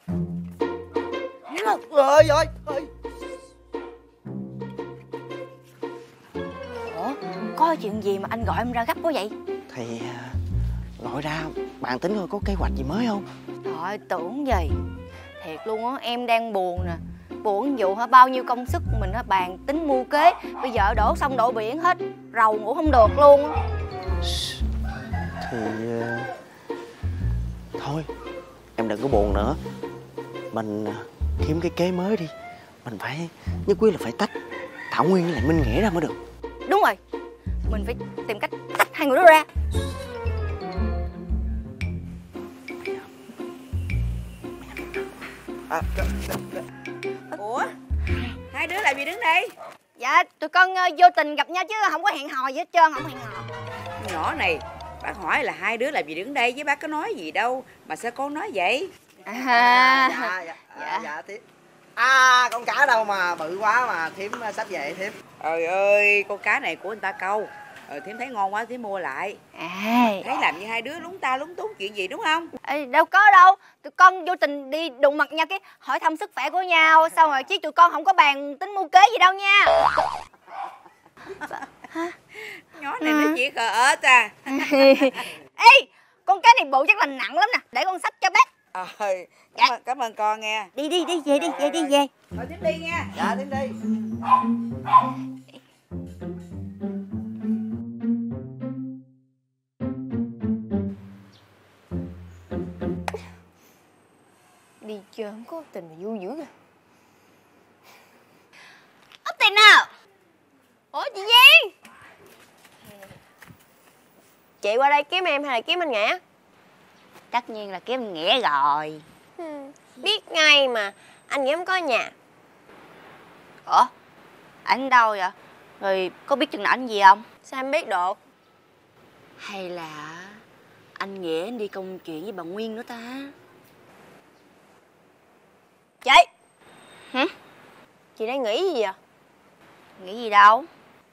Rồi rồi. Ủa, có chuyện gì mà anh gọi em ra gấp quá vậy? Thì gọi ra bạn tính coi có kế hoạch gì mới không? Trời, tưởng gì. Thiệt luôn á, em đang buồn nè. Buồn vụ hả, bao nhiêu công sức mình hả bàn tính mưu kế, bây giờ đổ sông đổ biển hết, rầu ngủ không được luôn á. Thì thôi em đừng có buồn nữa. Mình kiếm cái kế mới đi. Mình phải nhất quyết là phải tách Thảo Nguyên với lại Minh Nghĩa ra mới được. Đúng rồi, mình phải tìm cách tách hai người đó ra. Ủa, hai đứa làm gì đứng đây? Dạ, tụi con vô tình gặp nhau chứ không có hẹn hò gì hết trơn, không hẹn hò. Nhỏ này, bác hỏi là hai đứa làm gì đứng đây với bác có nói gì đâu mà sao con nói vậy? Dạ thím. Con cá đâu mà bự quá mà thím sắp về thím. Trời ơi, con cá này của người ta câu. Thím thấy ngon quá thím mua lại. Thấy làm như hai đứa lúng ta lúng túng chuyện gì đúng không? Đâu có đâu, tụi con vô tình đi đụng mặt nhau cái hỏi thăm sức khỏe của nhau, xong rồi chứ tụi con không có bàn tính mưu kế gì đâu nha. Nhỏ này nó chỉ cờ ớt à. Ê, con cá này bự chắc là nặng lắm nè, để con xách cho bác. Cảm ơn con nha. Đi về. Thôi thím đi nha. Dạ thím đi. Đi chơi không có tình mà vui dữ rồi. Ốc Tình nào? Ủa chị Duyên? Chị qua đây kiếm em hay là kiếm anh Nghĩa? Tất nhiên là kiếm anh Nghĩa rồi. Biết ngay mà, anh Nghĩa không có ở nhà. Ủa? Anh đâu vậy? Rồi có biết chừng nào anh gì không? Sao em biết được? Hay là anh Nghĩa anh đi công chuyện với bà Nguyên nữa ta? Chị! Hả? Chị đang nghĩ gì vậy? Nghĩ gì đâu?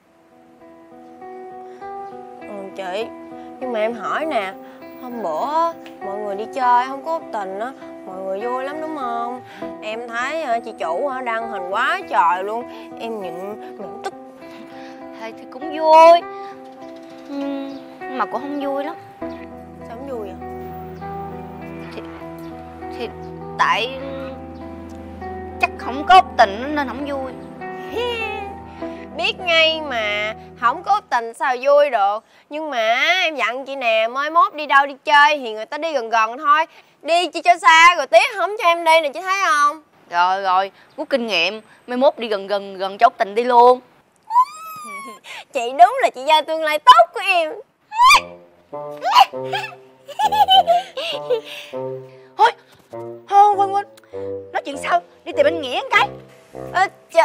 Chị, nhưng mà em hỏi nè, hôm bữa mọi người đi chơi không có tình á, mọi người vui lắm đúng không? Em thấy chị chủ đăng hình quá trời luôn, em nhìn tức. Thì cũng vui, nhưng mà cũng không vui lắm. Sao không vui vậy? Thì tại chắc không có tình nên không vui. Biết ngay mà, không cố tình sao vui được. Nhưng mà em dặn chị nè, mai mốt đi đâu đi chơi thì người ta đi gần gần thôi. Đi chi cho xa rồi tiếc không cho em đi nè, chị thấy không? Rồi, rút kinh nghiệm, mai mốt đi gần chỗ tình đi luôn. Chị đúng là chị gia tương lai tốt của em. Thôi, quên. Nói chuyện sau, đi tìm anh Nghĩa một cái. Trời.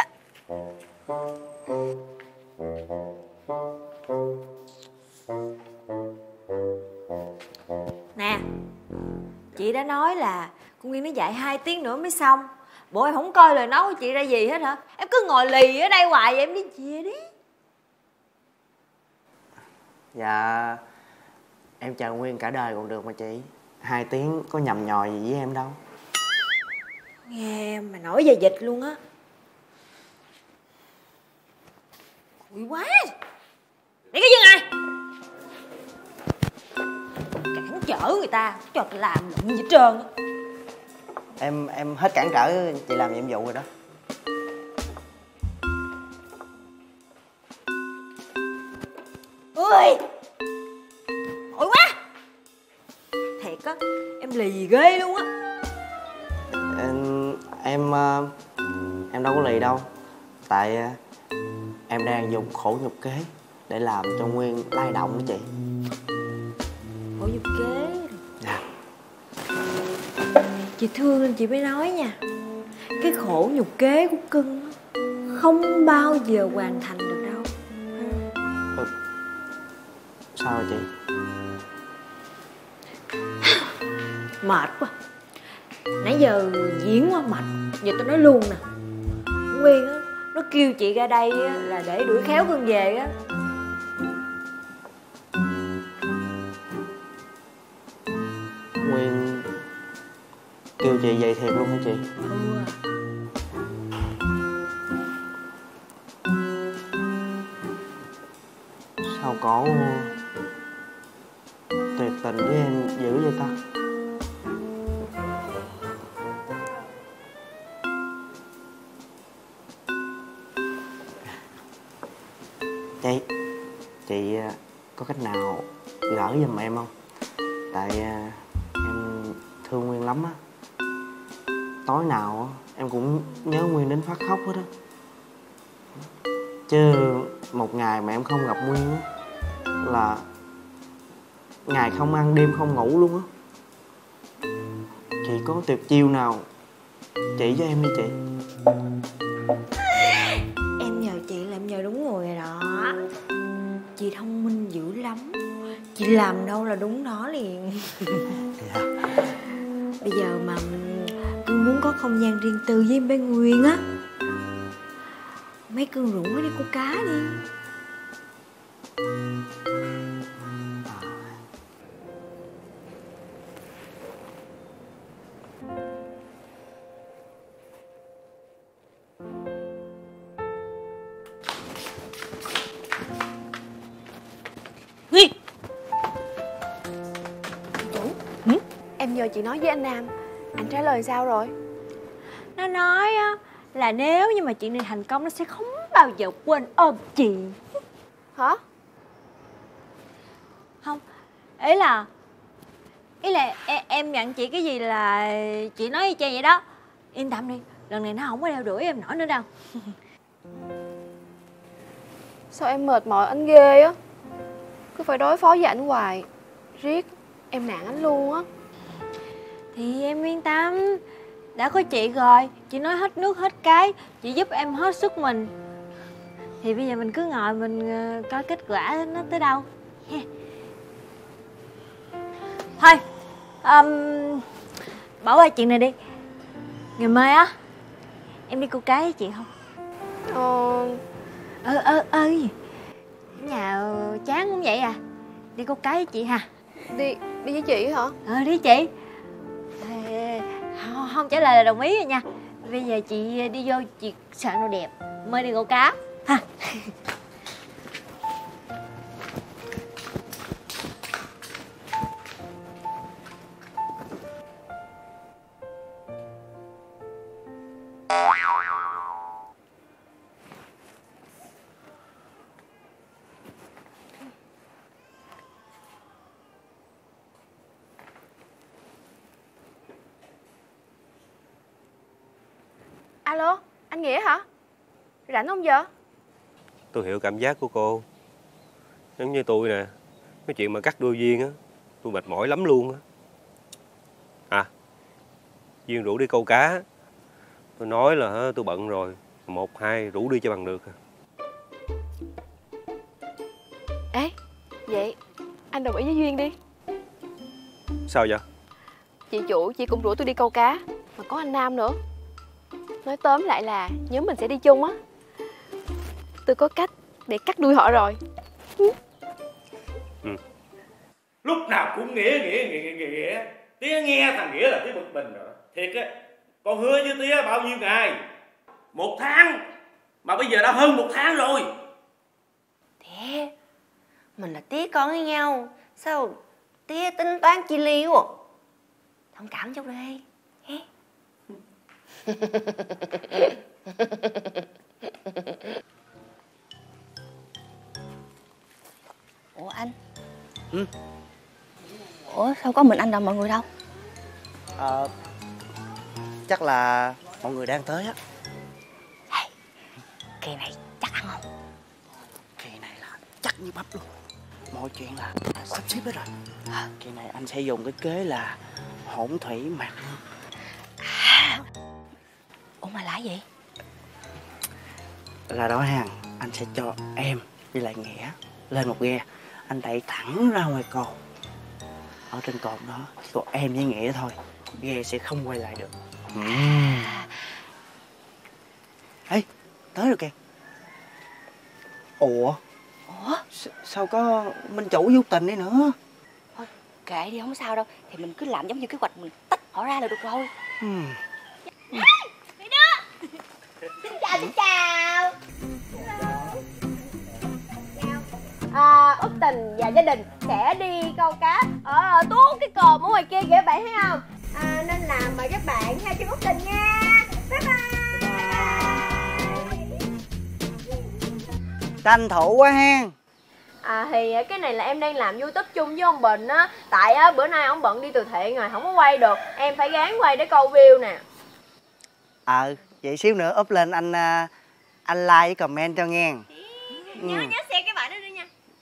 Nè, chị đã nói là con Nguyên nó dạy 2 tiếng nữa mới xong. Bộ em không coi lời nói của chị ra gì hết hả? Em cứ ngồi lì ở đây hoài vậy, em đi về đi. Dạ em chờ Nguyên cả đời còn được mà chị. 2 tiếng có nhầm nhò gì với em đâu. Nghe mà nổi da dịch luôn á. Ui quá. Để cái chân này. Cản trở người ta, cho tao làm lụng gì hết trơn á. Em hết cản trở chị làm nhiệm vụ rồi đó. Ui, ôi quá. Thiệt á, em lì ghê luôn á. Em đâu có lì đâu. Tại em đang dùng khổ nhục kế để làm cho Nguyên lay động đó chị. Khổ nhục kế. Dạ. Chị thương nên chị mới nói nha. Cái khổ nhục kế của cưng không bao giờ hoàn thành được đâu. Sao rồi chị? Mệt quá. Nãy giờ diễn quá mệt. Giờ tôi nói luôn nè, Nguyên á, nó kêu chị ra đây á, là để đuổi khéo cưng về á. Kêu chị vậy thiệt luôn hả chị? Ừ. Sao cổ tuyệt tình với em dữ vậy ta? Chị có cách nào gỡ giùm em không? Tại em thương Nguyên lắm á. Tối nào em cũng nhớ Nguyên đến phát khóc hết á. Chứ một ngày mà em không gặp Nguyên á là ngày không ăn đêm không ngủ luôn á. Chị có tuyệt chiêu nào chỉ cho em đi chị? Em nhờ chị là em nhờ đúng người rồi đó. Chị thông minh dữ lắm. Chị làm đâu là đúng đó liền. Dạ. Bây giờ mà cưng muốn có không gian riêng tư với em bé Nguyên á, mấy cưng rủ nó đi câu cá đi. Nguyên! Chủ, em nhờ chị nói với anh Nam. Anh trả lời sao rồi? Nó nói á là nếu như mà chuyện này thành công, nó sẽ không bao giờ quên ơn chị. Hả? Không, ý là em nhận chị cái gì là chị nói y chang vậy đó. Yên tâm đi, lần này nó không có đeo đuổi em nổi nữa đâu. Sao em mệt mỏi anh ghê á. Cứ phải đối phó với anh hoài. Riết em nản anh luôn á. Thì em yên tâm, đã có chị rồi, chị nói hết nước hết cái, chị giúp em hết sức mình. Thì bây giờ mình cứ ngồi mình coi kết quả nó tới đâu ha. Thôi bỏ qua chuyện này đi. Ngày mai á em đi câu cá với chị không? Nhà chán cũng vậy à. Đi câu cá với chị hả? Đi với chị hả? Đi với chị. Không trả lời là đồng ý rồi nha. Bây giờ chị đi vô chị soạn đồ đẹp mới đi câu cá ha. Alo, anh Nghĩa hả? Rảnh không giờ? Tôi hiểu cảm giác của cô. Giống như tôi nè, cái chuyện mà cắt đôi Duyên á, tôi mệt mỏi lắm luôn á. À, Duyên rủ đi câu cá. Tôi nói là tôi bận rồi, 1, 2 rủ đi cho bằng được. Ê, vậy anh đồng ý với Duyên đi. Sao vậy? Chị chủ chị cũng rủ tôi đi câu cá. Mà có anh Nam nữa. Nói tóm lại là nhóm mình sẽ đi chung á. Tôi có cách để cắt đuôi họ rồi. Lúc nào cũng nghĩa. Tía nghe thằng Nghĩa là tía bực mình rồi. Thiệt á, con hứa với tía bao nhiêu ngày? 1 tháng. Mà bây giờ đã hơn 1 tháng rồi. Thế mình là tía con với nhau, sao tía tính toán chi liêu à? Thông cảm chút đi. Ủa anh? Ủa sao có mình anh đâu, mọi người đâu? Chắc là mọi người đang tới á. Hey, kỳ này chắc ăn không? Kỳ này là chắc như bắp luôn. Mọi chuyện là sắp xếp hết rồi. Kỳ này anh sẽ dùng cái kế là hỗn thủy mạc. Ủa mà là gì? Là đó hàng, anh sẽ cho em với lại Nghĩa lên một ghe. Anh đẩy thẳng ra ngoài cồn. Ở trên cồn đó chỉ có em với Nghĩa thôi. Ghe sẽ không quay lại được. Ê, tới rồi kìa. Ủa? Sao có Minh Chủ vô tình đi nữa? Thôi kệ đi, không sao đâu. Thì mình cứ làm giống như kế hoạch mình tách họ ra là được rồi. Xin chào. Út Tình và gia đình sẽ đi câu cá ở tuốt cái cồn ở ngoài kia kìa, bạn thấy không? Nên là mời các bạn theo chân Út Tình nha. Bye bye. Tranh thủ quá hen. Thì cái này là em đang làm YouTube chung với ông Bình á. Tại bữa nay ông bận đi từ thiện rồi, không có quay được. Em phải gắng quay để câu view nè. Vậy xíu nữa up lên anh like với comment cho nghe. Nhớ share cái bài đó nữa nha.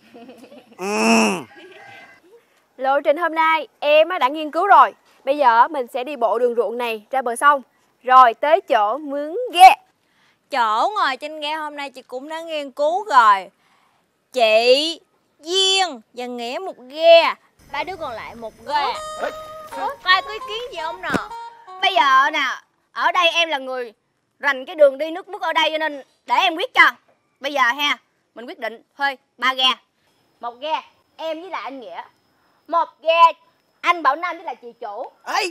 Lộ trình hôm nay em đã nghiên cứu rồi. Bây giờ mình sẽ đi bộ đường ruộng này ra bờ sông, rồi tới chỗ mướn ghe. Chỗ ngồi trên ghe hôm nay chị cũng đã nghiên cứu rồi. Chị, Duyên và Nghĩa một ghe, ba đứa còn lại một ghe. Ai có ý kiến gì không nè? Bây giờ nè, ở đây em là người rành cái đường đi nước bước ở đây, cho nên để em quyết cho. Bây giờ ha, mình quyết định thôi 3 ghe. Một ghe em với lại anh Nghĩa, một ghe anh Bảo Nam với lại chị Chủ.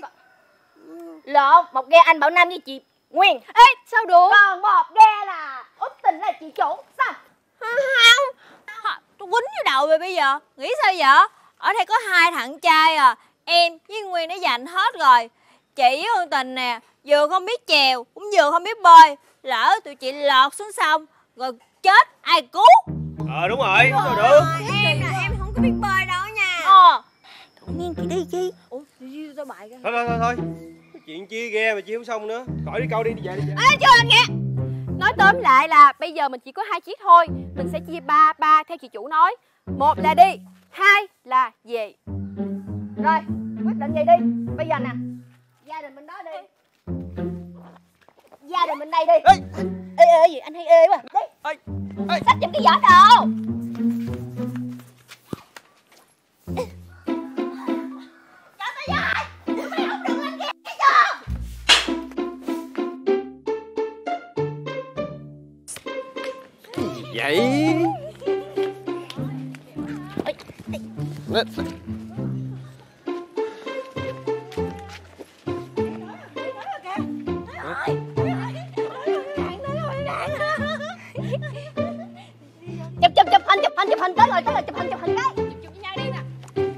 Lộn, một ghe anh Bảo Nam với chị Nguyên. Ê, sao được? Còn một ghe là Út Tình là chị Chủ. Sao? Không, tôi quýnh vô đầu rồi bây giờ. Nghĩ sao vậy? Ở đây có 2 thằng trai à. Em với Nguyên đã giành hết rồi. Chị với Út Tình nè, vừa không biết chèo cũng vừa không biết bơi. Lỡ tụi chị lọt xuống sông rồi chết ai cứu? Đúng rồi, sao được. Em nè, em không có biết bơi đâu nha. Tự nhiên chị đi chi? Ủa, đi tao bài ra. Thôi. Cái chuyện chia ghe mà chia không xong nữa. Khỏi đi câu đi về đi. Ê, chưa anh nghe. Nói tóm lại là bây giờ mình chỉ có 2 chiếc thôi. Mình sẽ chia 3 theo chị Chủ nói. 1 là đi, 2 là về. Rồi, quyết định vậy đi. Bây giờ nè, gia đình mình đó đi, gia đình mình đây đi. Ê gì, anh hay ê quá. Đi, xách giùm cái giỏ đồ. Cho tao dài, mày không đừng lên ghe chưa? Vậy chụp hình tới rồi chụp hình cái. Chụp với nhau đi nè.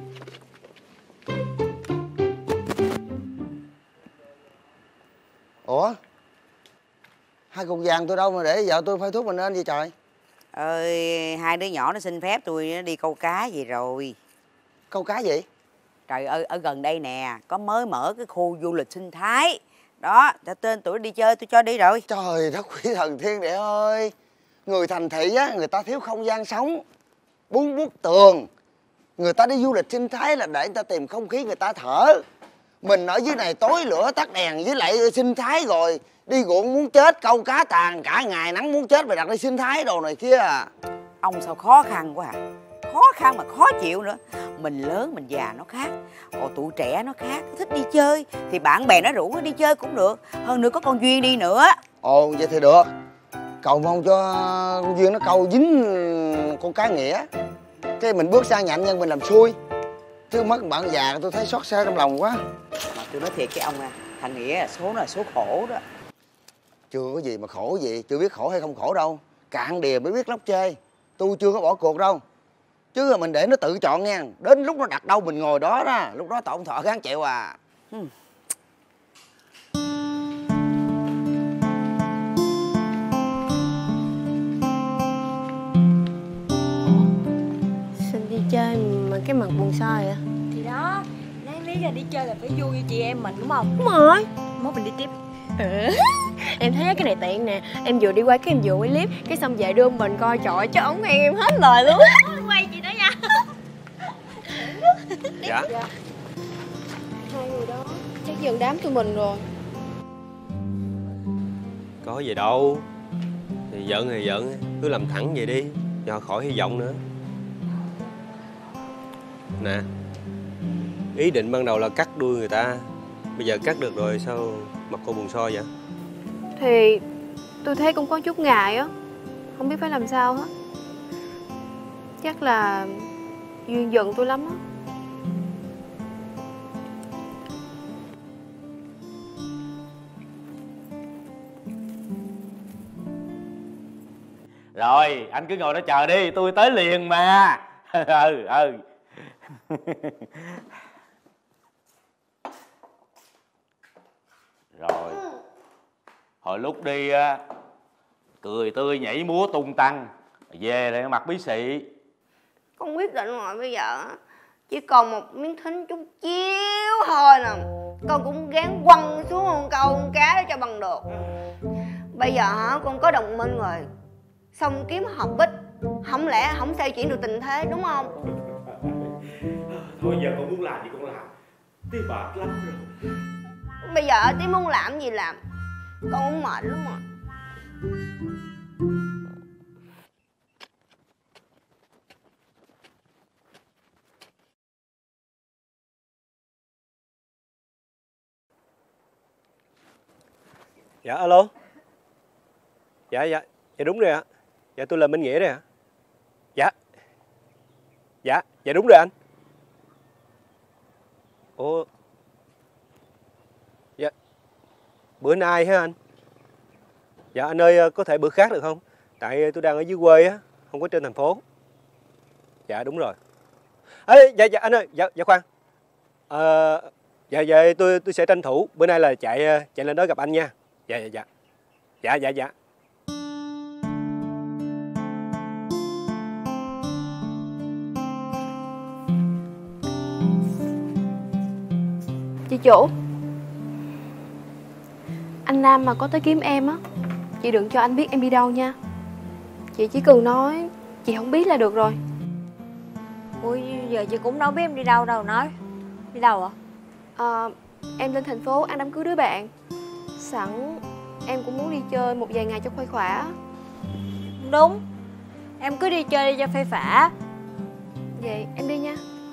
Ủa, 2 cục vàng tôi đâu mà để vợ tôi phơi thuốc mình lên vậy trời? Ơi, 2 đứa nhỏ nó xin phép tôi nó đi câu cá gì rồi. Câu cá gì? Trời ơi, ở gần đây nè có mới mở cái khu du lịch sinh thái đó, cho tên tụi nó đi chơi, tôi cho đi rồi. Trời đất quỷ thần thiên địa ơi, người thành thị á, người ta thiếu không gian sống, 4 bức tường. Người ta đi du lịch sinh thái là để người ta tìm không khí người ta thở. Mình ở dưới này tối lửa tắt đèn với lại sinh thái rồi đi ruộng muốn chết, câu cá tàn cả ngày nắng muốn chết, mày đặt đi sinh thái đồ này kia à. Ông sao khó khăn quá à, khó khăn mà khó chịu nữa. Mình lớn mình già nó khác, còn tụi trẻ nó khác, thích đi chơi thì bạn bè nó rủ nó đi chơi cũng được, hơn nữa có con Duyên đi nữa. Ồ vậy thì được, cầu mong cho con Duyên nó câu dính con cá Nghĩa, cái mình bước sang nhận nhân mình làm xui, chứ mất bạn già tôi thấy xót xa trong lòng quá. Mà tôi nói thiệt cái ông nè, thằng Nghĩa là số khổ đó. Chưa có gì mà khổ gì, chưa biết khổ hay không khổ đâu, cạn đìa mới biết lóc chê. Tôi chưa có bỏ cuộc đâu, chứ là mình để nó tự chọn nha, đến lúc nó đặt đâu mình ngồi đó đó, lúc đó tội thọ gán chịu à. Xin đi chơi mà cái mặt buồn xôi vậy? Thì đó, đáng lý là đi chơi là phải vui với chị em mình đúng không? Đúng rồi, mốt mình đi tiếp. Em thấy cái này tiện nè, em vừa đi quay cái em vừa quay clip, cái xong về đưa ông Bình coi, trời ơi, chứ ổng khen em hết lời luôn. Quay chị đó nha. Dạ. Hai người đó chắc dần đám tụi mình rồi. Có gì đâu, thì giận, cứ làm thẳng vậy đi, cho khỏi hy vọng nữa. Nè, ý định ban đầu là cắt đuôi người ta, bây giờ cắt được rồi sao mặt cô buồn xôi vậy? Thì tôi thấy cũng có chút ngại á, không biết phải làm sao hết. Chắc là Duyên giận tôi lắm á. Rồi anh cứ ngồi đó chờ đi, tôi tới liền mà. Rồi hồi lúc đi á, cười tươi nhảy múa tung tăng, về lại mặt bí xị. Con quyết định rồi, bây giờ chỉ còn một miếng thính chút chiếu thôi nè, con cũng gán quăng xuống con câu con cá để cho bằng được. Bây giờ hả, con có đồng minh rồi, xong kiếm học bích, không lẽ không xoay chuyển được tình thế, đúng không? Thôi giờ con muốn làm gì con làm, tí mệt lắm rồi. Bây giờ tí muốn làm gì làm, con cũng mệt lắm rồi. Dạ alo. Dạ đúng rồi ạ. Dạ tôi là Minh Nghĩa đây ạ. Dạ đúng rồi anh. Ủa. Dạ. Bữa nay hả anh? Dạ anh ơi, có thể bữa khác được không? Tại tôi đang ở dưới quê á, không có trên thành phố. Dạ đúng rồi. Dạ anh ơi, dạ khoan. Dạ tôi sẽ tranh thủ bữa nay là chạy lên đó gặp anh nha. Dạ. Chị chủ, anh Nam mà có tới kiếm em á, chị đừng cho anh biết em đi đâu nha. Chị chỉ cần nói chị không biết là được rồi. Ủa giờ chị cũng đâu biết em đi đâu đâu, nói đi đâu ạ? Em lên thành phố ăn đám cưới đứa bạn. Sẵn em cũng muốn đi chơi một vài ngày cho khuây khỏa. Đúng, em cứ đi chơi đi cho phê phả. Vậy em đi nha.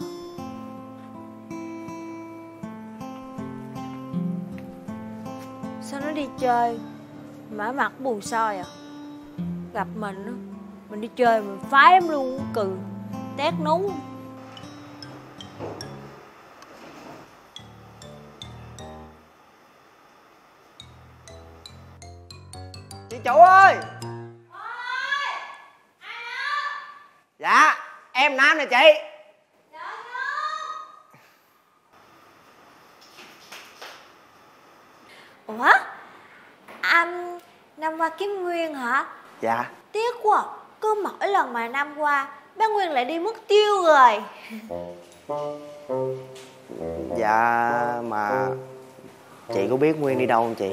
Sao nó đi chơi mà mặt buồn soi à? Gặp mình á, mình đi chơi mình phái em luôn, cừ tét núng. Chị chủ ơi. Dạ em Nam nè chị. Ủa? Anh Nam qua kiếm Nguyên hả? Dạ. Tiếc quá, cứ mỗi lần mà Nam qua bé Nguyên lại đi mất tiêu rồi. Dạ mà chị có biết Nguyên đi đâu không chị?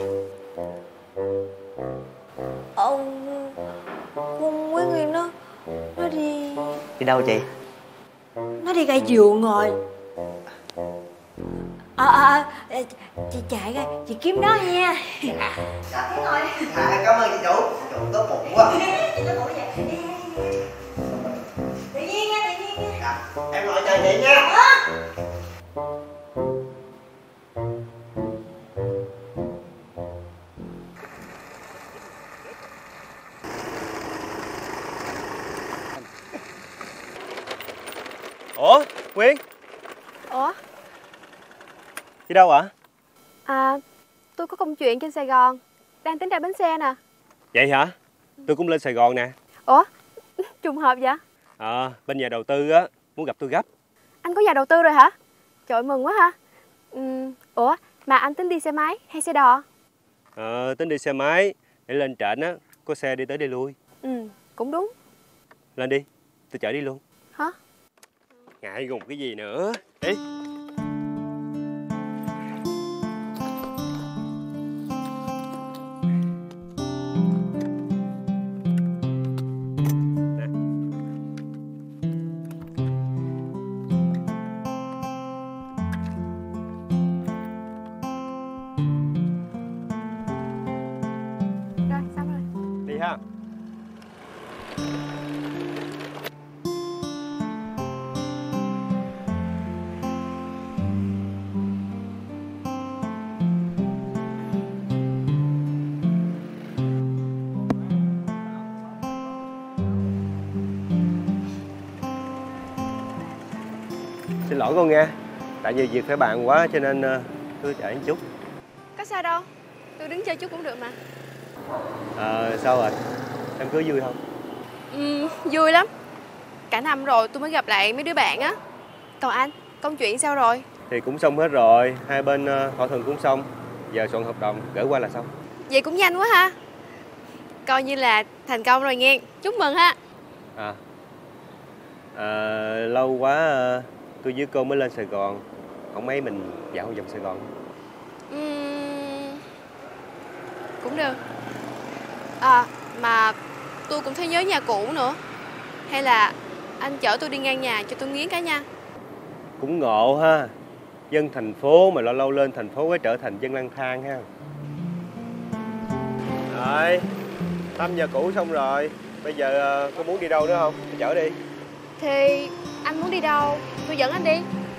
Con quý Nguyên nó đi... Đi đâu chị? Nó đi gây giường rồi. Chị chạy ra, chị kiếm nó nha. Dạ đúng rồi. Cảm ơn chị chủ tốt bụng quá. Chị tốt bụng vậy. Tự nhiên nha. Dạ, em ngồi chờ chị nha. Ủa Nguyên? Ủa? Đi đâu ạ? Tôi có công chuyện trên Sài Gòn, đang tính ra bến xe nè. Vậy hả? Tôi cũng lên Sài Gòn nè. Ủa? Trùng hợp vậy? Bên nhà đầu tư á muốn gặp tôi gấp. Anh có nhà đầu tư rồi hả? Trời mừng quá ha. Ủa mà anh tính đi xe máy hay xe đò? Tính đi xe máy để lên trển á, có xe đi tới đi lui. Cũng đúng. Lên đi, tôi chở đi luôn. Hả? Ngại ngùng cái gì nữa. Đi. Rồi, xong rồi. Đi ha. Xin lỗi con nghe. Tại vì việc phải bàn quá cho nên tôi chạy một chút. Có sao đâu, tôi đứng chơi chút cũng được mà. Sao rồi? Em cưới vui không? Vui lắm. Cả năm rồi tôi mới gặp lại mấy đứa bạn á. Còn anh, công chuyện sao rồi? Thì cũng xong hết rồi, hai bên thỏa thuận cũng xong. Giờ soạn hợp đồng gửi qua là xong. Vậy cũng nhanh quá ha. Coi như là thành công rồi nghe. Chúc mừng ha. Lâu quá tôi với cô mới lên Sài Gòn. Không mấy mình dạo vòng Sài Gòn. Cũng được. Mà tôi cũng thấy nhớ nhà cũ nữa. Hay là anh chở tôi đi ngang nhà cho tôi nghiến cái nha. Cũng ngộ ha. Dân thành phố mà lâu lâu lên thành phố mới trở thành dân lang thang ha. Rồi, thăm nhà cũ xong rồi. Bây giờ có muốn đi đâu nữa không? Tôi chở đi. Thì anh muốn đi đâu? Tôi dẫn anh đi.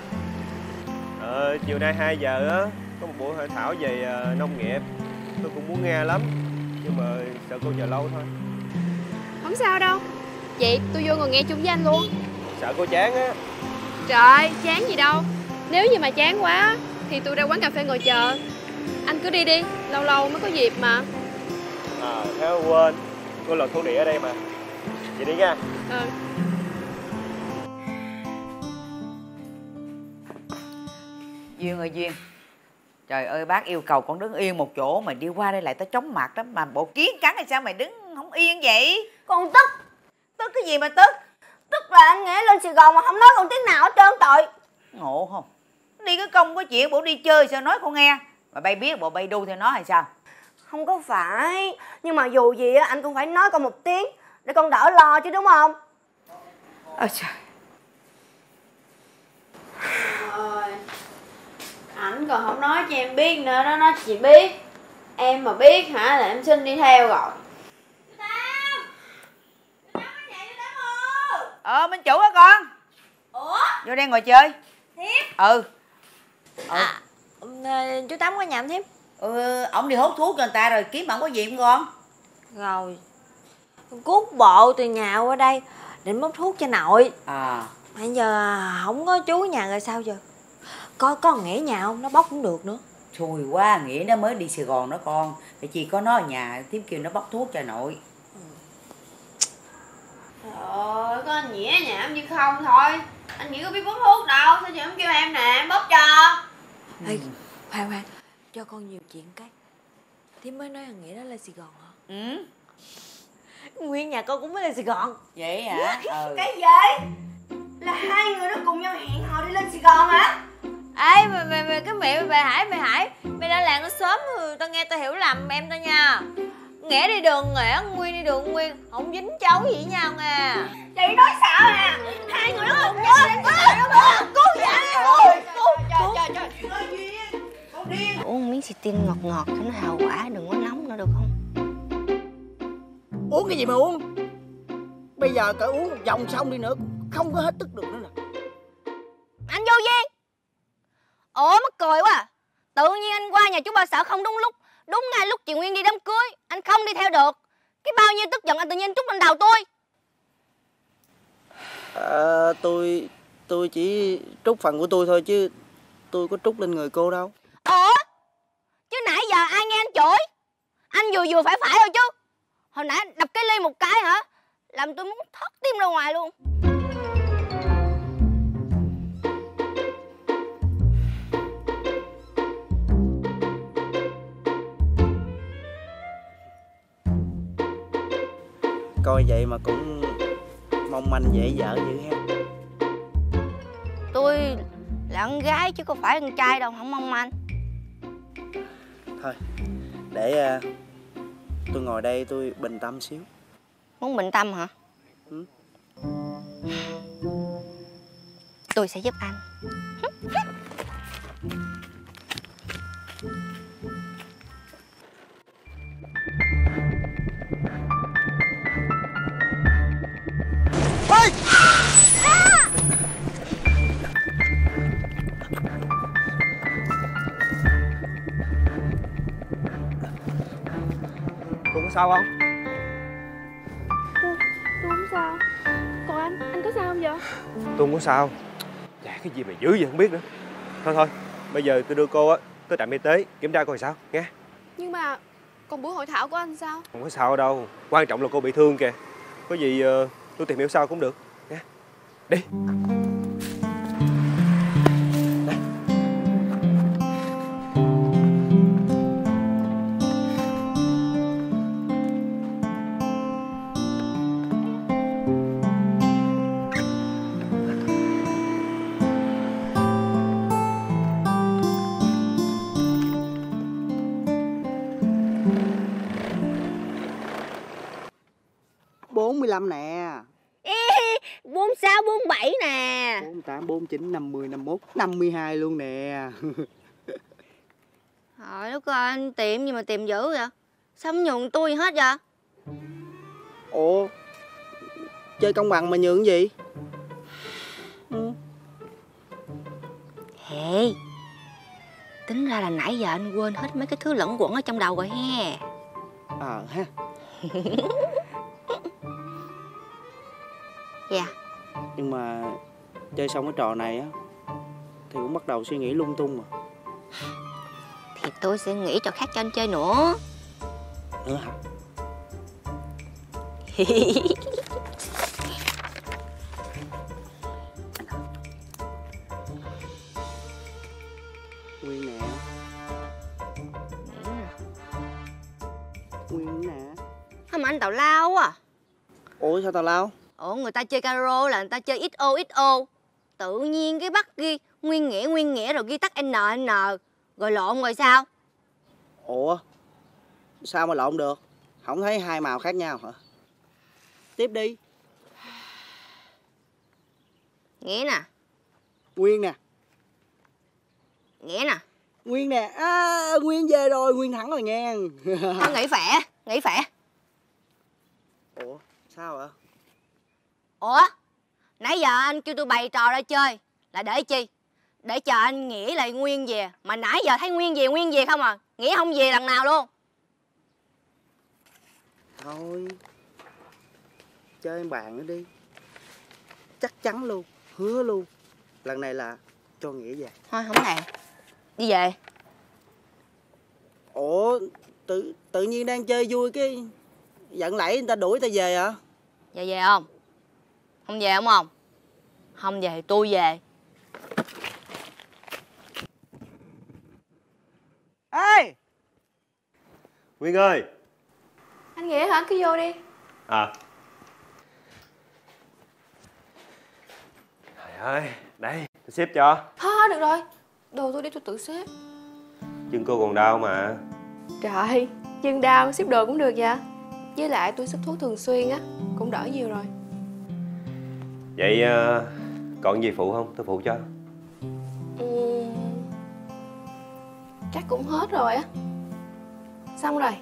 Chiều nay 2 giờ á có một buổi hội thảo về nông nghiệp. Tôi cũng muốn nghe lắm. Nhưng mà sợ cô chờ lâu thôi. Không sao đâu. Vậy tôi vô ngồi nghe chung với anh luôn. Sợ cô chán á. Trời, chán gì đâu. Nếu như mà chán quá thì tôi ra quán cà phê ngồi chờ. Anh cứ đi đi, lâu lâu mới có dịp mà. Thế quên. Cô là thổ địa ở đây mà. Vậy đi nha. Duyên ơi Duyên, trời ơi bác yêu cầu con đứng yên một chỗ mà đi qua đây lại tới chóng mặt lắm. Mà bộ kiến cắn hay sao mày đứng không yên vậy? Con tức. Tức cái gì mà tức? Tức là anh Nghĩa lên Sài Gòn mà không nói con tiếng nào hết trơn tội. Ngộ không? Đi cái công có chuyện, bộ đi chơi sao nói con nghe. Mà bay biết bộ bay đu theo nó hay sao? Không có phải. Nhưng mà dù gì á anh cũng phải nói con một tiếng để con đỡ lo chứ đúng không? Ôi trời. Rồi. Ảnh còn không nói cho em biết nữa đó, nói chị biết. Em mà biết hả là em xin đi theo rồi. Minh Chủ hả con? Ủa? Vô đây ngồi chơi. Thiếp? Chú Tám có nhà không Thiếp? Ổng đi hút thuốc cho người ta rồi, kiếm ổng có gì không con? Rồi. Cuốc bộ từ nhà qua đây định móc thuốc cho nội. Bây giờ không có chú nhà rồi sao giờ? Có Nghĩa nhà không? Nó bóc cũng được nữa. Xui quá, Nghĩa nó mới đi Sài Gòn đó con. Phải chỉ có nó ở nhà, Thiếp kêu nó bóc thuốc cho nội. Trời ơi, có anh Nghĩa ở nhà em như không thôi. Anh Nghĩa có biết bóc thuốc đâu, sao giờ em kêu em nè, em bóc cho. Ê, khoan, cho con nhiều chuyện cái. Thiếp mới nói anh Nghĩa nó lên Sài Gòn hả? Nguyên nhà con cũng mới lên Sài Gòn. Vậy hả? Cái gì? Là hai người nó cùng nhau hẹn hò đi lên Sài Gòn hả? Ê, mày cái miệng mày Hải. Mày đã làng nó sớm rồi, tao nghe tao hiểu lầm em tao nha. Nghĩa đi đường Nghĩa, Nguyên đi đường Nguyên, không dính cháu gì với nhau nghe. Chị nói xạo à? Hai người nó cùng nhau lên Sài Gòn hả? Cứu vậy! Uống miếng xì tin ngọt ngọt cho nó hào quả, đừng có nóng nữa được không? Uống cái gì mà uống? Bây giờ cỡ uống một vòng xong đi nữa không có hết tức được nữa nè. Anh vô duyên. Ủa mắc cười quá à. Tự nhiên anh qua nhà chú ba sợ không đúng lúc. Đúng ngay lúc chị Nguyên đi đám cưới, anh không đi theo được. Cái bao nhiêu tức giận anh tự nhiên trút lên đầu tôi. Tôi chỉ trút phần của tôi thôi chứ tôi có trút lên người cô đâu. Ủa? Chứ nãy giờ ai nghe anh chửi? Anh vừa phải thôi chứ. Hồi nãy đập cái ly một cái hả? Làm tôi muốn thoát tim ra ngoài luôn. Coi vậy mà cũng mong manh dễ dở dữ ha. Tôi là con gái chứ không phải con trai đâu, không mong manh. Thôi, để tôi ngồi đây tôi bình tâm xíu. Muốn bình tâm hả? Tôi sẽ giúp anh. Cô có sao không? Tôi không sao. Còn anh có sao không vậy? Tôi không có sao. Dạ cái gì mà dữ vậy không biết nữa. Thôi bây giờ tôi đưa cô á tới trạm y tế kiểm tra coi sao nghe. Nhưng mà còn buổi hội thảo của anh sao? Không có sao đâu, quan trọng là cô bị thương kìa. Có Có gì tôi tìm hiểu sau cũng được nha. Đi. nè. 46, 47 nè. 48, 49, 50, 51, 52 luôn nè. Trời đất ơi, anh tìm gì mà tìm dữ vậy? Sao không nhường tôi hết vậy? Ủa, chơi công bằng mà nhường gì? Hey, tính ra là nãy giờ anh quên hết mấy cái thứ lẫn quẩn ở trong đầu rồi he. Ha. Dạ. Nhưng mà chơi xong cái trò này á thì cũng bắt đầu suy nghĩ lung tung rồi. Thì tôi sẽ nghĩ trò khác cho anh chơi nữa. Nữa hả? Nguyên nè. Nguyên nè. Không mà anh tào lao à. Ủa sao tào lao? Ủa người ta chơi caro là người ta chơi XO. Tự nhiên cái bắt ghi nguyên nghĩa rồi ghi tắt N rồi lộn rồi sao? Ủa sao mà lộn được? Không thấy hai màu khác nhau hả? Tiếp đi. Nghĩa nè. Nguyên nè. Nghĩa nè. Nguyên nè. Nguyên về rồi, Nguyên thắng rồi nghe. Thôi nghỉ phẻ. Ủa sao ạ? Ủa nãy giờ anh kêu tôi bày trò ra chơi là để chi? Để chờ anh nghĩ lại Nguyên về. Mà nãy giờ thấy Nguyên về không à. Nghĩ không về lần nào luôn. Thôi chơi em bạn nữa đi. Chắc chắn luôn, hứa luôn. Lần này là cho Nghĩa về. Thôi không thèm. Đi về. Ủa tự nhiên đang chơi vui cái giận lẫy người ta đuổi ta về hả? Về về không? Không về không không? Không về thì tôi về. Ê Nguyên ơi. Anh Nghĩa hả? Anh cứ vô đi. Trời ơi, đây, tôi xếp cho. Thôi được rồi, đồ tôi đi tôi tự xếp. Chân cô còn đau mà. Trời, chân đau xếp đồ cũng được vậy. Với lại tôi xếp thuốc thường xuyên á, cũng đỡ nhiều rồi. Vậy còn gì phụ không? Tôi phụ cho. Chắc cũng hết rồi á. Xong rồi.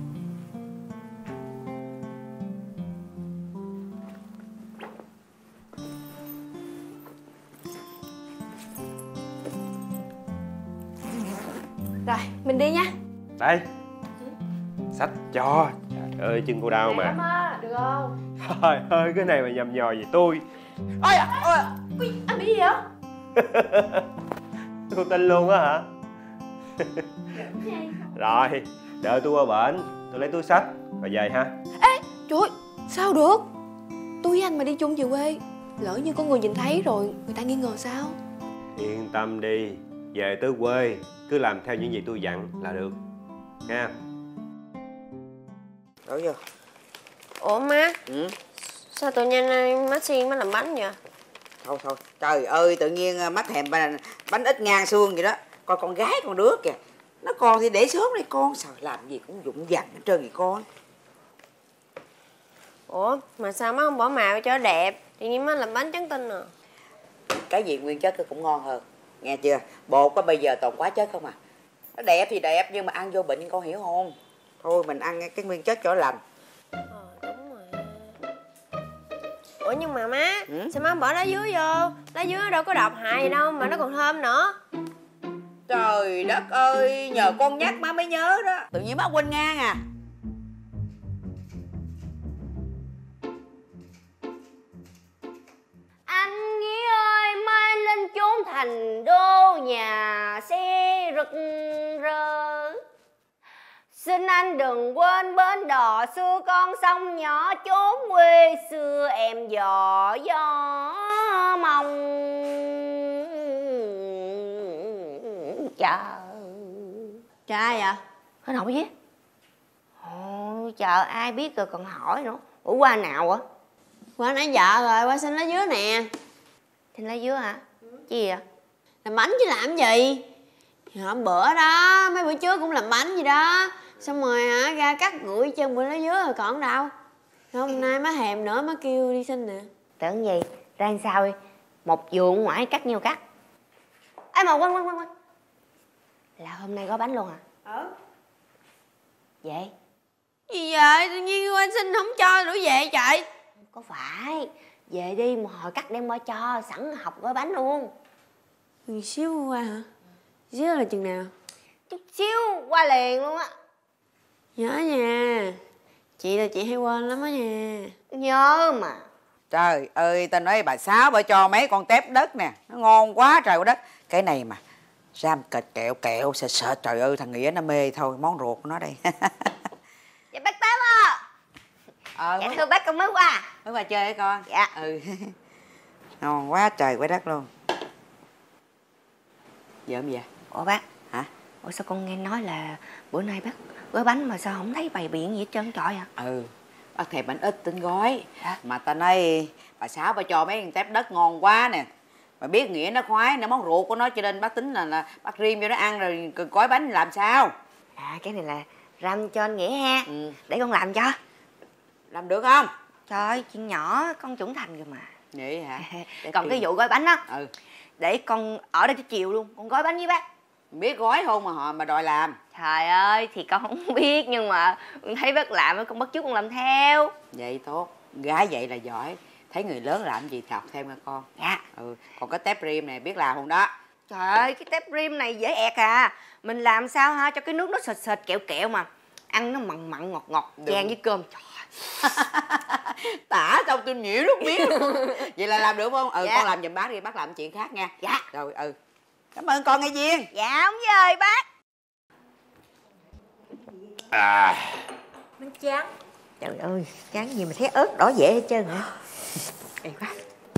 Rồi, mình đi nha. Đây. Xách cho. Trời ơi, chân cô đau mà. Á, được không? Trời ơi, cái này mà nhầm nhò gì tôi. Ôi anh bị gì vậy? Cô tin luôn á hả? Rồi, đợi tôi qua bển, tôi lấy túi xách rồi về ha. Ê, trời ơi, sao được? Tôi với anh mà đi chung về quê, lỡ như có người nhìn thấy rồi người ta nghi ngờ sao? Yên tâm đi, về tới quê cứ làm theo những gì tôi dặn là được nha. Đâu chưa? Ủa má, sao tự nhiên má xiên má làm bánh vậy? Thôi trời ơi, tự nhiên mắt thèm bánh ít ngang xương vậy đó. Coi con gái con đứa kìa, nó còn thì để sớm đi con, sao làm gì cũng vụng vặt hết trơn vậy con. Ủa mà sao má không bỏ màu cho đẹp? Tự nhiên má làm bánh trắng tinh à? Cái gì nguyên chất cũng ngon hơn, nghe chưa? Bột có bây giờ toàn quá chất không à. Nó đẹp thì đẹp nhưng mà ăn vô bệnh con hiểu không? Thôi mình ăn cái nguyên chất cho lành. Đúng rồi. Ủa nhưng mà má, sao má bỏ lá dứa vô? Lá dứa đâu có độc hại gì đâu mà nó còn thơm nữa. Trời đất ơi, nhờ con nhắc má mới nhớ đó. Tự nhiên má quên ngang à. Anh Nghĩa ơi, mai lên chốn thành đô, nhà xe rực rỡ. Xin anh đừng quên bến đò xưa, con sông nhỏ chốn quê xưa em dò gió mong chờ. Chờ ai vậy? Hết hỏi gì? Ồ, chờ ai biết rồi còn hỏi nữa. Ủa qua nào hả? Qua nãy vợ rồi, qua xin lá dứa nè. Xin lá dứa hả? Chi vậy? Làm bánh chứ làm gì. Thì hôm bữa đó, mấy bữa trước cũng làm bánh gì đó. Xong rồi hả, ra cắt gũi chân bữa lá dứa rồi còn đâu. Hôm nay má thèm nữa, má kêu đi xin nè. Tưởng gì? Ra làm sao đi? Một vườn ngoại cắt nhiêu cắt. Ê mà quên. Là hôm nay gói bánh luôn hả? Vậy? Gì vậy? Tự nhiên qua xin không cho đủ về trời. Có phải. Về đi, một hồi cắt đem qua cho. Sẵn học gói bánh luôn. Một xíu qua hả? Xíu là chừng nào? Chút xíu qua liền luôn á. Nhớ nha. Chị là chị hay quên lắm á nha. Nhớ mà. Trời ơi, ta nói bà Sáu bà cho mấy con tép đất nè, nó ngon quá trời quá đất. Cái này mà ram kẹo kẹo sợ trời ơi, thằng Nghĩa nó mê thôi, món ruột của nó đây. Dạ bác Tám à. Dạ thưa bác, con mới qua. Mới qua chơi hả con? Dạ. Ừ. Ngon quá trời quá đất luôn. Giờ không vậy? Ủa bác? Hả? Ủa sao con nghe nói là bữa nay bác gói bánh mà sao không thấy bày biện gì hết trơn trọi à? Ừ, bác thèm bánh ít tính gói. Hả? Mà ta nói bà Sáu bà cho mấy con tép đất ngon quá nè. Mà biết Nghĩa nó khoái, nó món ruột của nó, cho nên bác tính là bác riêng cho nó ăn rồi gói bánh làm sao? À cái này là ram cho anh Nghĩa ha. Ừ. Để con làm cho. Làm được không? Trời ơi, chuyện nhỏ con trưởng thành rồi mà. Vậy hả? Còn cái vụ gói bánh á, Ừ. để con ở đây tới chiều luôn, con gói bánh với bác. Biết gói không mà họ mà đòi làm. Trời ơi, thì con không biết nhưng mà thấy bác làm con bắt chước con làm theo. Vậy tốt, gái vậy là giỏi. Thấy người lớn làm gì thì học thêm nha con. Dạ. Ừ, còn cái tép rim này biết làm không đó? Trời ơi, cái tép rim này dễ ẹt à. Mình làm sao ha cho cái nước nó sệt kẹo kẹo mà ăn nó mặn mặn ngọt ngọt chan với cơm. Trời. Tả trong tôi nhiễu lúc biết. Vậy là làm được không? Ừ, dạ. Con làm giùm bác đi, bác làm chuyện khác nha. Dạ. Rồi, cảm ơn con nghe Duyên. Dạ không dời bác. À. Bánh tráng. Trời ơi, tráng gì mà thấy ớt đỏ dễ hết trơn hả? Ê quá.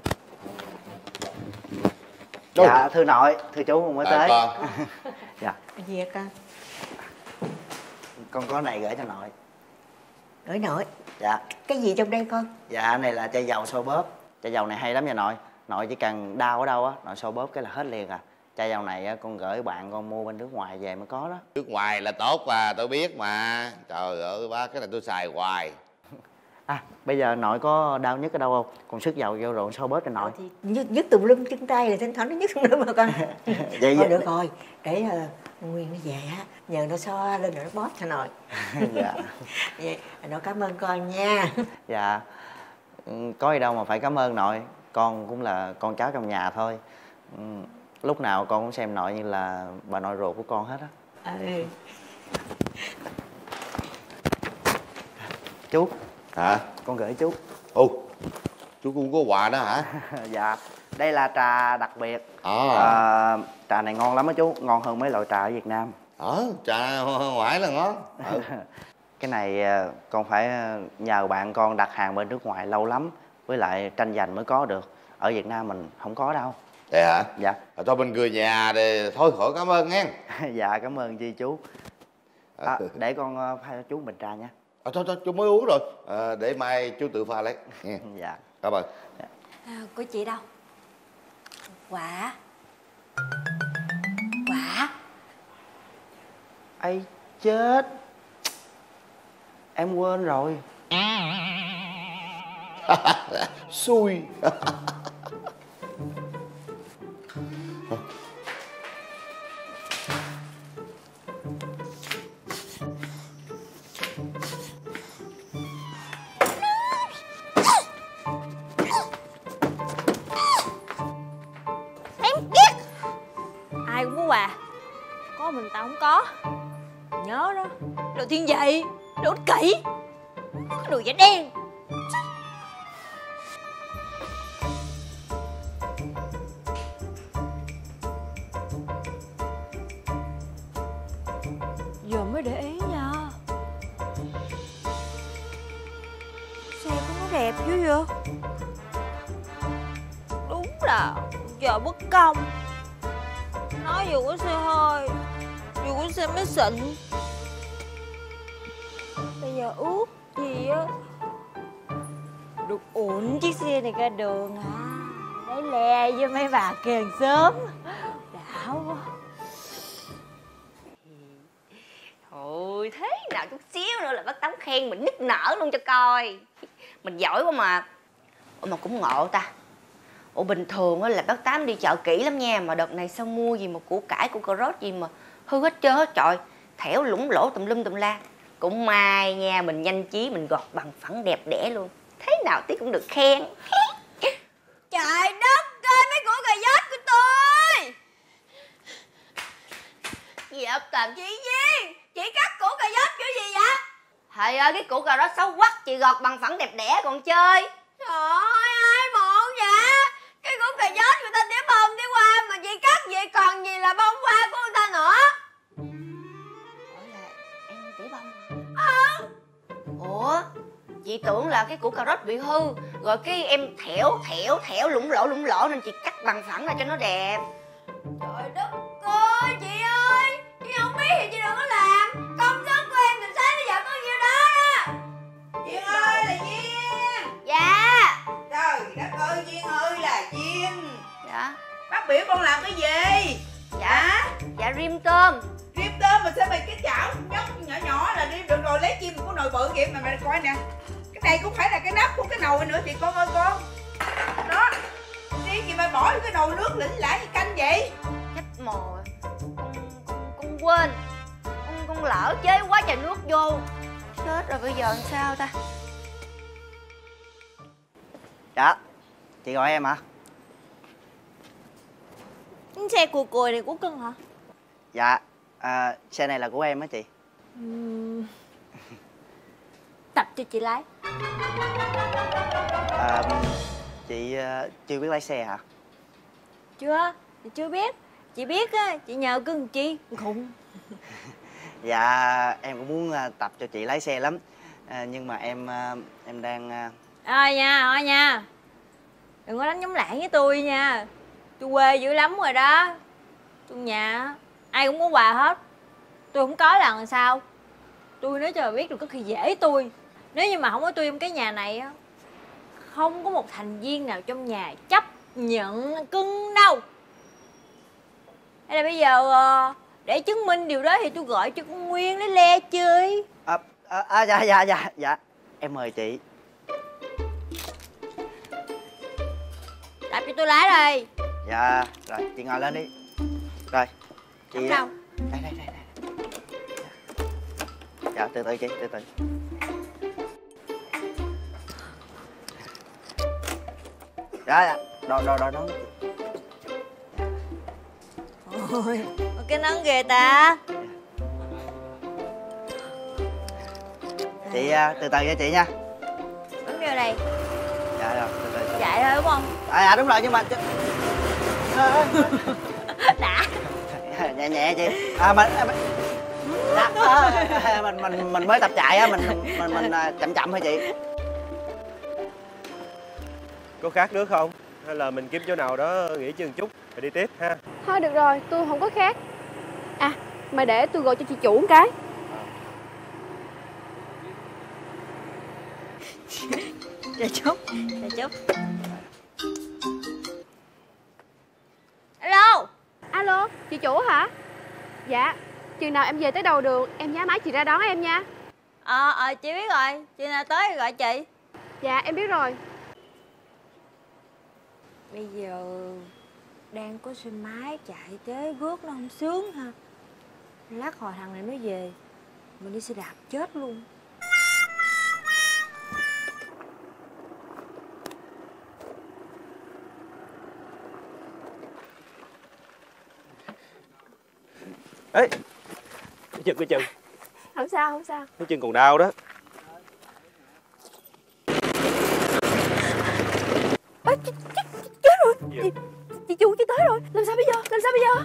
Dạ thưa nội, thưa chú con mới tới. Con. Dạ. Cái gì vậy con? Con có này gửi cho nội. Gửi nội. Dạ. Cái gì trong đây con? Dạ này là chai dầu xô bóp. Chai dầu này hay lắm nha nội. Nội chỉ cần đau ở đâu á, nội xô bóp cái là hết liền à. Chai dầu này á, con gửi bạn con mua bên nước ngoài về mới có đó. Nước ngoài là tốt mà, tôi biết mà. Trời ơi ba, cái này tôi xài hoài. À, bây giờ nội có đau nhức ở đâu không? Con sức dầu vô rồi xô bóp cho nội. Thì nhức tùm lum chân tay là thỉnh thoảng nó nhức tùm lum mà con. Vậy Thôi được rồi, để Nguyên nó về á, nhờ nó xoa lên rồi nó bóp cho nội. Dạ. Vậy nội cảm ơn con nha. Dạ. Có gì đâu mà phải cảm ơn nội. Con cũng là con cháu trong nhà thôi. Lúc nào con cũng xem nội như là bà nội ruột của con hết á. Ừ. Chú. Hả? Con gửi chú. Ồ, chú cũng có quà đó hả? Dạ. Đây là trà đặc biệt. Trà này ngon lắm á chú. Ngon hơn mấy loại trà ở Việt Nam. Trà ngoại là ngon. Cái này con phải nhờ bạn con đặt hàng bên nước ngoài lâu lắm. Với lại tranh giành mới có được. Ở Việt Nam mình không có đâu. Vậy hả? Dạ. Thôi bên người nhà thì thôi khỏi cảm ơn nghe. Dạ cảm ơn chi chú. Để con pha cho chú bình trà nha. Thôi chú mới uống rồi. Để mai chú tự pha lấy. Dạ. Cảm ơn. Của chị đâu? Quả. Ây chết. Em quên rồi. Xui. Ai cũng có quà, có mình tao không có. Nhớ đó, đồ thiên vị, đồ ích kỷ, cái đồ da đen. Giờ mới để ý nha. đẹp dữ vậy? Đúng là giờ bất công. Nói vừa có xe hơi, vừa có xe máy xịn, bây giờ ước gì á được uổng chiếc xe này ra đường à, lấy le với mấy bà kia sớm. Đã quá. Thôi thế nào chút xíu nữa là bác Tám khen mình nức nở luôn cho coi. Mình giỏi quá mà. Ủa mà cũng ngộ ta. Ủa bình thường á là bác Tám đi chợ kỹ lắm nha. Mà đợt này sao mua gì mà củ cải, củ cà rốt gì mà hư hết trơn hết trọi, thẻo lủng lỗ tùm lum tùm la. Cũng may nha, mình nhanh trí mình gọt bằng phẳng đẹp đẽ luôn. Thế nào tí cũng được khen. Trời đất ơi, mấy củ cà rốt của tôi. Gì ấp tầm Chị Duyên, chị cắt củ cà rốt kiểu gì vậy? Thầy ơi, cái củ cà rốt xấu quắc, chị gọt bằng phẳng đẹp đẽ còn chơi. Trời ơi, ai mọn vậy? Cái củ cà rốt người ta tỉa bông tỉa hoa mà chị cắt vậy còn gì là bông hoa của người ta nữa. Ủa là em tỉa bông hả? Ủa, chị tưởng là cái củ cà rốt bị hư, rồi cái em thẻo lủng lỗ nên chị cắt bằng phẳng ra cho nó đẹp. Trời đất ơi, chị ơi, chị không biết thì chị đừng có làm. Công sức của em từ sáng tới giờ có nhiêu đó đó. Duyên ơi là Duyên. Dạ. Trời đất ơi, Duyên ơi là Duyên. Dạ. Bác biểu con làm cái gì? Dạ rim tôm. Rim tôm mà sao mày cái chảo nhóc nhỏ nhỏ là rim được rồi, lấy chim của nồi bự kìa mà mày coi nè. Cái này cũng phải là cái nắp của cái nồi nữa thì con ơi con. Đó. Đi gì mà bỏ cái nồi nước lĩnh lãi gì canh vậy? Chết mồi. Con quên. Con lỡ chế quá trời nước vô. Chết rồi bây giờ làm sao ta? Dạ, chị gọi em hả? Cái xe cùi này của Cưng hả? Dạ, xe này là của em á chị. Tập cho chị lái. Chị chưa biết lái xe hả? Chưa biết. Chị biết á, chị nhờ Cưng chi khùng. Dạ, em cũng muốn tập cho chị lái xe lắm. Nhưng mà em đang... Thôi nha. Đừng có đánh chống lảng với tôi nha. Tôi quê dữ lắm rồi đó. Trong nhà ai cũng có quà hết. Tôi không có là làm sao? Tôi nói cho bà biết được có khi dễ tôi. Nếu như mà không có tôi trong cái nhà này á, không có một thành viên nào trong nhà chấp nhận Cưng đâu. Hay là bây giờ để chứng minh điều đó thì tôi gọi cho con Nguyên lấy le chơi. Dạ. Em mời chị. Đạp cho tôi lái đây. Dạ, rồi chị ngồi lên đi. Rồi chị đâu? Đây. Dạ, từ từ chị, từ từ. Dạ, đồ nóng. Ôi, cái nắng ghê ta. Chị từ từ nha chị nha. Đúng vô đây. Dạ rồi, từ từ. Chạy thôi đúng không? Dạ đúng rồi nhưng mà Đã. nhẹ chị. Mình mới tập chạy á, mình chậm thôi chị. Có khát nước không? Hay là mình kiếm chỗ nào đó nghỉ chân chút rồi đi tiếp ha? Thôi được rồi, tôi không có khát. À, mà để tôi gọi cho chị chủ một cái. Chờ chút. Alo, chị chủ hả? Dạ, chừng nào em về tới đầu đường, em nhá máy chị ra đón em nha. Chị biết rồi, chừng nào tới thì gọi chị. Dạ, em biết rồi. Bây giờ đang có xe máy chạy tới rước nó không sướng ha. Lát hồi thằng này mới về, mình đi xe đạp chết luôn. Ê, cái chân. Không sao. Cái chân còn đau đó. Chết rồi. Chị chủ chị tới rồi. Làm sao bây giờ?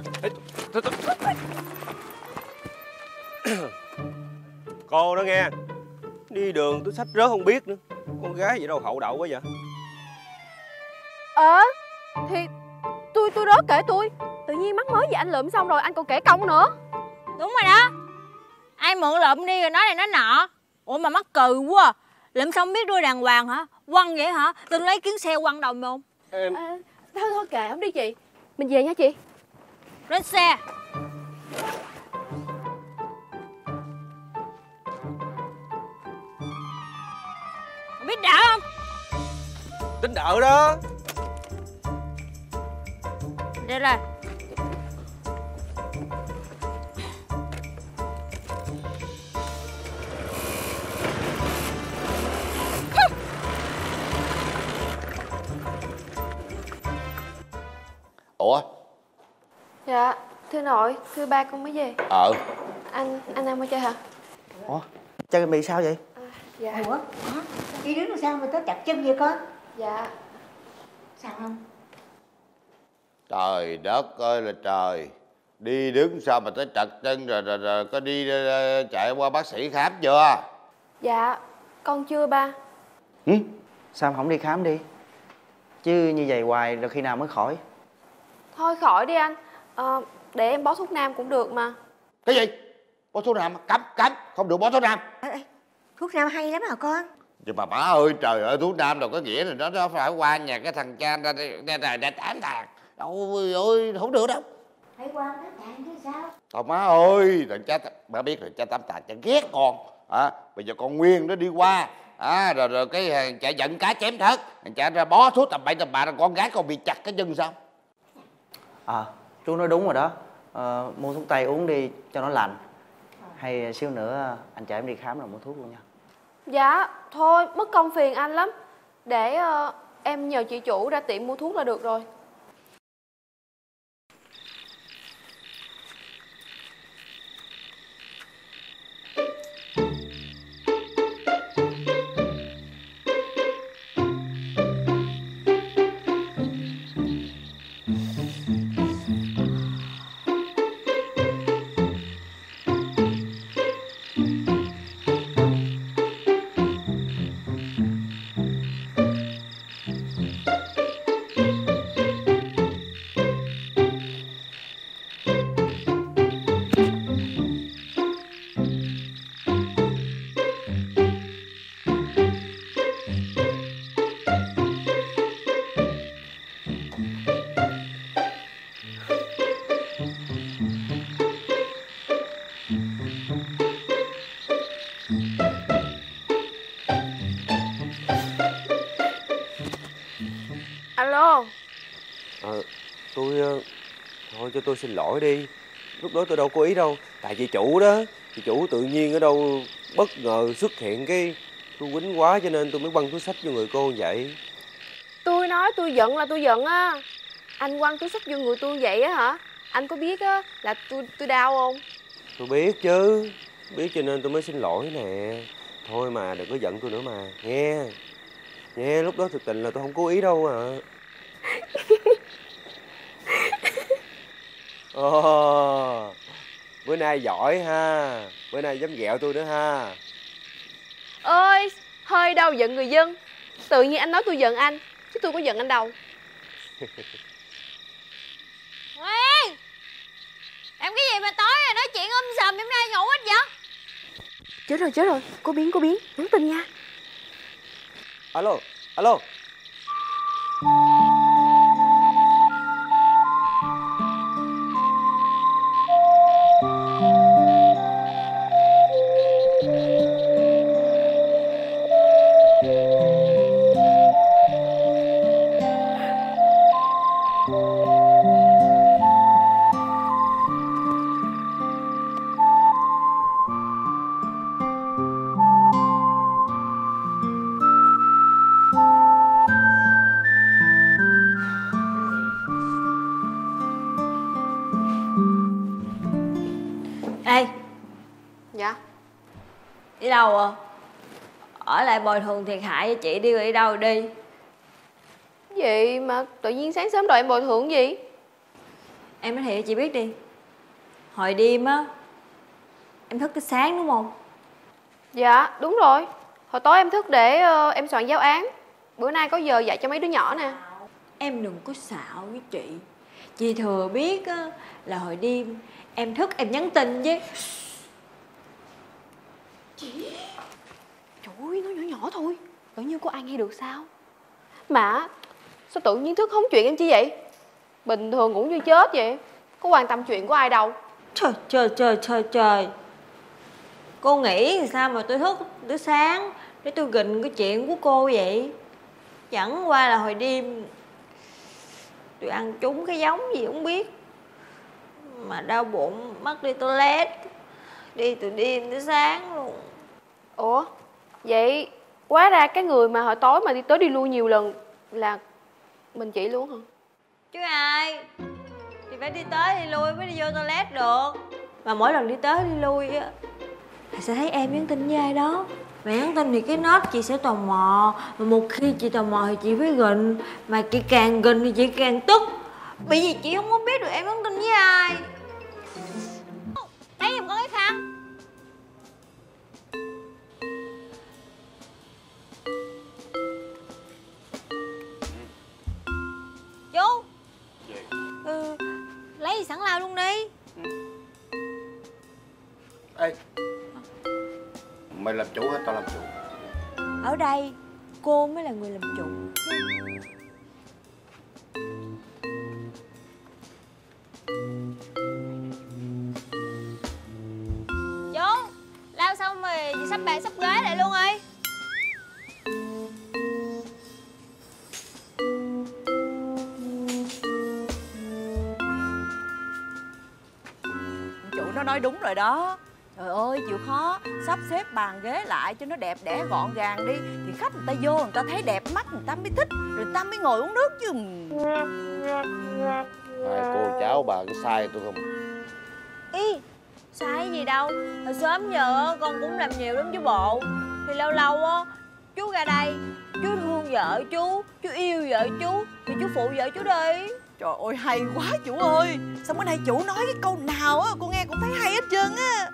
Cô đó nghe. Đi đường tôi xách rớt không biết nữa. Con gái vậy đâu hậu đậu quá vậy? Thì tôi đó kể tôi. Tự nhiên mắc mới gì anh lượm xong rồi anh còn kể công nữa. Đúng rồi đó. Ai mượn lượm đi rồi nói này nói nọ. Ủa mà mắc cười quá à. Lượm xong biết đuôi đàng hoàng hả? Quăng vậy hả? Tôi lấy kiến xe quăng đầu mày không? Thôi kệ không đi chị. Mình về nha chị. Lên xe. Biết đỡ không? Tính đỡ đó. Đây là Ủa? Dạ, thưa nội, thưa ba con mới về. Anh đang qua chơi hả? Ủa? Chân em bị sao vậy? Dạ. Ủa? Đi đứng làm sao mà tới chặt chân vậy con? Dạ. Sao không? Trời đất ơi là trời. Đi đứng sao mà tới trật chân rồi có đi chạy qua bác sĩ khám chưa? Dạ, con chưa ba. Sao em không đi khám đi? Chứ như vậy hoài rồi khi nào mới khỏi? Thôi khỏi đi anh. Để em bó thuốc nam cũng được mà. Cái gì? Bó thuốc nam? Cấm, không được bó thuốc nam. Thuốc nam hay lắm hả con? Nhưng mà má ơi, trời ơi, thuốc nam đâu có nghĩa là nó phải qua nhà cái thằng cha đã tán tàn. Ôi ơi, không được đâu. Phải qua cái tàn chứ sao? Thôi má ơi, thằng cha, má biết rồi, cha Tám Tàn cha ghét con. Bây giờ con Nguyên nó đi qua, rồi cái cha giận cá chém thớt, thằng cha ra bó thuốc tầm bậy tầm bạ, con gái con bị chặt cái chân sao? Chú nói đúng rồi đó. Mua thuốc tây uống đi cho nó lành. Hay xíu nữa anh chở em đi khám rồi mua thuốc luôn nha. Dạ, thôi mất công phiền anh lắm. Để em nhờ chị chủ ra tiệm mua thuốc là được rồi. Alo. Thôi cho tôi xin lỗi đi. Lúc đó tôi đâu có ý đâu. Tại chị chủ đó. Chị chủ tự nhiên ở đâu bất ngờ xuất hiện cái tôi quýnh quá cho nên tôi mới quăng túi xách vô người cô vậy. Tôi nói tôi giận là tôi giận á. Anh quăng túi xách vô người tôi vậy á hả? Anh có biết á là tôi đau không? Tôi biết chứ. Biết cho nên tôi mới xin lỗi nè. Thôi mà đừng có giận tôi nữa mà. Nghe. Nghe, lúc đó thực tình là tôi không cố ý đâu à. Bữa nay giỏi ha. Bữa nay dám ghẹo tôi nữa ha. Ơi, hơi đâu giận người dân. Tự nhiên anh nói tôi giận anh, chứ tôi có giận anh đâu. Nguyên! Làm cái gì mà tối rồi nói chuyện sầm hôm nay ngủ hết vậy? Chết rồi, có biến, nhắn tin nha. Alo. Ê. Dạ. Đi đâu à? Ở lại bồi thường thiệt hại cho chị đi rồi đi đâu rồi đi. Gì mà tự nhiên sáng sớm đòi em bồi thường gì? Em nói thiệt cho chị biết đi. Hồi đêm á em thức tới sáng đúng không? Dạ đúng rồi. Hồi tối em thức để em soạn giáo án. Bữa nay có giờ dạy cho mấy đứa nhỏ nè. Em đừng có xạo với chị. Chị thừa biết á, là hồi đêm em thức em nhắn tin chứ. Chị, trời ơi, nó nhỏ nhỏ thôi, tự nhiên có ai nghe được sao? Mà sao tự nhiên thức không chuyện em chi vậy? Bình thường ngủ như chết vậy, có quan tâm chuyện của ai đâu. Trời. Cô nghĩ sao mà tôi thức tới sáng để tôi gìn cái chuyện của cô vậy? Chẳng qua là hồi đêm tôi ăn trúng cái giống gì không biết, mà đau bụng mắc đi toilet, đi từ đêm tới sáng luôn. Ủa, vậy quá ra cái người mà hồi tối mà đi tới đi lui nhiều lần là mình chị luôn hả? Chứ ai, thì phải đi tới đi lui mới đi vô toilet được. Mà mỗi lần đi tới đi lui á thì sẽ thấy em nhắn tin với ai đó. Mà nhắn tin thì cái nốt chị sẽ tò mò. Mà một khi chị tò mò thì chị phải gìn. Mà chị càng gìn thì chị càng tức, bởi vì chị không có biết được em nhắn tin với ai. Lấy giùm con cái khăn. Chú. Lấy gì sẵn lao luôn đi. Ê, mày làm chủ hay tao làm chủ? Ở đây cô mới là người làm chủ. Chú, lao xong rồi sắp bàn sắp ghế lại luôn ơi. Chủ nó nói đúng rồi đó. Trời ơi, chịu khó sắp xếp bàn ghế lại cho nó đẹp đẽ gọn gàng đi, thì khách người ta vô người ta thấy đẹp mắt người ta mới thích, rồi người ta mới ngồi uống nước chứ. Hai cô cháu bà có sai tôi không? Ý, sai gì đâu. Hồi sớm giờ con cũng làm nhiều lắm chứ bộ. Thì lâu lâu á chú ra đây, chú thương vợ chú yêu vợ chú, thì chú phụ vợ chú đi. Trời ơi, hay quá chủ ơi. Sao bữa nay chủ nói cái câu nào á con nghe cũng thấy hay hết trơn á.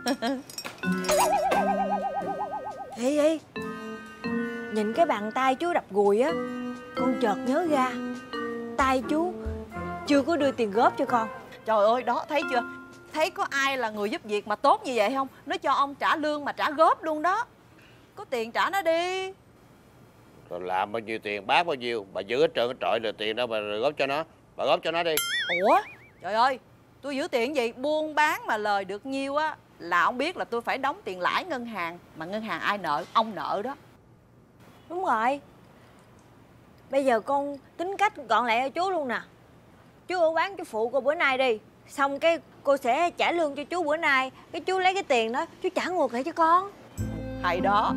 Ê, nhìn cái bàn tay chú đập gùi á, con chợt nhớ ra tay chú chưa có đưa tiền góp cho con. Trời ơi, đó thấy chưa? Thấy có ai là người giúp việc mà tốt như vậy không? Nó cho ông trả lương mà trả góp luôn đó. Có tiền trả nó đi. Rồi làm bao nhiêu tiền, bác bao nhiêu, bà giữ hết trơn cái trọi rồi tiền đâu bà góp cho nó. Bà góp cho nó đi. Ủa? Trời ơi, tôi giữ tiền gì? Buôn bán mà lời được nhiêu á là ông biết là tôi phải đóng tiền lãi ngân hàng. Mà ngân hàng ai nợ? Ông nợ đó. Đúng rồi. Bây giờ con tính cách gọn lẹ cho chú luôn nè. Chú ở quán chú phụ cô bữa nay đi, xong cái cô sẽ trả lương cho chú bữa nay. Cái chú lấy cái tiền đó chú trả ngược lại cho con. Hay đó.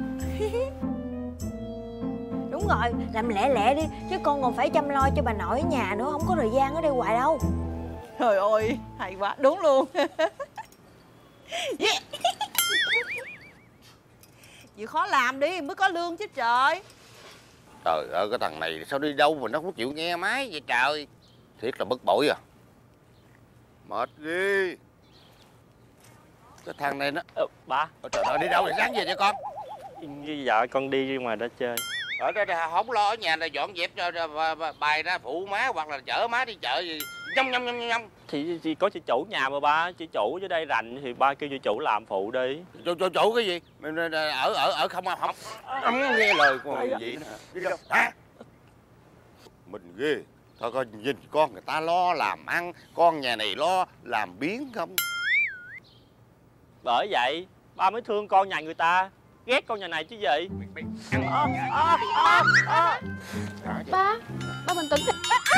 Đúng rồi, làm lẹ lẹ đi, chứ con còn phải chăm lo cho bà nội ở nhà nữa, không có thời gian ở đây hoài đâu. Trời ơi, hay quá, đúng luôn. Chịu khó làm đi mới có lương chứ trời. Trời ơi, cái thằng này sao đi đâu mà nó không chịu nghe máy vậy trời. Thiệt là bực bội à. Mệt ghê. Cái thằng này nó... Ba. Trời ơi, đi đâu rồi sáng về cho con? Dạ con đi ngoài đó chơi. Ở đây không lo ở nhà là dọn dẹp cho bài ra phụ má hoặc là chở má đi chợ gì nhông. Thì có chị chủ nhà mà ba, chị chủ dưới đây rành thì ba kêu chị chủ làm phụ đi. Chủ cái gì? Ở không nghe lời con gì nữa. Đi đâu? Hả? Mình ghê. Thôi coi nhìn con người ta lo làm ăn, con nhà này lo làm biếng không? Bởi vậy ba mới thương con nhà người ta, ghét con nhà này chứ gì. Ba bình tĩnh.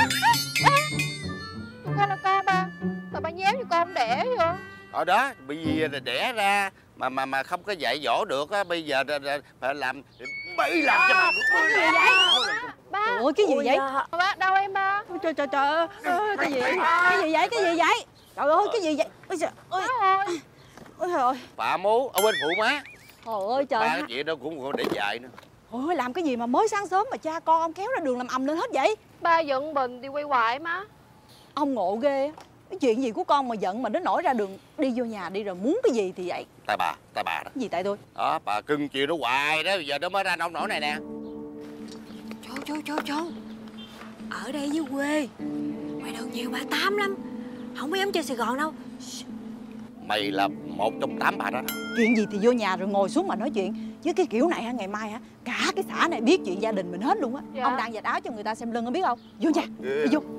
Ba nhém cho con không đẻ vô. Ở đó bởi vì đẻ ra mà không có dạy dỗ được á, bây giờ phải làm bậy làm cho mình cái gì vậy? Ba. Ủa cái gì vậy? Ba đâu em ba? Trời cái gì vậy? Cái gì vậy? Trời ơi cái gì vậy? Ôi trời ơi. Ôi trời ơi. Bà mú ở bên phụ má. Trời ơi trời. Ba cái chuyện đó cũng để dạy nữa. Ôi làm cái gì mà mới sáng sớm mà cha con ông kéo ra đường làm ầm lên hết vậy? Ba giận Bình đi quay hoài má. Ông ngộ ghê á. Cái chuyện gì của con mà giận mà nó nổi ra đường đi vô nhà đi rồi muốn cái gì thì vậy? Tại bà đó. Cái gì tại tôi? Đó, bà cưng chiều nó hoài đó, giờ nó mới ra nông nổi này nè. Châu. Ở đây dưới quê ngoài đường nhiều bà tám lắm, không có dám chơi Sài Gòn đâu. Mày là một trong 8 bà đó. Chuyện gì thì vô nhà rồi ngồi xuống mà nói chuyện. Chứ cái kiểu này ngày mai cả cái xã này biết chuyện gia đình mình hết luôn á. Dạ. Ông đang dạch áo cho người ta xem lưng, có biết không? Vô nhà, đi vô.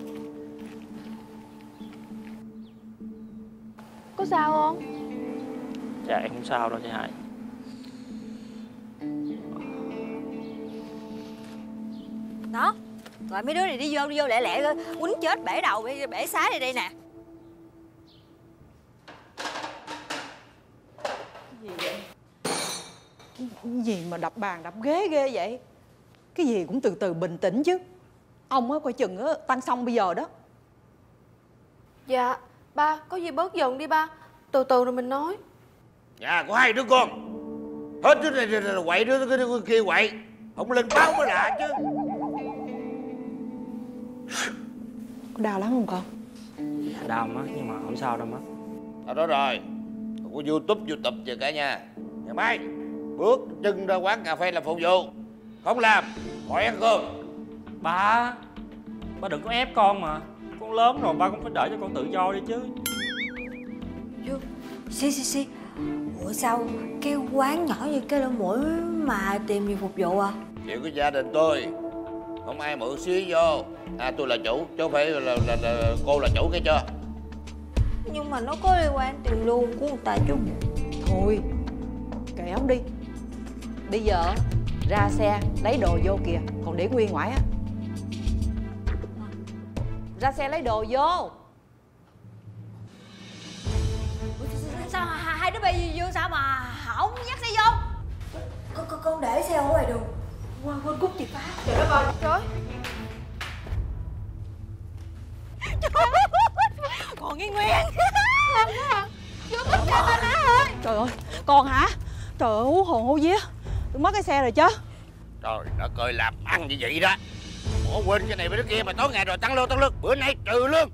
Có sao không? Dạ em không sao đâu chị Hải. Đó, gọi mấy đứa này đi vô lẹ lẹ coi, quýnh chết bể đầu bể xá đây nè. Cái gì mà đập bàn đập ghế ghê vậy? Cái gì cũng từ từ bình tĩnh chứ. Ông á coi chừng á tăng xong bây giờ đó. Dạ, ba, có gì bớt giận đi ba. Từ từ rồi mình nói. Nhà có 2 đứa con, hết đứa này là quậy, đứa kia quậy, không lên báo mới lạ chứ. Có đau lắm không con? Dạ đau má, nhưng mà không sao đâu má. Đó rồi, không có YouTube chờ cả nhà. Ngày mai bước chân ra quán cà phê làm phục vụ, không làm khỏi ăn cơm. Ba đừng có ép con mà. Con lớn rồi ba cũng phải đợi cho con tự do đi chứ. Xí. Ủa sao cái quán nhỏ như cái lỗ mũi mà tìm gì phục vụ à? Chuyện của gia đình tôi, không ai mượn xí vô. Tôi là chủ, chứ không phải là cô là chủ cái chưa. Nhưng mà nó có liên quan tiền lương của người ta chứ. Thôi, kệ ông đi. Bây giờ ra xe lấy đồ vô kìa, còn để nguyên ngoài á. Ra xe lấy đồ vô. Sao hai đứa bay vô sao mà không dắt xe vô? Con để xe ở ngoài đường. Quên cút chìa khóa. Trời đất ơi, trời. Còn nghe Nguyên. Chưa mất xe ba má ơi. Trời ơi, con hả? Trời ơi, hú hồn hú vía. Tôi mất cái xe rồi chứ. Trời đất ơi, làm ăn như vậy đó. Bỏ quên cái này với cái kia mà tối ngày rồi tăng lương. Bữa nay trừ lương.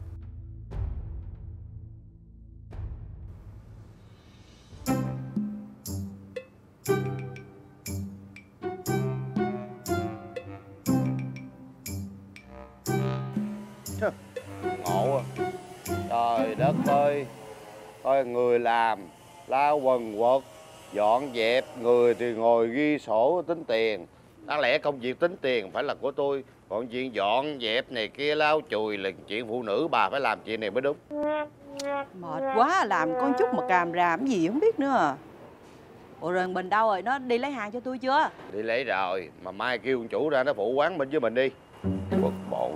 Ngộ à. Trời đất ơi, coi người làm lao quần quật, dọn dẹp, người thì ngồi ghi sổ tính tiền. Đáng lẽ công việc tính tiền phải là của tôi, còn chuyện dọn dẹp này kia lau chùi là chuyện phụ nữ, bà phải làm chuyện này mới đúng. Mệt quá, làm con chút mà càm ràm gì không biết nữa. Ủa rồi Bình đâu rồi, nó đi lấy hàng cho tôi chưa? Đi lấy rồi, mà mai kêu con chủ ra nó phụ quán bên với mình đi. Bực bội.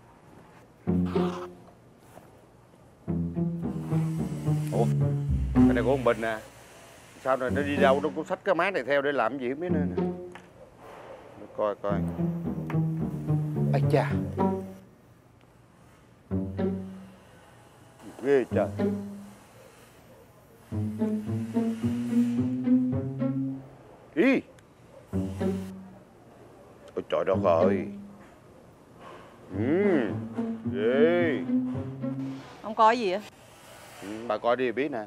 Ủa, cái này của con Bình nè. Sao rồi nó đi đâu nó cũng xách cái máy này theo để làm gì không biết nữa nè. Coi. Ây cha. Ghê trời. Ý. Ôi trời đất ơi. Ghê. Ông coi gì vậy? Bà coi đi biết nè.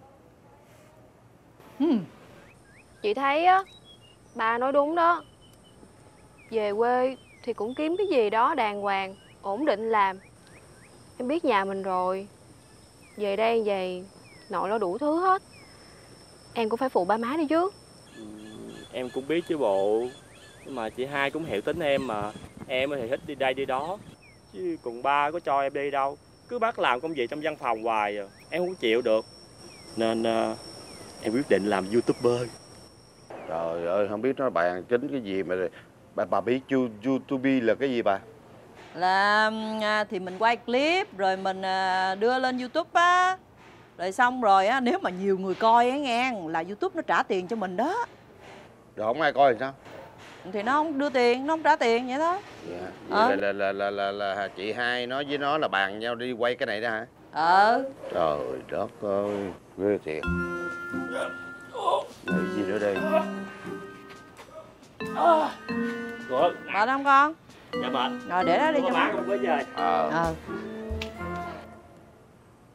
Chị thấy á, ba nói đúng đó. Về quê thì cũng kiếm cái gì đó đàng hoàng, ổn định làm. Em biết nhà mình rồi. Về đây vậy, nội lo đủ thứ hết. Em cũng phải phụ ba má đi chứ. Em cũng biết chứ bộ. Nhưng mà chị hai cũng hiểu tính em mà. Em thì thích đi đây đi đó. Chứ còn ba có cho em đi đâu. Cứ bắt làm công việc trong văn phòng hoài à. Em không chịu được. Nên em quyết định làm YouTuber. Trời ơi, không biết nó bàn chính cái gì mà bà biết YouTube là cái gì bà? Là thì mình quay clip rồi mình đưa lên YouTube á. Rồi xong rồi á, nếu mà nhiều người coi á nghe, là YouTube nó trả tiền cho mình đó. Rồi không ai coi thì sao? Thì nó không đưa tiền, nó không trả tiền vậy đó. Vậy là chị hai nói với nó là bàn nhau đi quay cái này đó hả? Trời đất ơi, ghê thiệt. Nghĩ gì nữa đây? Mệt không con? Dạ mệt. Rồi để đó đi cho má. Không có về.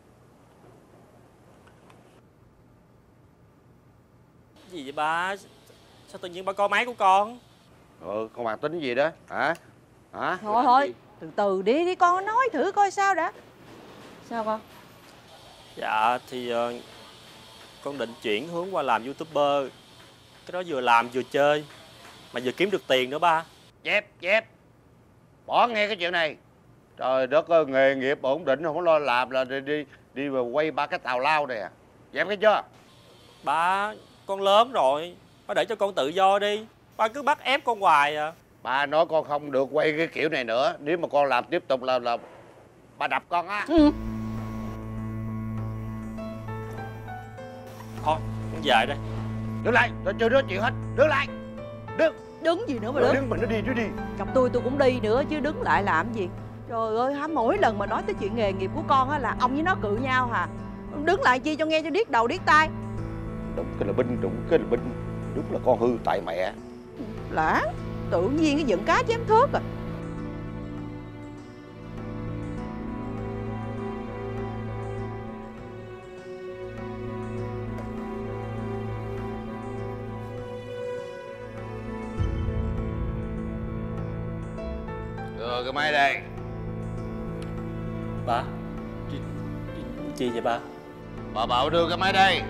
ba? Sao tự nhiên ba coi máy của con? Con Hoàng tính gì đó hả? Hả? Thôi từ từ đi con nói thử coi sao đã. Sao con? Dạ thì con định chuyển hướng qua làm YouTuber. Cái đó vừa làm vừa chơi mà vừa kiếm được tiền nữa ba. Chép bỏ nghe cái chuyện này. Trời đất ơi, nghề nghiệp ổn định không có lo làm là đi mà quay ba cái tào lao này à. Dẹp cái chưa? Ba, con lớn rồi, ba để cho con tự do đi. Ba cứ bắt ép con hoài à. Ba nói con không được quay cái kiểu này nữa. Nếu mà con làm tiếp tục là ba đập con á. Thôi, con về đây. Đứng lại, tôi chưa nói chuyện hết. Đứng lại. Đứng gì nữa mà đứng? đứng? Mình nó đi đi. Gặp tôi cũng đi nữa chứ đứng lại làm gì? Trời ơi, mỗi lần mà nói tới chuyện nghề nghiệp của con á là ông với nó cự nhau hả? Đứng lại chi cho nghe cho điếc đầu điếc tai. Đúng cái là binh, đúng là con hư tại mẹ. Lã, tự nhiên cái giận cá chém thớt à. Đưa cái máy đây. Ba, chi vậy ba? Bà bảo đưa cái máy đây.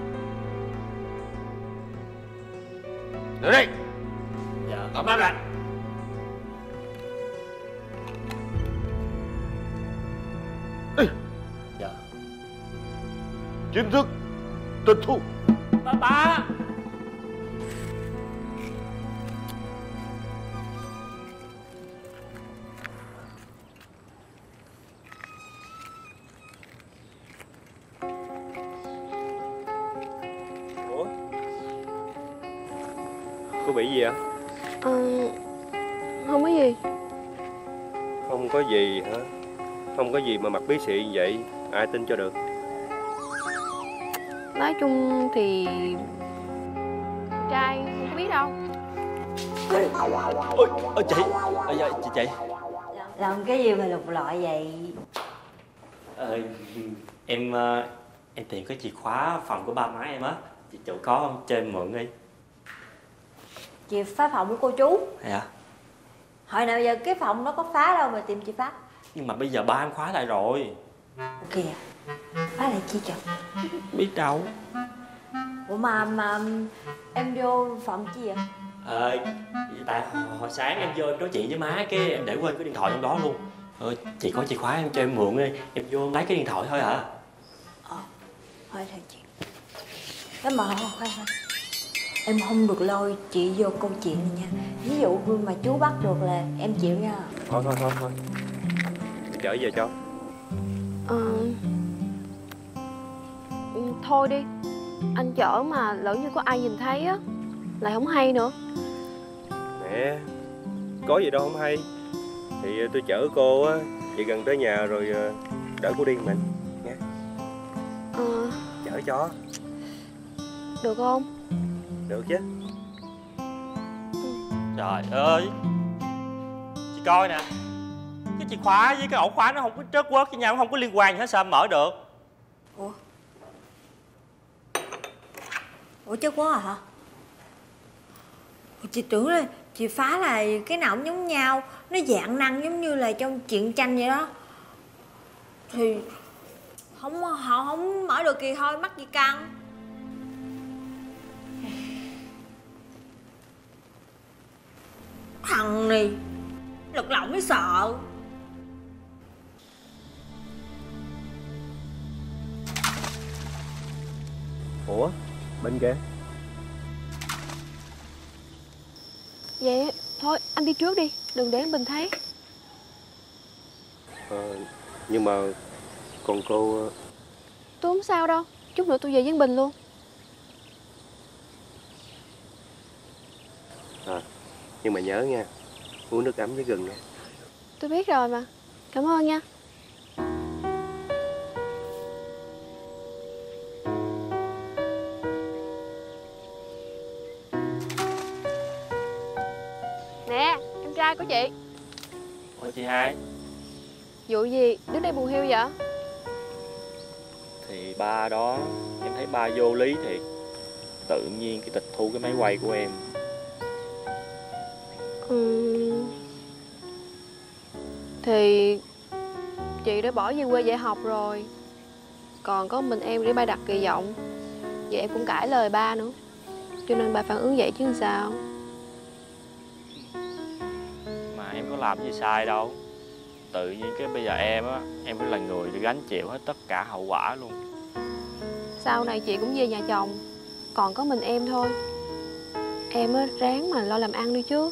Đưa đi. Dạ. Cầm máy lại. Dạ. Chính thức tịch thu. Ba. Ủa? Cô bị gì ạ? Không có gì. Không có gì hả? Không có gì mà mặt bí xị như vậy, ai tin cho được? Nói chung thì trai không có biết đâu. Ôi chị, chị. Làm cái gì mà lục lọi vậy? Em tìm cái chìa khóa phòng của ba má em á. Chị chủ có không? Cho em mượn đi. Chìa phá phòng của cô chú? Dạ. Hồi nào giờ cái phòng nó có phá đâu mà tìm chìa phá. Nhưng mà bây giờ ba em khóa lại rồi. Kìa, phá lại chi chật? Biết đâu. Ủa mà em vô phòng chi vậy? Tại hồi sáng em vô em nói chuyện với má cái em để quên cái điện thoại trong đó luôn. Chị có chìa khóa em cho em mượn đi. Em vô lấy cái điện thoại thôi hả? Thôi chị. Cái mà khoan. Em không được lôi chị vô câu chuyện này nha. Ví dụ mà chú bắt được là em chịu nha. Thôi. Chở về cho. Thôi đi. Anh chở mà lỡ như có ai nhìn thấy á lại không hay nữa. Mẹ, có gì đâu không hay. Thì tôi chở cô á, chị gần tới nhà rồi đỡ cô đi mình nha. Chở cho. Được không? Được chứ. Trời ơi, chị coi nè, cái chìa khóa với cái ổ khóa nó không có trớt quớt với nhau, không có liên quan gì hết, sao mở được? Ủa chứ quá hả? Chị tưởng là chị phá là cái nào cũng giống nhau, nó dạng năng giống như là trong truyện tranh vậy đó. Thì họ không mở được thì thôi, mắc gì căng. Thằng này lật lọng mới sợ. Ủa, bên kia. Vậy thôi anh đi trước đi, đừng để anh Bình thấy. Nhưng mà còn cô... Tôi không sao đâu, chút nữa tôi về với anh Bình luôn. Nhưng mà nhớ nha, uống nước ấm với gừng nha. Tôi biết rồi mà, cảm ơn nha. Nè, em trai của chị. Ủa chị hai? Vụ gì, đứng đây buồn hiu vậy? Thì ba đó, em thấy ba vô lý thiệt. tự nhiên cái tịch thu cái máy quay của em. Thì chị đã bỏ về quê dạy học rồi, còn có mình em để ba đặt kỳ vọng. Vậy em cũng cãi lời ba nữa, cho nên ba phản ứng vậy chứ sao. Mà em có làm gì sai đâu. Tự nhiên cái bây giờ em á, em phải là người để gánh chịu hết tất cả hậu quả luôn. Sau này chị cũng về nhà chồng, còn có mình em thôi. Em á ráng mà lo làm ăn đi chứ.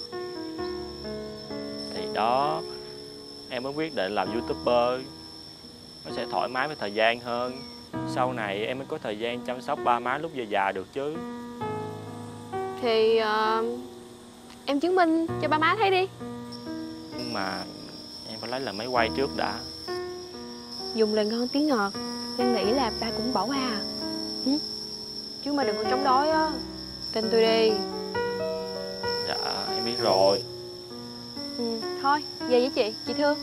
Thì đó, em mới quyết định làm YouTuber. Nó sẽ thoải mái với thời gian hơn. Sau này em mới có thời gian chăm sóc ba má lúc về già được chứ. Thì em chứng minh cho ba má thấy đi. Nhưng mà em phải lấy là máy quay trước đã. Dùng lời ngon tiếng ngọt, em nghĩ là ba cũng bỏ qua à. Chứ mà đừng có chống đối á. Tin tôi đi. Dạ em biết rồi. Thôi về với chị thương.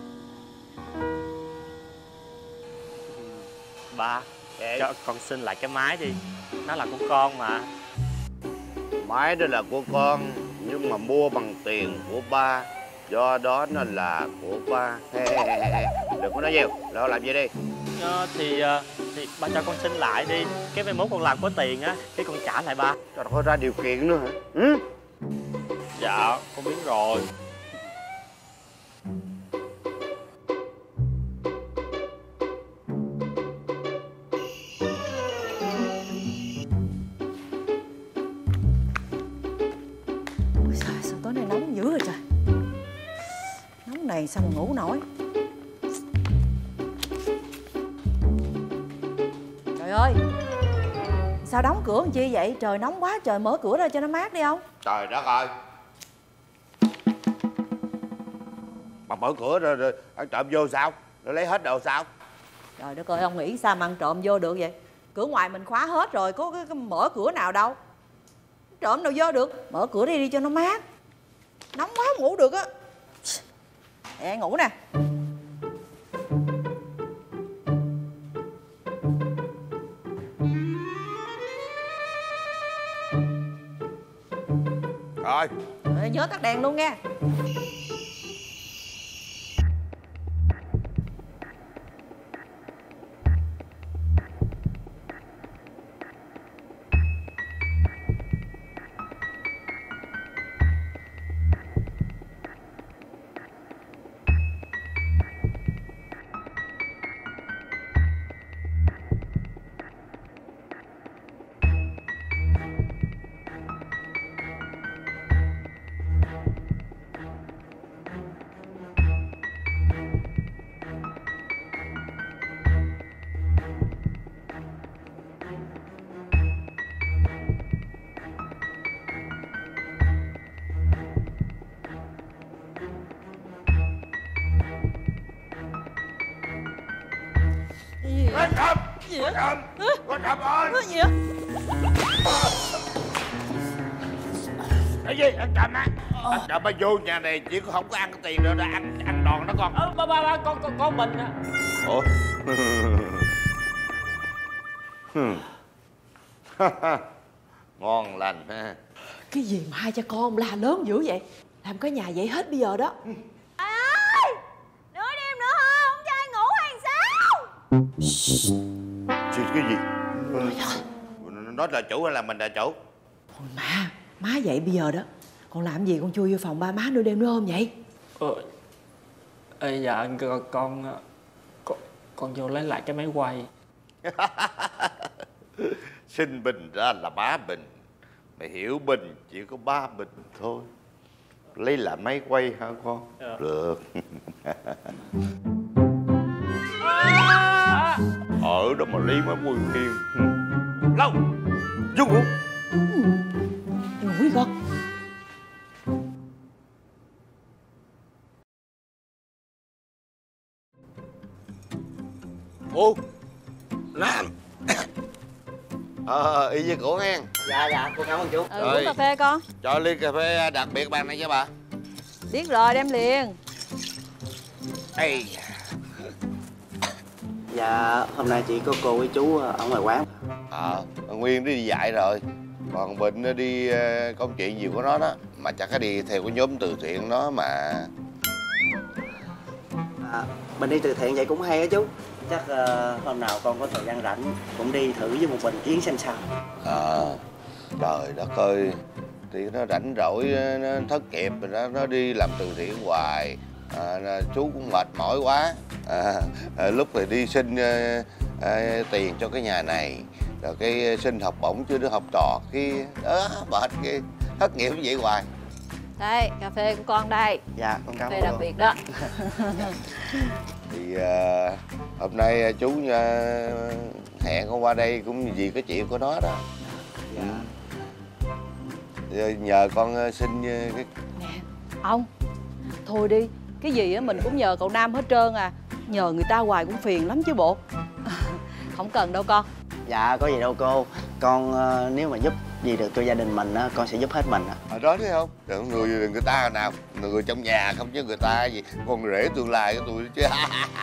Ba, cho con xin lại cái máy đi. Nó là của con mà. Máy đó là của con, nhưng mà mua bằng tiền của ba, do đó nó là của ba. Đừng có nói nhiều, lo làm gì đi. Thì ba cho con xin lại đi. Cái mai mốt con làm có tiền á, cái con trả lại ba. Cho nó ra điều kiện nữa hả? Dạ con biết rồi. Sao tối nay nóng dữ rồi trời. Nóng này sao mà ngủ nổi. Trời ơi, sao đóng cửa làm chi vậy? Trời nóng quá trời, mở cửa ra cho nó mát đi không? Trời đất ơi. Bà mở cửa rồi ăn trộm vô sao? Rồi lấy hết đồ sao? Trời đất ơi, ông nghĩ sao mà ăn trộm vô được vậy? Cửa ngoài mình khóa hết rồi, có cái mở cửa nào đâu. Trộm đâu vô được. Mở cửa đi cho nó mát. Nóng quá không ngủ được á. Nè ngủ nè. Rồi. Nhớ tắt đèn luôn nha. Con trộm! Con trộm! Con trộm ơi! Cái gì vậy? Cái gì? Ăn trộm á? Ăn trộm mới vô nhà này chỉ không có ăn cái tiền nữa, ăn đòn đó con. Ba, con mình á. Ủa? Ngon lành ha. Cái gì mà hai cha con la lớn dữ vậy? Làm cái nhà vậy hết bây giờ đó. Ơi! Nửa đêm nữa không? Không cho ai ngủ hay sao? Cái gì? Nó là chủ hay là mình là chủ? Thôi má dậy bây giờ đó. Con làm gì con chui vô phòng ba má nửa đêm nữa không vậy? Dạ con vô lấy lại cái máy quay. Sinh Bình ra là bá Bình. Mày hiểu Bình chỉ có ba Bình thôi. Lấy lại máy quay hả con? Dạ. Được. Ở đó mà lấy máy quay khiên. Lâu vô ngủ. Ngủ đi con. Ô Nam. Y với cổ nghe. Dạ cô cảm ơn chú. Uống cà phê con. Cho ly cà phê đặc biệt bàn này cho bà. Biết rồi đem liền. Ê. Dạ hôm nay chỉ có cô với chú ở ngoài quán. Nguyên đi dạy rồi. Còn Bình nó đi công chuyện gì của nó đó. Mà chắc nó đi theo cái nhóm từ thiện đó mà. Mình đi từ thiện vậy cũng hay á chú. Chắc hôm nào con có thời gian rảnh cũng đi thử với một bình chuyến xem sao. Trời đất ơi, thì nó rảnh rỗi, nó thất nghiệp rồi nó đi làm từ thiện hoài. Chú cũng mệt mỏi quá. Lúc thì đi xin tiền cho cái nhà này, rồi cái xin học bổng chứ đứa học trò kia đó, mệt kia, thất nghiệp vậy hoài. Đây, cà phê của con đây. Dạ, con cảm ơn. Phê đặc biệt đó. Thì hôm nay chú hẹn con qua đây cũng vì cái chuyện của nó đó. Nhờ con xin cái... Nè, ông, thôi đi, cái gì á mình cũng nhờ cậu Nam hết trơn à. Nhờ người ta hoài cũng phiền lắm chứ bộ. Không cần đâu con. Dạ, có gì đâu cô. Con nếu mà giúp gì được cho gia đình mình á, con sẽ giúp hết mình á. Đó thấy không? Người ta nào, người trong nhà không chứ người ta gì. Con rể tương lai của tôi chứ.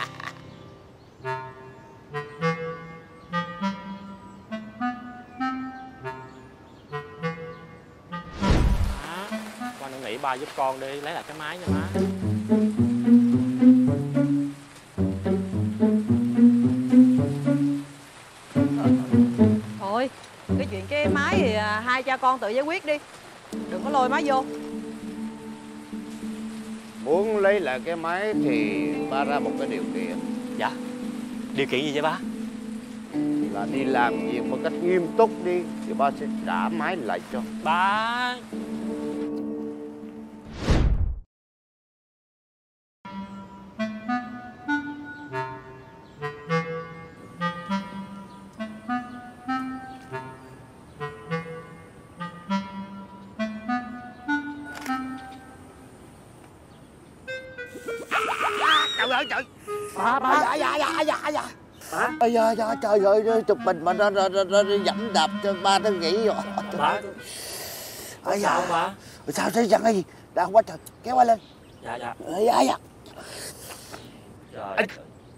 Con năn nỉ ba giúp con đi, lấy lại cái máy nha má. Thôi, cái chuyện cái máy thì hai cha con tự giải quyết đi. Đừng có lôi máy vô. Muốn lấy lại cái máy thì ba ra một cái điều kiện. Dạ, điều kiện gì vậy ba? Là đi làm việc một cách nghiêm túc đi, thì ba sẽ trả máy lại cho. Ba... Trời ơi trời. Ba. Dạ, trời ơi, chụp mình mà nó dẫm đạp cho ba nó nghỉ rồi. Ba, có sao không ba? Sao thế giận cái gì? Đau quá trời, kéo qua lên. Dạ. Dạ. Trời.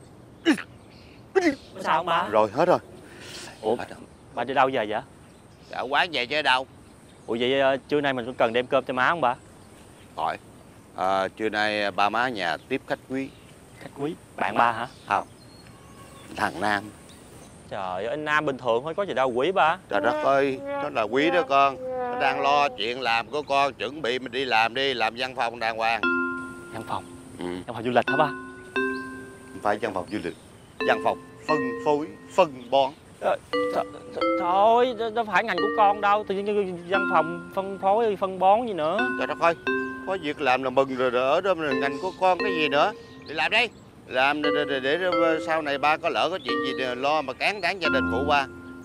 Có sao không ba? Rồi, hết rồi. Ủa, ba đi đâu về vậy? Dạ, quán về chứ đâu. Ủa vậy trưa nay mình có cần đem cơm cho má không ba? Hỏi. Trưa nay ba má nhà tiếp khách quý. Khách quý? Bạn ba hả? Không. Thằng Nam. Trời ơi, anh Nam bình thường thôi, có gì đâu quý ba. Trời đất ơi, nó là quý đó con. Nó đang lo chuyện làm của con, chuẩn bị mình đi, làm văn phòng đàng hoàng. Văn phòng? Văn phòng du lịch hả ba? Không phải văn phòng du lịch, văn phòng phân phối, phân bón. Thôi, đâu phải ngành của con đâu, tự nhiên văn phòng phân phối, phân bón gì nữa. Trời đất ơi, có việc làm là mừng rồi, ở đó là ngành của con cái gì nữa. Đi làm đi, làm để sau này ba có lỡ có chuyện gì thì lo mà cán đáng gia đình phụ ba.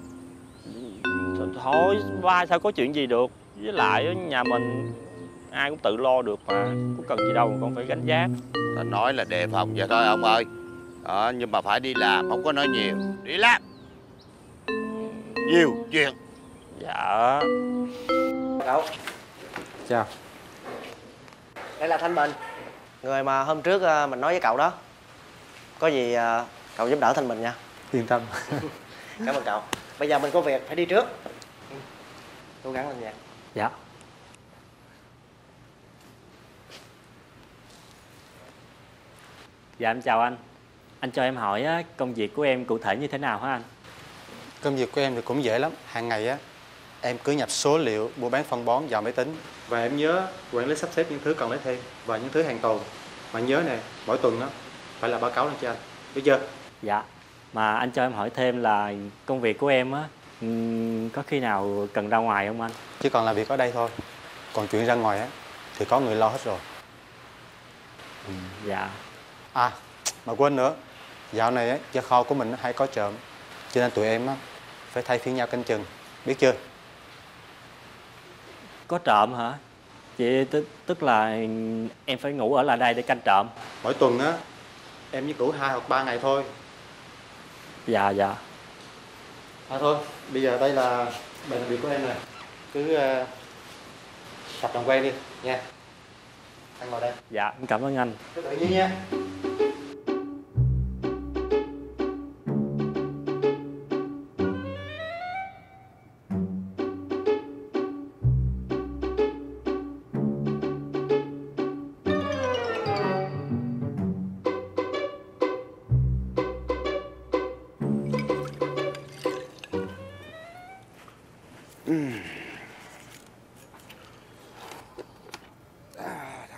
Thôi, ba sao có chuyện gì được. Với lại nhà mình ai cũng tự lo được mà, có cần gì đâu mà con phải gánh vác. Ta nói là đề phòng vậy thôi ông ơi. Nhưng mà phải đi làm, không có nói nhiều. Đi làm. Nhiều chuyện. Dạ. Cậu. Chào. Đây là Thanh Bình, người mà hôm trước mình nói với cậu đó. Có gì cậu giúp đỡ Thanh Bình nha. Yên tâm. Cảm ơn cậu. Bây giờ mình có việc phải đi trước. Cố gắng lên nha. Dạ. Dạ em chào anh. Anh cho em hỏi á, công việc của em cụ thể như thế nào hả anh? Công việc của em thì cũng dễ lắm. Hàng ngày á, em cứ nhập số liệu mua bán phân bón vào máy tính. Và em nhớ quản lý sắp xếp những thứ cần lấy thêm và những thứ hàng tồn. Mà nhớ nè, mỗi tuần á phải là báo cáo lên cho anh. Biết chưa? Dạ. Mà anh cho em hỏi thêm là công việc của em á, có khi nào cần ra ngoài không anh? Chỉ còn làm việc ở đây thôi. Còn chuyện ra ngoài á thì có người lo hết rồi. Dạ. À, mà quên nữa. Dạo này á, gia kho của mình hay có trộm. Cho nên tụi em á phải thay phiên nhau canh chừng. Biết chưa? Có trộm hả? Vậy tức là em phải ngủ ở lại đây để canh trộm. Mỗi tuần á em chỉ ngủ 2 hoặc 3 ngày thôi. Dạ. Thôi, bây giờ đây là bài làm việc của em nè. Cứ tập làm quen đi nha. Anh ngồi đây. Dạ, cảm ơn anh. Cứ tự nhiên nha.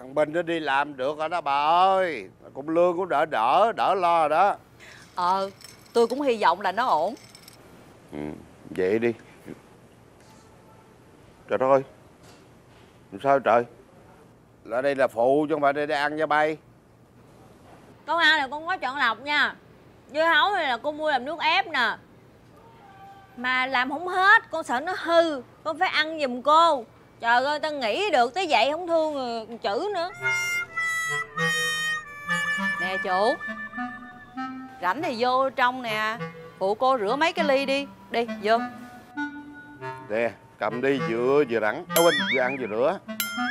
Thằng Bình nó đi làm được rồi đó bà ơi. Cũng lương cũng đỡ lo rồi đó. Tôi cũng hy vọng là nó ổn. Vậy đi. Trời đất ơi, làm sao trời? Là đây là phụ chứ không phải để ăn cho bay. Con ăn là con có chọn lọc nha. Dưa hấu này là con mua làm nước ép nè. Mà làm không hết, con sợ nó hư. Con phải ăn giùm cô. Trời ơi, tao nghĩ được tới vậy không thương người chữ nữa. Nè chủ, rảnh thì vô trong nè, phụ cô rửa mấy cái ly đi. Đi, vô. Nè, cầm đi, vừa rảnh, vừa ăn vừa rửa.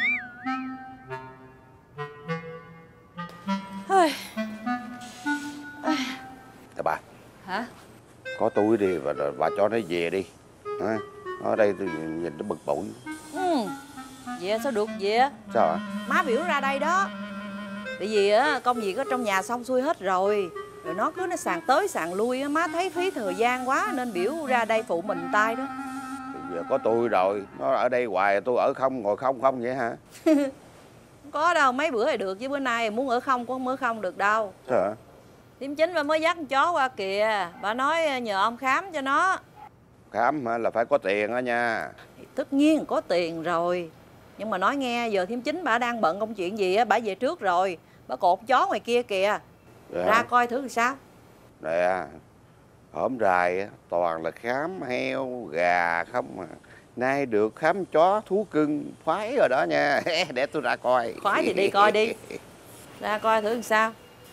Nè bà. Hả? Có tôi đi và bà cho nó về đi. Ở đây tôi nhìn nó bực bội. Về sao được về? Sao hả? Má biểu ra đây đó. Tại vì công việc ở trong nhà xong xuôi hết rồi. Rồi nó cứ sàn tới sàn lui á, má thấy phí thời gian quá nên biểu ra đây phụ mình tay đó. Giờ có tôi rồi, nó ở đây hoài tôi ở không ngồi không vậy hả? Không có đâu, mấy bữa thì được chứ bữa nay muốn ở không cũng không ở không được đâu. Sao hả? Tiệm Chính bà mới dắt con chó qua kìa. Bà nói nhờ ông khám cho nó. Khám hả? Là phải có tiền đó nha. Thì tất nhiên có tiền rồi. Nhưng mà nói nghe, giờ Thiêm Chính bà đang bận công chuyện gì á, bà về trước rồi. Bà cột chó ngoài kia kìa. Ra coi thử làm sao. Nè, hổm rày toàn là khám heo, gà không mà. Nay được khám chó, thú cưng, khoái rồi đó nha. Để tôi ra coi. Khoái thì đi coi đi. Ra coi thử làm sao.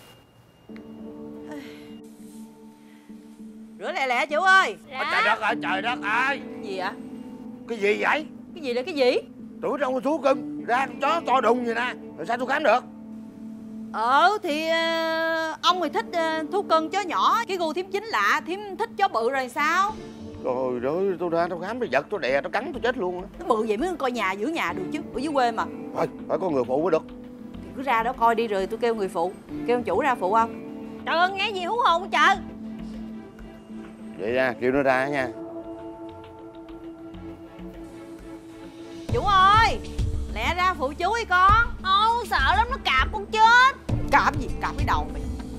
Rửa lẹ lẹ chủ ơi. Trời đất ơi, trời đất ơi. Gì ạ? Cái gì vậy? Cái gì là cái gì? Tưởng trong thú cưng, ra con chó to đùng vậy nè. Rồi sao tôi khám được? Thì ông thì thích thú cưng chó nhỏ. Cái gu Thiếm Chính lạ, Thiếm thích chó bự rồi sao? Trời ơi, tôi ra tôi khám tôi giật tôi đè nó cắn tôi chết luôn á. Nó bự vậy mới coi nhà giữ nhà được chứ. Ở dưới quê mà. Thôi, phải có người phụ mới được. Thì cứ ra đó coi đi rồi tôi kêu người phụ. Kêu ông chủ ra phụ không? Trời ơi, nghe gì hú hồn trời. Vậy nha, kêu nó ra nha. Chủ ơi, lẹ ra phụ chú đi con. Không, sợ lắm, nó cạp con chết. Cạp gì? Cạp cái đầu mày.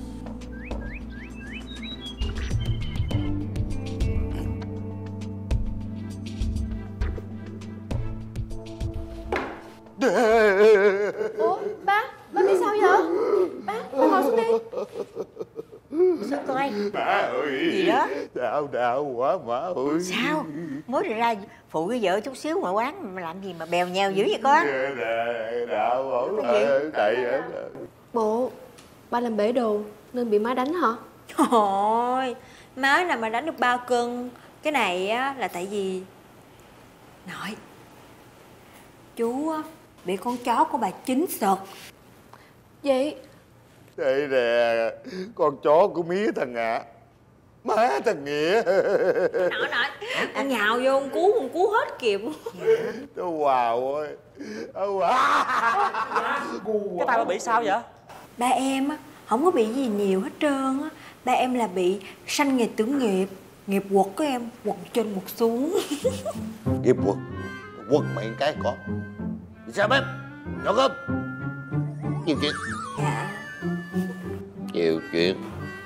Ủa, ba bị sao vậy? Ba ngồi xuống đi. Sao coi? Má ơi. Gì đó? Đau quá má ơi. Sao? Mới ra phụ cái vợ chút xíu mà quán mà làm gì mà bèo nhèo dữ vậy con? Đau ổn chạy. Bộ, ba làm bể đồ nên bị má đánh hả? Trời, má nào mà đánh được 3 cân. Cái này á là tại vì nội chú á bị con chó của bà Chính sực. Vậy Đây nè, con chó của mía thằng ạ. Má thằng Nghĩa. Nội, con nhào vô con cứu hết kịp. Tôi wow ơi. Cái tay bà bị sao vậy? Ba em á không có bị gì nhiều hết trơn á. Ba em là bị sanh nghề tử nghiệp. Nghiệp quật của em, quật trên một xuống. Nghiệp quật? Quật mày cái con. Sao bếp? Nhỏ cơm. Nhiều chuyện. Dạ. Nhiều chuyện.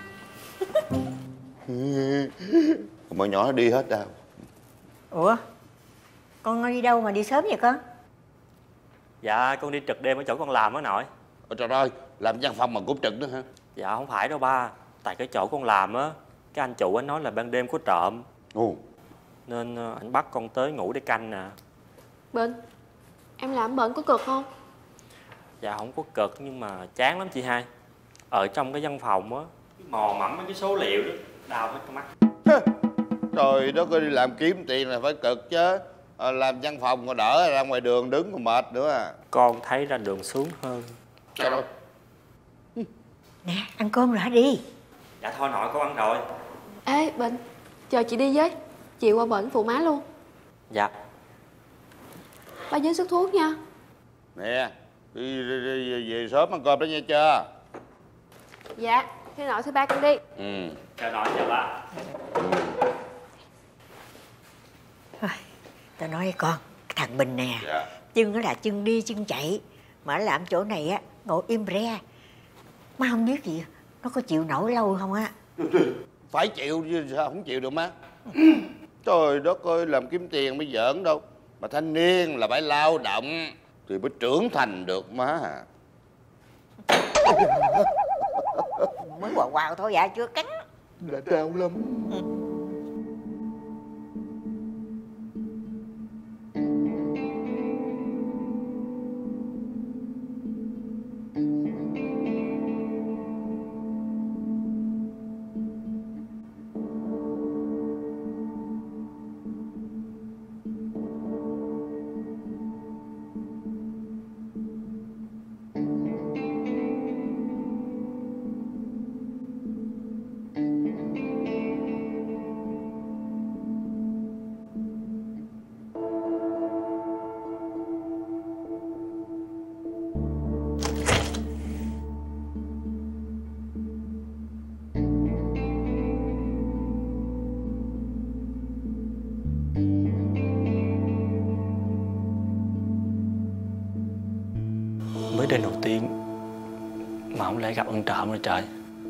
Mọi nhỏ đi hết đâu. Ủa? Con đi đâu mà đi sớm vậy con? Dạ con đi trực đêm ở chỗ con làm á nội. Ôi trời ơi, làm văn phòng mà cũng trực nữa hả? Dạ không phải đâu ba. Tại cái chỗ con làm á, cái anh chủ anh nói là ban đêm có trộm. Nên anh bắt con tới ngủ để canh nè. Bình, em làm bệnh có cực không? Dạ không có cực nhưng mà chán lắm chị hai. Ở trong cái văn phòng á, mò mẫm mấy cái số liệu đó, đau hết cái mắt. Trời đất ơi, đi làm kiếm tiền là phải cực chứ. Làm văn phòng còn đỡ, ra ngoài đường đứng còn mệt nữa à. Con thấy ra đường sướng hơn. Sao đâu? Nè, ăn cơm rồi đi. Dạ thôi nội con ăn rồi. Ê Bình, chờ chị đi với. Chị qua bệnh phụ má luôn. Dạ. Ba nhớ sức thuốc nha. Nè, đi về sớm ăn cơm đó nha chưa? Dạ, thế nội thứ ba con đi. Chào nội, chào ba. Tao nói với con, cái thằng Bình nè, dạ. chân nó là chân đi chân chạy. Mà nó làm chỗ này á, ngồi im re. Má không biết gì, nó có chịu nổi lâu không á? Phải chịu chứ sao không chịu được má. Trời đất ơi, làm kiếm tiền mới giỡn đâu. Mà thanh niên là phải lao động thì mới trưởng thành được má. Mới quà quà thôi dạ, chưa cắn. Đã đau lắm. Mới đêm đầu tiên mà không lẽ gặp ăn trộm rồi trời.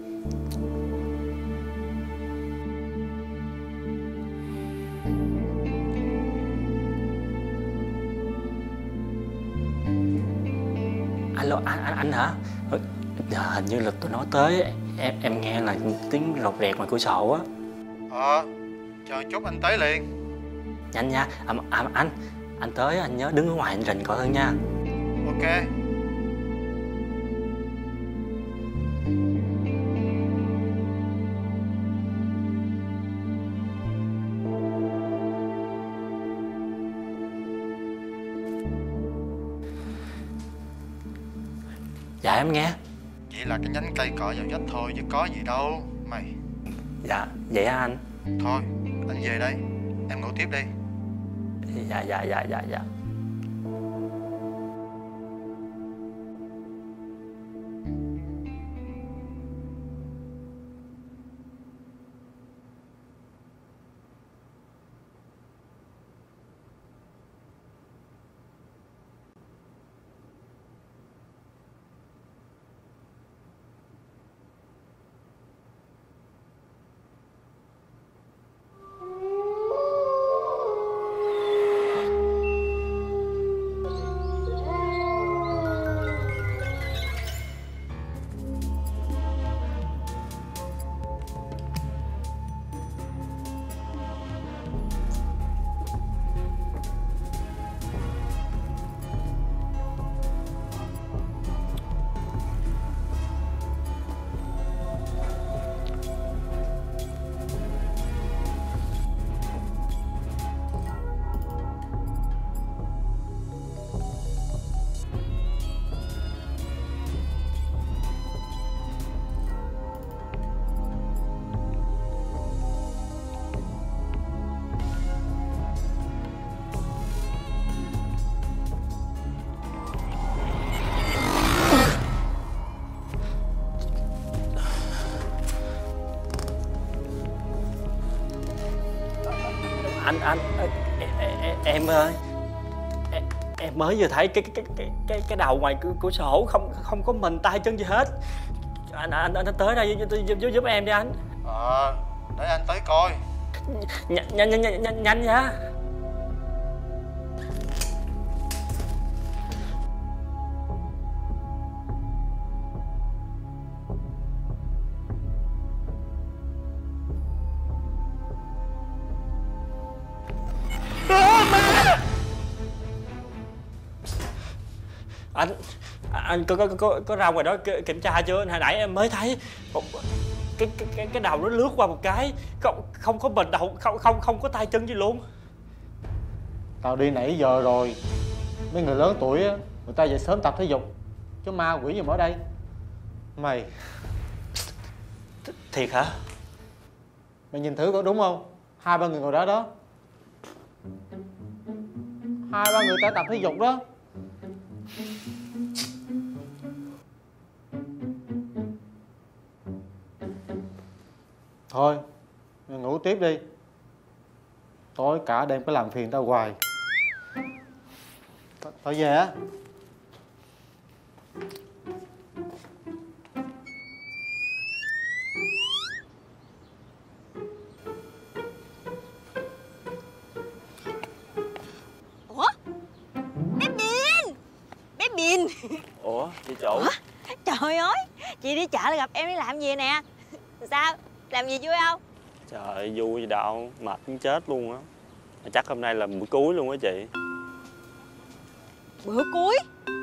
Alo anh hả? Hình như là tụi nó tới. Em nghe là tiếng rột rẹt ngoài cửa sổ á. Chờ chút anh tới liền. Nhanh nha. Anh tới anh nhớ đứng ở ngoài anh rình coi hơn nha. Ok. Dạ em nghe. Chỉ là cái nhánh cây cọ vào vách thôi chứ có gì đâu mày. Dạ vậy hả anh? Thôi anh về đây, em ngủ tiếp đi. Dạ. Em ơi, em mới vừa thấy cái đầu ngoài cửa sổ, không có mình tay chân gì hết. Anh tới đây giúp em đi anh. Để anh tới coi. Nhanh nha. Anh có ra ngoài đó kiểm tra chưa? Hồi nãy em mới thấy cái đầu nó lướt qua một cái, không có bền đầu, không có tay chân gì luôn. Tao đi nãy giờ rồi. Mấy người lớn tuổi á, người ta dậy sớm tập thể dục, chứ ma quỷ gì ở đây. Mày thiệt hả? Mày nhìn thử có đúng không? 2-3 người ngồi đó đó. 2-3 người ta tập thể dục đó. Thôi, mày ngủ tiếp đi. Tối cả đêm phải làm phiền tao hoài. Tao về á. pin. Ủa chị chủ? Trời ơi, chị đi chợ là gặp em đi làm gì nè? Sao? Làm gì vui không? Trời vui gì đâu, mệt muốn chết luôn á. Chắc hôm nay là bữa cuối luôn á chị. Bữa cuối?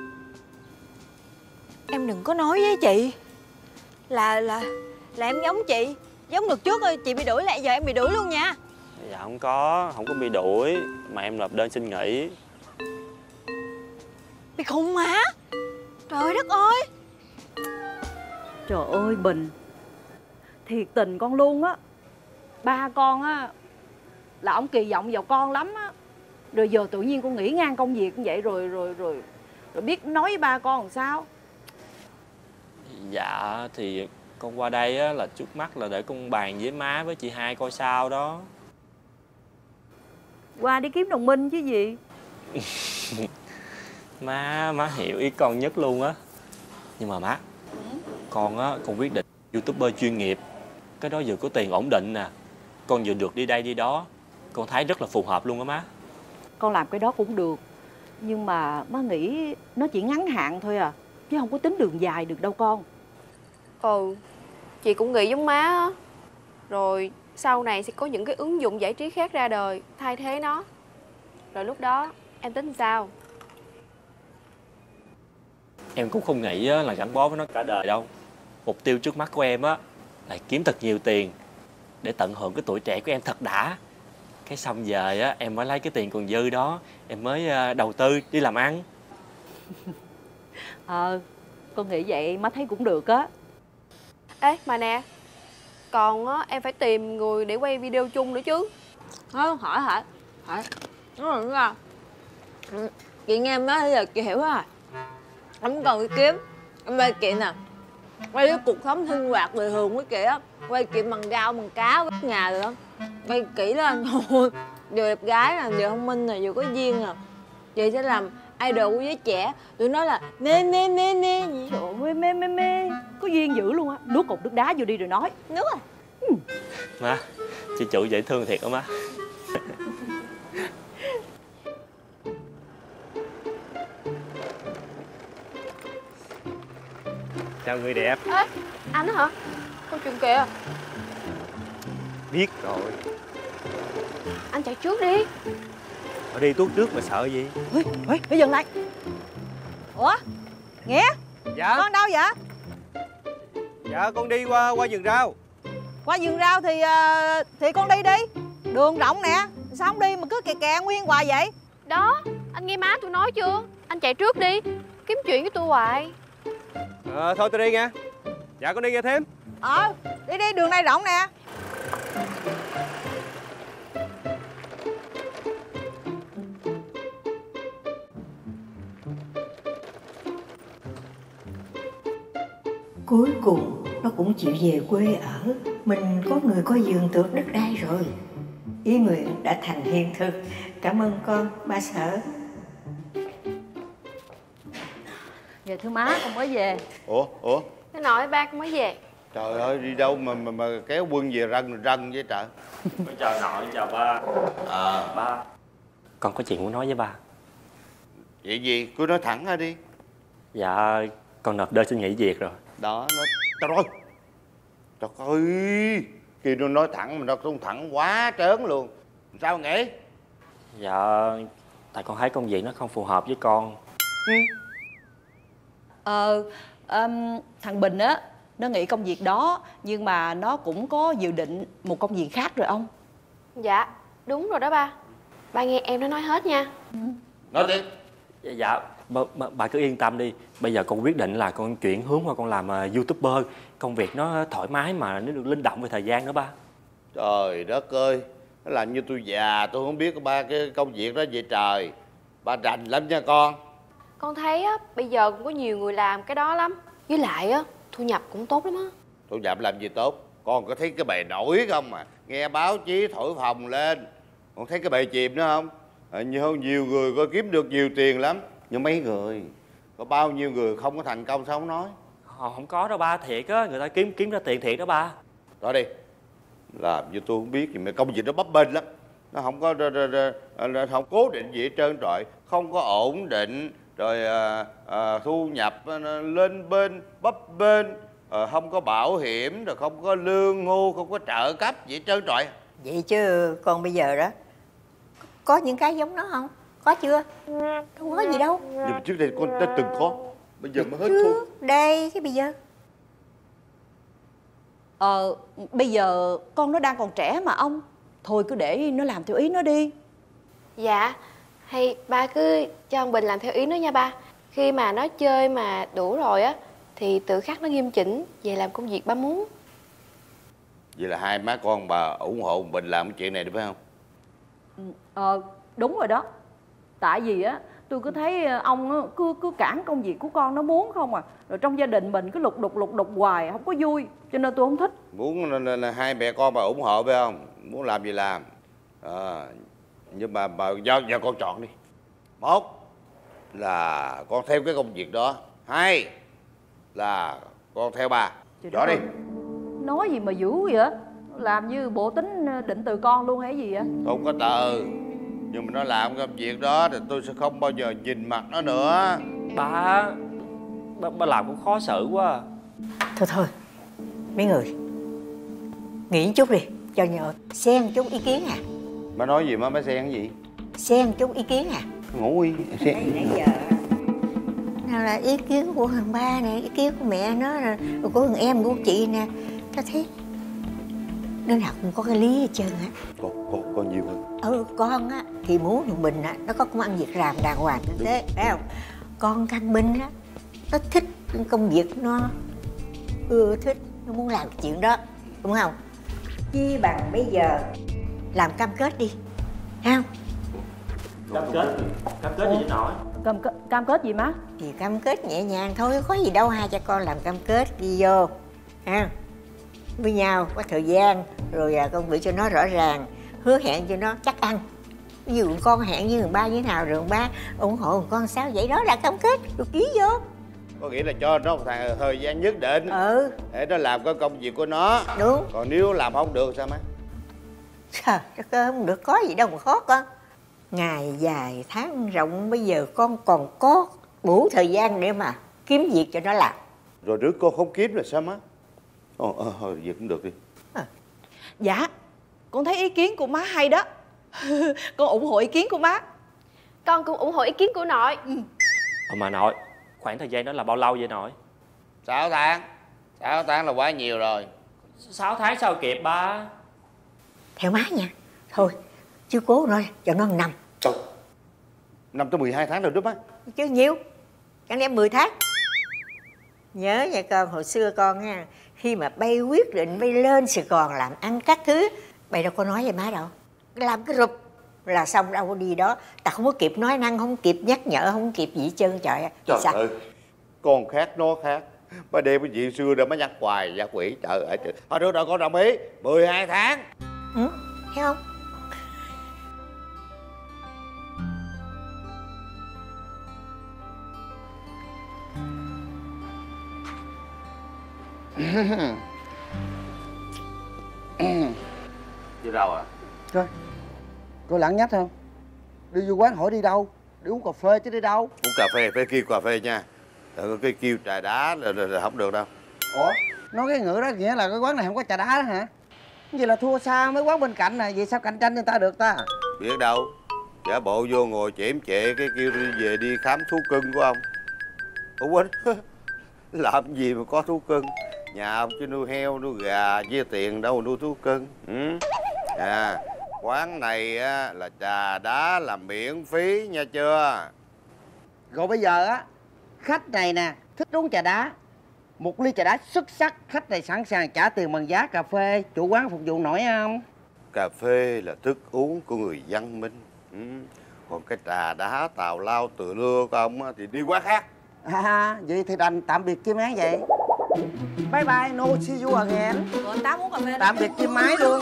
Em đừng có nói với chị là em giống chị. Giống được trước rồi chị bị đuổi lại giờ em bị đuổi luôn nha. Dạ không có bị đuổi. Mà em nộp đơn xin nghỉ. Bị khùng mà. Trời đất ơi. Trời ơi Bình, thiệt tình con luôn á. Ba con á là ông kỳ vọng vào con lắm á. Rồi giờ tự nhiên con nghỉ ngang công việc như vậy rồi biết nói với ba con làm sao? Dạ thì con qua đây á là trước mắt là để con bàn với má với chị hai coi sao đó. Qua đi kiếm đồng minh chứ gì. Má hiểu ý con nhất luôn á. Nhưng mà má, con quyết định YouTuber chuyên nghiệp. Cái đó vừa có tiền ổn định nè, con vừa được đi đây đi đó. Con thấy rất là phù hợp luôn á má. Con làm cái đó cũng được, nhưng mà má nghĩ nó chỉ ngắn hạn thôi à, chứ không có tính đường dài được đâu con. Ừ, chị cũng nghĩ giống má á. Rồi sau này sẽ có những cái ứng dụng giải trí khác ra đời thay thế nó. Rồi lúc đó em tính sao? Em cũng không nghĩ là gắn bó với nó cả đời đâu. Mục tiêu trước mắt của em á là kiếm thật nhiều tiền để tận hưởng cái tuổi trẻ của em thật đã. Cái xong về á em mới lấy cái tiền còn dư đó em mới đầu tư đi làm ăn. Con nghĩ vậy má thấy cũng được á. Ê mà nè, còn á em phải tìm người để quay video chung nữa chứ. Hỏi hả? Hỏi. Nó là sao? Chị nghe má bây giờ chị hiểu rồi. Không cần đi kiếm. Em quay kiện nè, quay cái cuộc sống sinh hoạt đời thường với chị á. Quay kiện bằng rau bằng cá với nhà rồi đó. Quay kỹ lên thôi. Vừa đẹp gái nè, vừa thông minh nè, vừa có duyên nè. Chị sẽ làm idol của giới trẻ. Tụi nó là mê gì. Trời ơi mê. Có duyên dữ luôn á. Nuốt cục nước đá vô đi rồi nói. Nước à. Má, chị chủ dễ thương thiệt đó má. Chào người đẹp. Ê, anh đó hả? Câu chuyện kìa. Biết rồi. Anh chạy trước đi. Ở đi tuốt trước mà sợ gì? Bây dừng lại. Ủa? Nghĩa? Dạ. Con đâu vậy? Dạ con đi qua vườn rau. Qua vườn rau thì con đi đi. Đường rộng nè. Sao không đi mà cứ kè kè nguyên hoài vậy? Đó, anh nghe má tôi nói chưa? Anh chạy trước đi. Kiếm chuyện với tôi hoài. Thôi tôi đi nha. Dạ con đi nghe thêm. Đi đi, đường này rộng nè. Cuối cùng nó cũng chịu về quê ở. Mình có người có vườn tược đất đai rồi. Ý nguyện đã thành hiện thực. Cảm ơn con, ba Sở. Dạ thưa má, con mới về. Ủa Cái nội ba con mới về. trời ơi, đi đâu mà kéo quân về rần vậy trời. Con chào nội, chào ba. Ba, con có chuyện muốn nói với ba. Vậy gì, cứ nói thẳng ra đi. Dạ, con nộp đơn xin nghỉ việc rồi. Đó, nói trời ơi. Trời ơi, khi nó nói thẳng mà nó không thẳng quá trớn luôn. Sao nghĩ? Dạ, tại con thấy công việc nó không phù hợp với con. Thằng Bình á, nó nghĩ công việc đó, nhưng mà nó cũng có dự định một công việc khác rồi ông. Dạ, đúng rồi đó ba. Ba nghe em nó nói hết nha. Nói đi. Dạ, bà cứ yên tâm đi. Bây giờ con quyết định là con chuyển hướng qua con làm YouTuber. Công việc nó thoải mái mà nó được linh động về thời gian nữa ba. Trời đất ơi, nó làm như tôi già, tôi không biết ba cái công việc đó vậy trời. Ba rành lắm nha con. Con thấy á, bây giờ cũng có nhiều người làm cái đó lắm. Với lại á, thu nhập cũng tốt lắm á. Thu nhập làm gì tốt? Con có thấy cái bề nổi không mà? Nghe báo chí thổi phồng lên. Con thấy cái bề chìm nữa không? Nhiều người có kiếm được nhiều tiền lắm. Nhưng mấy người, có bao nhiêu người không có thành công sao không nói? Không có đâu ba, thiệt á, người ta kiếm ra tiền thiệt đó ba. Đó đi. Làm như tôi không biết gì mà công việc nó bấp bênh lắm. Nó không có không cố định gì hết trơn trọi, không có ổn định, rồi thu nhập lên bên bấp bênh, không có bảo hiểm, rồi không có lương hưu, không có trợ cấp vậy trơn trọi. Vậy chứ con bây giờ đó có những cái giống nó không? Có chưa? Không có gì đâu. Nhưng mà trước đây con đã từng có, bây giờ mới hết thôi. Đây cái bây giờ. Bây giờ con nó đang còn trẻ mà ông. Thôi cứ để nó làm theo ý nó đi. Dạ, hay ba cứ cho con Bình làm theo ý nó nha ba. Khi mà nó chơi mà đủ rồi á thì tự khắc nó nghiêm chỉnh về làm công việc ba muốn. Vậy là hai má con bà ủng hộ Bình làm cái chuyện này được phải không? Đúng rồi đó. Tại vì á tôi cứ thấy ông á, cứ cản công việc của con nó muốn không à. Rồi trong gia đình mình cứ lục đục hoài, không có vui. Cho nên tôi không thích. Muốn là hai mẹ con bà ủng hộ phải không? Muốn làm gì làm. Nhưng mà do con chọn đi. Một là con theo cái công việc đó. Hai là con theo bà. Chọn đi. Nói gì mà dữ vậy? Làm như bộ tính định từ con luôn hay gì vậy? Không có từ. Nhưng mà nó làm công việc đó thì tôi sẽ không bao giờ nhìn mặt nó nữa. Ba làm cũng khó xử quá. Thôi mấy người nghĩ chút đi, cho nhờ xen chút ý kiến à. Má nói gì má xen cái gì? Xen chút ý kiến à. Ngủ đi. Nãy giờ nào là ý kiến của thằng ba nè, ý kiến của mẹ nó, rồi của thằng em của chị nè. Tao thấy đứa nào cũng có cái lý hết trơn á. Con nhiều hơn. Con á thì muốn thằng Bình á nó có công ăn việc làm đàng hoàng như thế, phải không? Con thằng Bình á nó thích công việc, nó ưa thích, nó muốn làm chuyện đó, đúng không? Chi bằng bây giờ làm cam kết đi, thấy không? Cam kết gì nổi? Cam kết gì má? Thì cam kết nhẹ nhàng thôi, có gì đâu. Hai cha con làm cam kết đi vô ha, với nhau có thời gian, rồi công việc cho nó rõ ràng, hứa hẹn cho nó chắc ăn. Ví dụ con hẹn với thằng ba như thế nào, rồi thằng ba ủng hộ thằng con sao, vậy đó là cam kết, rồi ký vô. Có nghĩa là cho nó một thời gian nhất định để nó làm cái công việc của nó. Đúng. Còn nếu làm không được sao má? Trời đất ơi, không được có gì đâu mà khó con. Ngày dài tháng rộng, bây giờ con còn có đủ thời gian để mà kiếm việc cho nó làm. Rồi đứa con không kiếm là sao má? Việc cũng được đi. Dạ, con thấy ý kiến của má hay đó. Con ủng hộ ý kiến của má. Con cũng ủng hộ ý kiến của nội. Mà nội, khoảng thời gian đó là bao lâu vậy nội? 6 tháng. 6 tháng là quá nhiều rồi. 6 tháng sao kịp ba? Theo má nha. Thôi, chứ cố nói cho nó 1 năm. Trời, 5 tới 12 tháng rồi đó má. Chứ nhiều, chẳng lẽ 10 tháng. Nhớ nha con, hồi xưa con nha, khi mà bay quyết định bay lên Sài Gòn làm ăn các thứ, bay đâu có nói với má đâu. Làm cái rụp là xong, đâu có đi đó. Ta không có kịp nói năng, không kịp nhắc nhở, không kịp gì hết trơn. Trời ơi, con khác nó khác. Má đem cái chuyện xưa đã má nhắc hoài ra quỷ. Trời ơi, thôi được rồi, con đồng ý 12 tháng. Thấy không? Đi đâu à? Coi lẳng nhách không? Đi vô quán hỏi đi đâu? Đi uống cà phê chứ đi đâu? Uống cà phê, phải kêu cà phê nha. Cái kêu trà đá là không được đâu. Ủa? Nói cái ngữ đó nghĩa là cái quán này không có trà đá đó hả? Vậy là thua xa mấy quán bên cạnh nè. Vậy sao cạnh tranh người ta được ta? Biết đâu. Giả bộ vô ngồi chễm chệ cái kêu đi về đi khám thú cưng của ông. Ủa quên. Làm gì mà có thú cưng? Nhà ông chỉ nuôi heo, nuôi gà, chia tiền đâu nuôi thú cưng. Quán này á, là trà đá là miễn phí nha chưa? Rồi bây giờ á, khách này nè thích uống trà đá, một ly trà đá xuất sắc, khách này sẵn sàng trả tiền bằng giá cà phê, chủ quán phục vụ nổi không? Cà phê là thức uống của người văn minh. Còn cái trà đá tào lao từ lưa của ông á, thì đi quán khác. Vậy thì đành tạm biệt chim én vậy. Bye bye, no see you again. Rồi anh Tám uống cà phê. Tạm biệt chim mái luôn.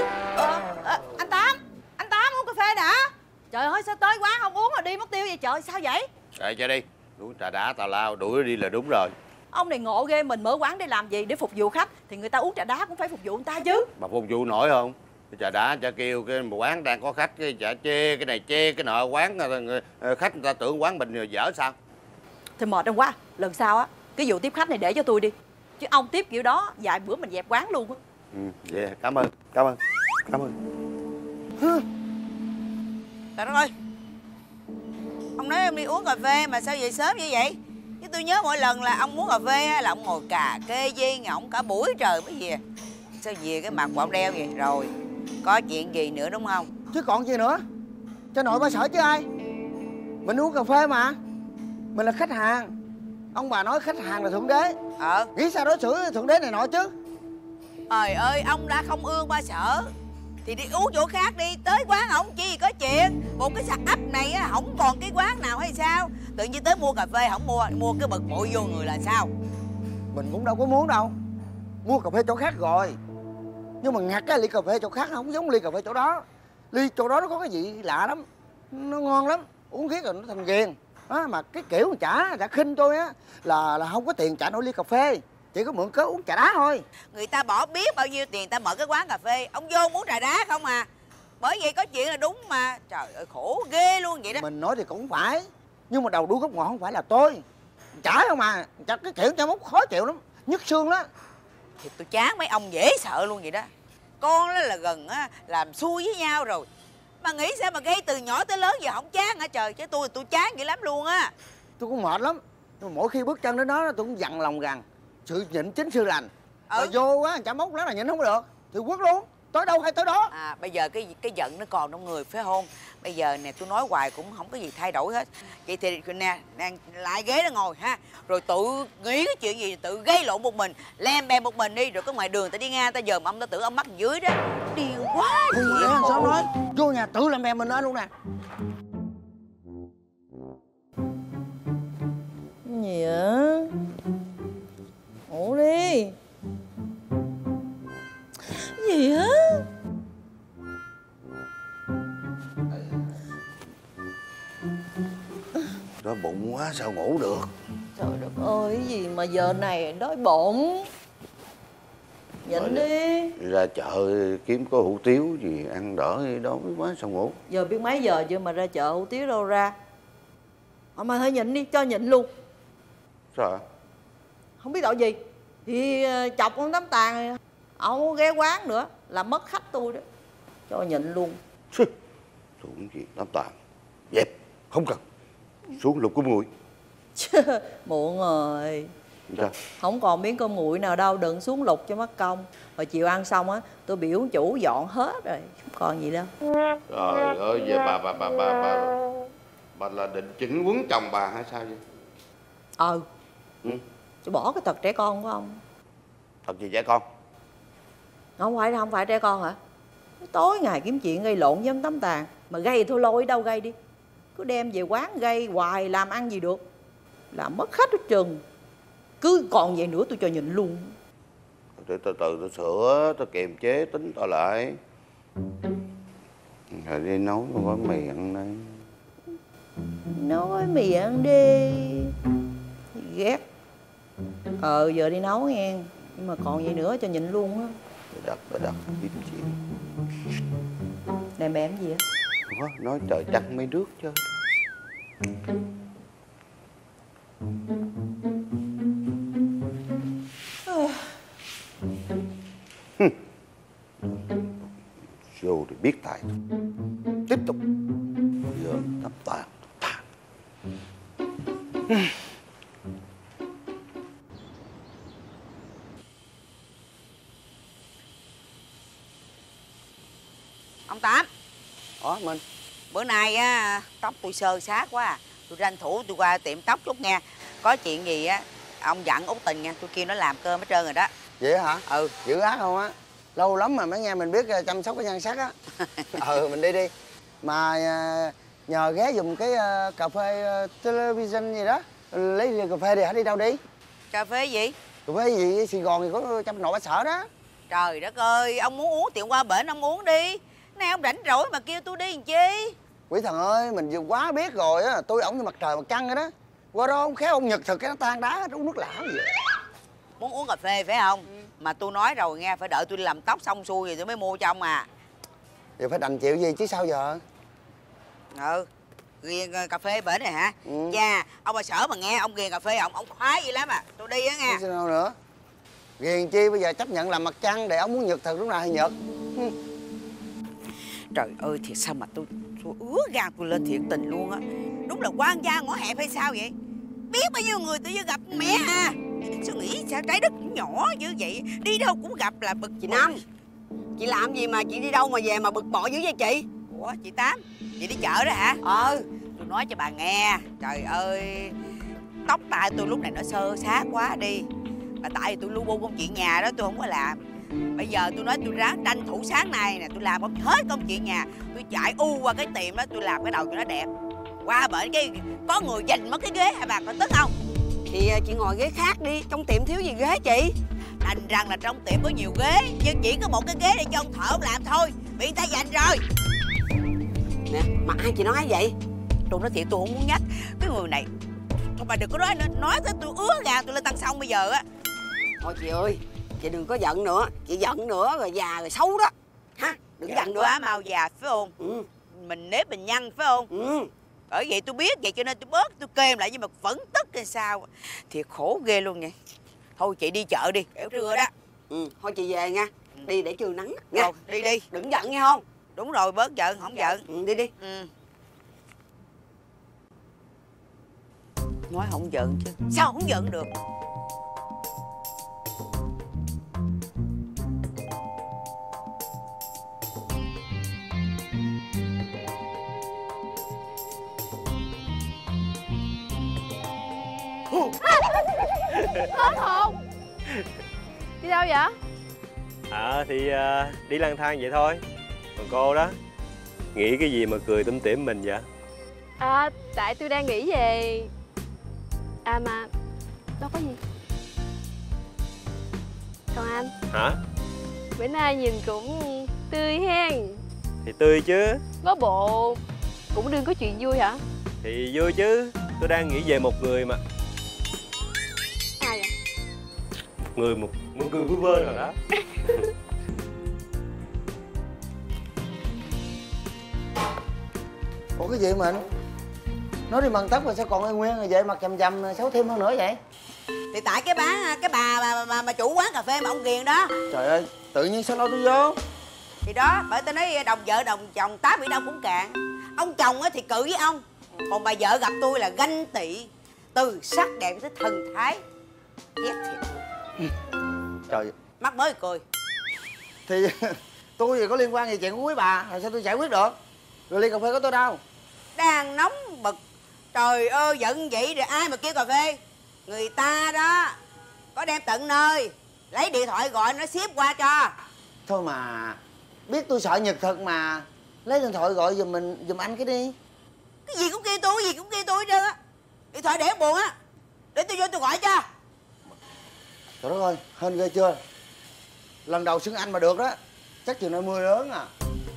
Anh Tám uống cà phê đã. Trời ơi, sao tới quán không uống mà đi mất tiêu vậy trời, sao vậy? Kệ cho đi, uống trà đá tào lao đuổi đi là đúng rồi. Ông này ngộ ghê, mình mở quán để làm gì? Để phục vụ khách thì người ta uống trà đá cũng phải phục vụ người ta chứ. Bà phục vụ nổi không? Chà đã, chả kêu cái một quán đang có khách, cái chả chê cái này chê cái nọ quán, khách người ta tưởng quán mình dở sao? Thì mệt em quá. Lần sau á, cái vụ tiếp khách này để cho tôi đi. Chứ ông tiếp kiểu đó, vài bữa mình dẹp quán luôn á. Vậy cảm ơn. Trời đất ơi, ông nói em đi uống cà phê mà sao về sớm như vậy? Chứ tôi nhớ mỗi lần là ông uống cà phê là ông ngồi cà kê với ổng cả buổi trời mới về. Sao về cái mặt của ông đeo vậy? Rồi, có chuyện gì nữa đúng không? Chứ còn gì nữa? Cho nội ba sợ chứ ai? Mình uống cà phê mà. Mình là khách hàng. Ông bà nói khách hàng là thượng đế. Nghĩ sao đối xử thượng đế này nọ chứ? Trời ơi, ông đã không ương ba sợ thì đi uống chỗ khác đi. Tới quán ổng chi có chuyện. Một cái sạp ấp này á, không còn cái quán nào hay sao? Tự nhiên tới mua cà phê không mua cái bực bội vô người là sao? Mình cũng đâu có muốn đâu. Mua cà phê chỗ khác rồi. Nhưng mà ngặt cái ly cà phê chỗ khác không giống ly cà phê chỗ đó. Ly chỗ đó nó có cái gì lạ lắm. Nó ngon lắm. Uống riết rồi nó thành ghiền. Mà cái kiểu chả khinh tôi á là không có tiền trả nổi ly cà phê. Chỉ có mượn cớ uống trà đá thôi. Người ta bỏ biết bao nhiêu tiền ta mở cái quán cà phê. Ông vô uống trà đá không à? Bởi vậy có chuyện là đúng mà. Trời ơi khổ ghê luôn vậy đó. Mình nói thì cũng phải. Nhưng mà đầu đuôi gốc ngọn không phải là tôi. Chả không mà. Chả cái kiểu chả mốt khó chịu lắm. Nhức xương đó. Thì tôi chán mấy ông dễ sợ luôn vậy đó. Con đó là gần á, làm xui với nhau rồi. Mà nghĩ sao mà gây từ nhỏ tới lớn giờ không chán hả trời? Chứ tôi chán vậy lắm luôn á. Tôi cũng mệt lắm. Nhưng mà mỗi khi bước chân đến đó tôi cũng dằn lòng rằng sự nhịn chính sư lành. Mà vô á chả mốt đó là nhịn không được thì quất luôn. Tới đâu hay tới đó. Bây giờ cái giận nó còn trong người phải không? Bây giờ nè tôi nói hoài cũng không có gì thay đổi hết. Vậy thì nè, lại ghế đó ngồi ha. Rồi tự nghĩ cái chuyện gì tự gây lộn một mình, lem bem một mình đi. Rồi có ngoài đường ta đi ngang ta dòm ông ta tưởng ông mắc dưới đó. Điên quá. Sao nói vô nhà tự làm bè mình lên luôn nè. Gì vậy? Ngủ đi. Gì á? Đói bụng quá sao ngủ được. Trời đất ơi, cái gì mà giờ này đói bụng. Nhịn đi. Đi ra chợ kiếm có hủ tiếu gì ăn đỡ đói quá sao ngủ. Giờ biết mấy giờ chưa mà ra chợ hủ tiếu đâu ra. Mà thôi nhịn đi, cho nhịn luôn. Sao? Không biết tội gì. Thì chọc ông Tám Tàn, ông không ghé quán nữa là mất khách tôi đó. Cho nhịn luôn. Xuống gì Tám Tàn. Dẹp, không cần. Xuống lục cơm nguội. Muộn rồi. Sao? Không còn miếng cơm nguội nào đâu, đừng xuống lục cho mất công. Rồi chiều ăn xong á, tôi biểu chủ dọn hết rồi, không còn gì đâu. Trời ơi, về bà là định chỉnh quấn chồng bà hay sao vậy? Chứ bỏ cái tật trẻ con của ông. Thật gì trẻ con? Không phải trẻ con hả? Tối ngày kiếm chuyện gây lộn với ông Tám Tàn. Mà gây thôi lôi đâu gây đi. Cứ đem về quán gây hoài làm ăn gì được. Làm mất khách hết trơn. Cứ còn vậy nữa tôi cho nhịn luôn. Để từ từ tôi sửa, tôi kiềm chế tính tôi lại. Rồi đi nấu gói mì ăn đây. Nấu gói mì ăn đi. Ghét. Giờ đi nấu nghe. Nhưng mà còn vậy nữa cho nhịn luôn á. Bà đặt kiếm chuyện. Này mẹ em gì á? Nói trời trăng mấy nước chứ. Vô thì biết tài. Tiếp tục. Giờ Tám Tàn. Ông Tám. Mình. Bữa nay á tóc tôi xơ xát quá à. Tôi tranh thủ tôi qua tiệm tóc chút nha. Có chuyện gì á ông dặn Út Tình nha. Tôi kêu nó làm cơm hết trơn rồi đó. Vậy hả? Dữ ác không á. Lâu lắm mà mấy nghe mình biết chăm sóc cái nhan sắc á. Mình đi. Mà nhờ ghé dùng cái cà phê television gì đó. Lấy cà phê đi hả? Đi đâu đi? Cà phê gì? Cà phê gì? Sài Gòn thì có trong nội bá sở đó. Trời đất ơi, ông muốn uống tiệm qua bển ông uống đi. Nay ông rảnh rỗi mà kêu tôi đi làm chi? Quỷ thần ơi, mình vừa quá biết rồi á. Tôi ổng như mặt trời mặt trăng rồi đó. Qua đó ông khéo ông nhật thực cái nó tan đá uống nước lã gì vậy? Muốn uống cà phê phải không? Mà tôi nói rồi nghe, phải đợi tôi làm tóc xong xuôi rồi tôi mới mua cho ông à. Giờ phải đành chịu gì chứ sao giờ. Ghiền cà phê bển này hả? Cha, ông bà Sở mà nghe ông ghiền cà phê ông khoái gì lắm à. Tôi đi á nghe. Sao đâu nữa. Ghiền chi bây giờ chấp nhận làm mặt trăng để ông muốn nhật thực lúc nào thì nhật. Trời ơi, thiệt sao mà tôi ứa gan tôi lên thiệt tình luôn á. Đúng là quan gia ngõ hẹp hay sao vậy? Biết bao nhiêu người tự nhiên gặp mẹ à. Sao nghĩ sao trái đất nhỏ như vậy, đi đâu cũng gặp là bực. Chị Năm, chị làm gì mà chị đi đâu mà về mà bực bội dữ vậy chị? Ủa chị Tám, chị đi chợ đó hả? Tôi nói cho bà nghe. Trời ơi, tóc tai tôi lúc này nó xơ xát quá đi. Mà tại vì tôi lu bu công chuyện nhà đó tôi không có làm. Bây giờ tôi nói tôi ráng tranh thủ sáng nay nè, tôi làm hết công chuyện nhà. Tôi chạy qua cái tiệm đó, tôi làm cái đầu cho nó đẹp. Qua bển cái có người giành mất cái ghế hả bà, có tức không? Thì chị ngồi ghế khác đi, trong tiệm thiếu gì ghế chị? Thành rằng là trong tiệm có nhiều ghế, nhưng chỉ có một cái ghế để cho ông thợ ông làm thôi, bị người ta giành rồi. Nè, mà ai chị nói vậy? Tôi nói thiệt tôi không muốn nhắc cái người này. Thôi bà đừng có nói tới tôi ứa gà tôi lên tăng xong bây giờ á. Thôi chị ơi, chị đừng có giận nữa. Chị giận nữa rồi già rồi xấu đó. Ha, đừng giận nữa. Quá mau già phải không? Mình nếp mình nhăn phải không? Bởi vậy tôi biết vậy cho nên tôi bớt tôi kềm lại, nhưng mà vẫn tức hay sao. Thiệt khổ ghê luôn nha. Thôi chị đi chợ đi, kẻo trưa đó. Thôi chị về nha. Đi để trừ nắng nha. Đi. Đừng giận nghe không? Đúng rồi, bớt giận, không giận. Đi. Nói không giận chứ sao không giận được. Hết hồn. Đi đâu vậy? Thì đi lang thang vậy thôi. Còn cô đó, nghĩ cái gì mà cười tủm tỉm mình vậy? Tại tôi đang nghĩ về... mà đâu có gì. Còn anh? Hả? Bữa nay nhìn cũng tươi hen. Thì tươi chứ. Có bộ cũng đừng có chuyện vui hả? Thì vui chứ. Tôi đang nghĩ về một người mà. Ai vậy? Một người vui vơ rồi đó. Ủa cái gì mình? Nói đi bằng tóc rồi sao còn ai nguyên rồi vậy, mặt chằm xấu thêm hơn nữa vậy? Thì tại cái bà mà chủ quán cà phê mà ông ghiền đó. Trời ơi, tự nhiên sao lo tôi vô? Thì đó, bởi tôi nói đồng vợ đồng chồng tá bị đâu cũng cạn. Ông chồng thì cự với ông, còn bà vợ gặp tôi là ganh tị, từ sắc đẹp tới thần thái. Ghét thiệt. Trời, Mắc mới cười. Thì tôi thì có liên quan gì chuyện của quý bà, làm sao tôi giải quyết được? Rồi ly cà phê của tôi đâu? Đang nóng bực. Trời ơi, giận vậy rồi ai mà kêu cà phê? Người ta đó có đem tận nơi, lấy điện thoại gọi nó ship qua cho. Thôi mà, biết tôi sợ nhật thực mà, lấy điện thoại gọi giùm anh cái đi. Cái gì cũng kêu tôi, hết trơn á. Điện thoại để buồn á, để tôi vô tôi gọi cho. Trời đất ơi, hên ghê chưa? Lần đầu xưng anh mà được đó, chắc chừng nay mưa lớn à.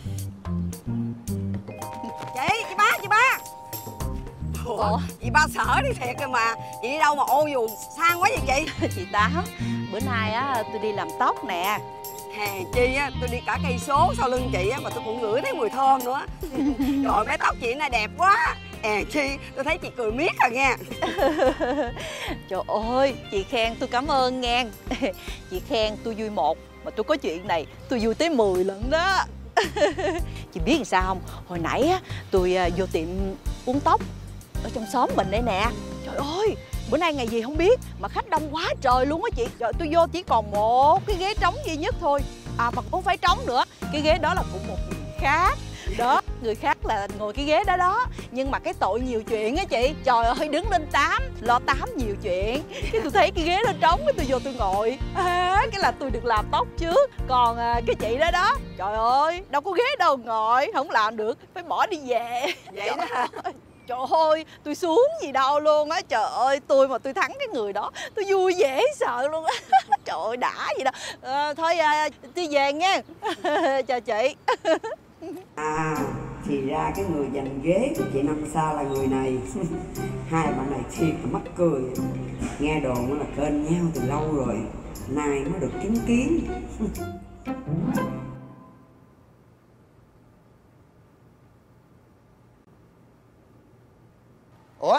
Chị ba. Ủa, chị ba Sở đi thiệt rồi mà. Chị đi đâu mà ô dù sang quá vậy chị? Chị Tám, bữa nay tôi đi làm tóc nè. Hèn chi tôi đi cả cây số sau lưng chị mà tôi cũng ngửi thấy mùi thơm nữa. Trời, mái tóc chị này đẹp quá. Hèn chi tôi thấy chị cười miết à nghe. Trời ơi, chị khen tôi cảm ơn nghe. Chị khen tôi vui một, mà tôi có chuyện này tôi vui tới 10 lần đó. Chị biết làm sao không? Hồi nãy tôi vô tiệm uống tóc ở trong xóm mình đây nè. Trời ơi, bữa nay ngày gì không biết mà khách đông quá trời luôn á chị. Trời, tôi vô chỉ còn một cái ghế trống duy nhất thôi. Mà cũng không phải trống nữa, cái ghế đó là của một người khác. Đó, người khác là ngồi cái ghế đó đó. Nhưng mà cái tội nhiều chuyện á chị. Trời ơi, đứng lên lo tám nhiều chuyện. Cái tôi thấy cái ghế đó trống, cái tôi vô tôi ngồi. Cái là tôi được làm tóc trước. Còn cái chị đó đó, trời ơi, đâu có ghế đâu ngồi, không làm được, phải bỏ đi về. Vậy đó hả? Trời ơi, tôi xuống gì đâu luôn á. Trời ơi, tôi mà tôi thắng cái người đó, tôi vui dễ sợ luôn á. Trời ơi, đã vậy đó. Thôi tôi về nha. Chào chị. Thì ra cái người giành ghế của chị Năm Sao là người này. Hai bạn này thiệt là mắc cười. Nghe đồn là kênh nhau từ lâu rồi, nay mới được chứng kiến.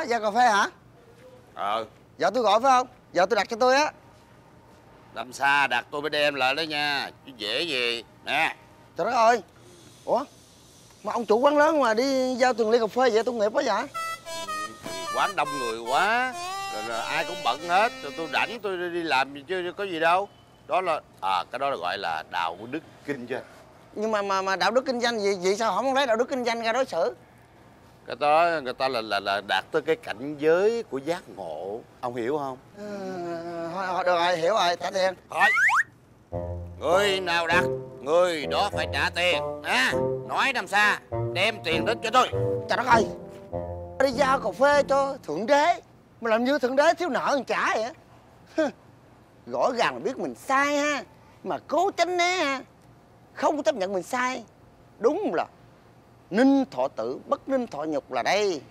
Ủa giao cà phê hả? Vợ tôi gọi phải không? Vợ tôi đặt cho tôi á. Làm xa đặt tôi mới đem lại đó nha, chứ dễ gì. Nè. Trời đất ơi. Ủa mà ông chủ quán lớn mà đi giao từng ly cà phê vậy, tôi nghiệp quá vậy? Quán đông người quá, rồi ai cũng bận hết, rồi tôi rảnh tôi đi làm chứ có gì đâu. Đó là cái đó là gọi là đạo đức kinh doanh. Nhưng mà đạo đức kinh doanh gì vậy, sao không lấy đạo đức kinh doanh ra đối xử? Cái đó người ta là đạt tới cái cảnh giới của giác ngộ, ông hiểu không? Thôi được rồi, hiểu rồi, trả tiền. Thôi, người nào đặt người đó phải trả tiền. Nói làm xa, đem tiền đến cho tôi. Trời đất ơi, đi giao cà phê cho thượng đế mà làm như thượng đế thiếu nợ còn trả vậy. Rõ ràng là biết mình sai ha, mà cố tránh né ha, không chấp nhận mình sai. Đúng là ninh thọ tử bất ninh thọ nhục là đây.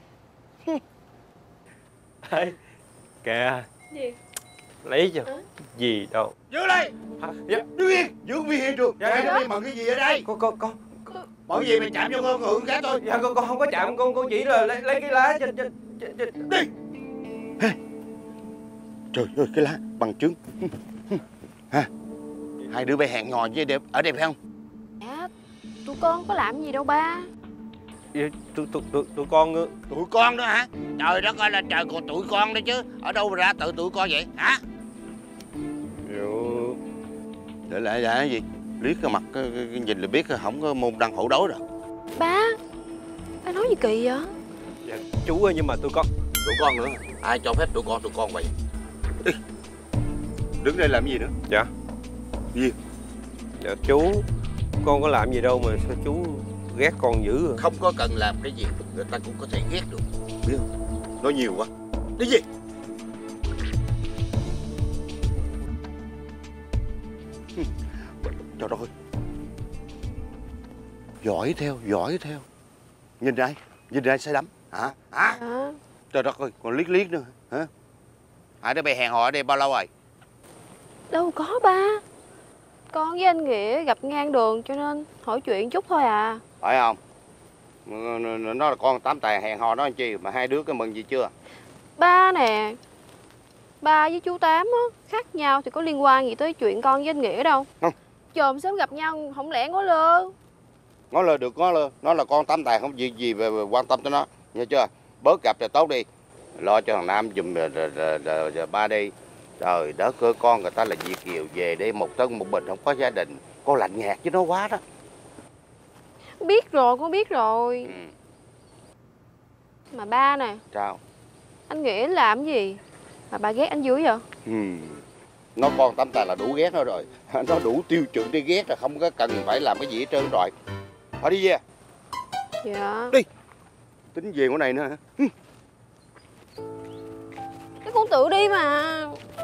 Ê, kìa. Gì? Lấy cho gì đâu. Giữ đây. Dạ. Đứng yên, giữ nguyên hiện trường. Mày đang đi mận cái gì ở đây? Con Mọi gì mày chạm vô ngôn ngữ cái tôi. Dạ con không có chạm, con chỉ là lấy cái lá trên đi. Trời ơi, cái lá bằng chứng. Ha. Hai đứa bay hẹn hò với đẹp ở đây phải không? Dạ, tụi con có làm gì đâu ba. Tụi con. Tụi con đó hả? Trời đất ơi là trời, còn tụi con đó chứ. Ở đâu mà ra tự tụi con vậy hả? Để lại là cái gì? Liếc cái mặt cái nhìn là biết không có môn đăng hộ đối rồi. Ba nói gì kỳ vậy? Dạ chú ơi, nhưng mà tụi con nữa. Ai cho phép tụi con vậy? Đi. Đứng đây làm gì nữa? Dạ. Gì? Dạ chú, con có làm gì đâu mà sao chú ghét con dữ rồi? Không có cần làm cái gì người ta cũng có thể ghét được, biết không? Nói nhiều quá. Đi gì? Trời ơi. Giỏi theo. Nhìn ai say đắm hả? Trời đất ơi, còn liếc nữa hả? Hai đứa bay hẹn hò ở đây bao lâu rồi? Đâu có ba. Con với anh Nghĩa gặp ngang đường cho nên hỏi chuyện chút thôi à. Phải không? Nó là con tám tài hẹn hò nó làm chi mà hai đứa cái mừng gì chưa? Ba nè, ba với chú Tám á, khác nhau thì có liên quan gì tới chuyện con với anh Nghĩa đâu. Không. Chòm sớm gặp nhau không lẽ ngó lơ. Ngó lơ được ngó lơ, nó là con tám tài không việc gì về quan tâm tới nó, nghe chưa? Bớt gặp thì tốt đi, lo cho thằng Nam giùm rồi ba đi. Trời đất ơi, con người ta là Việt kiều về đây một thân một mình không có gia đình, con lạnh nhạt với nó quá đó. Biết rồi, con biết rồi. Mà ba nè. Sao? Anh Nghĩa làm gì mà ba ghét anh dữ vậy? Nó con tám tài là đủ ghét nó rồi. Nó đủ tiêu chuẩn để ghét rồi, không có cần phải làm cái gì hết trơn rồi. Thôi đi về. Dạ. Đi. Tính về của này nữa hả? Cái con tự đi mà.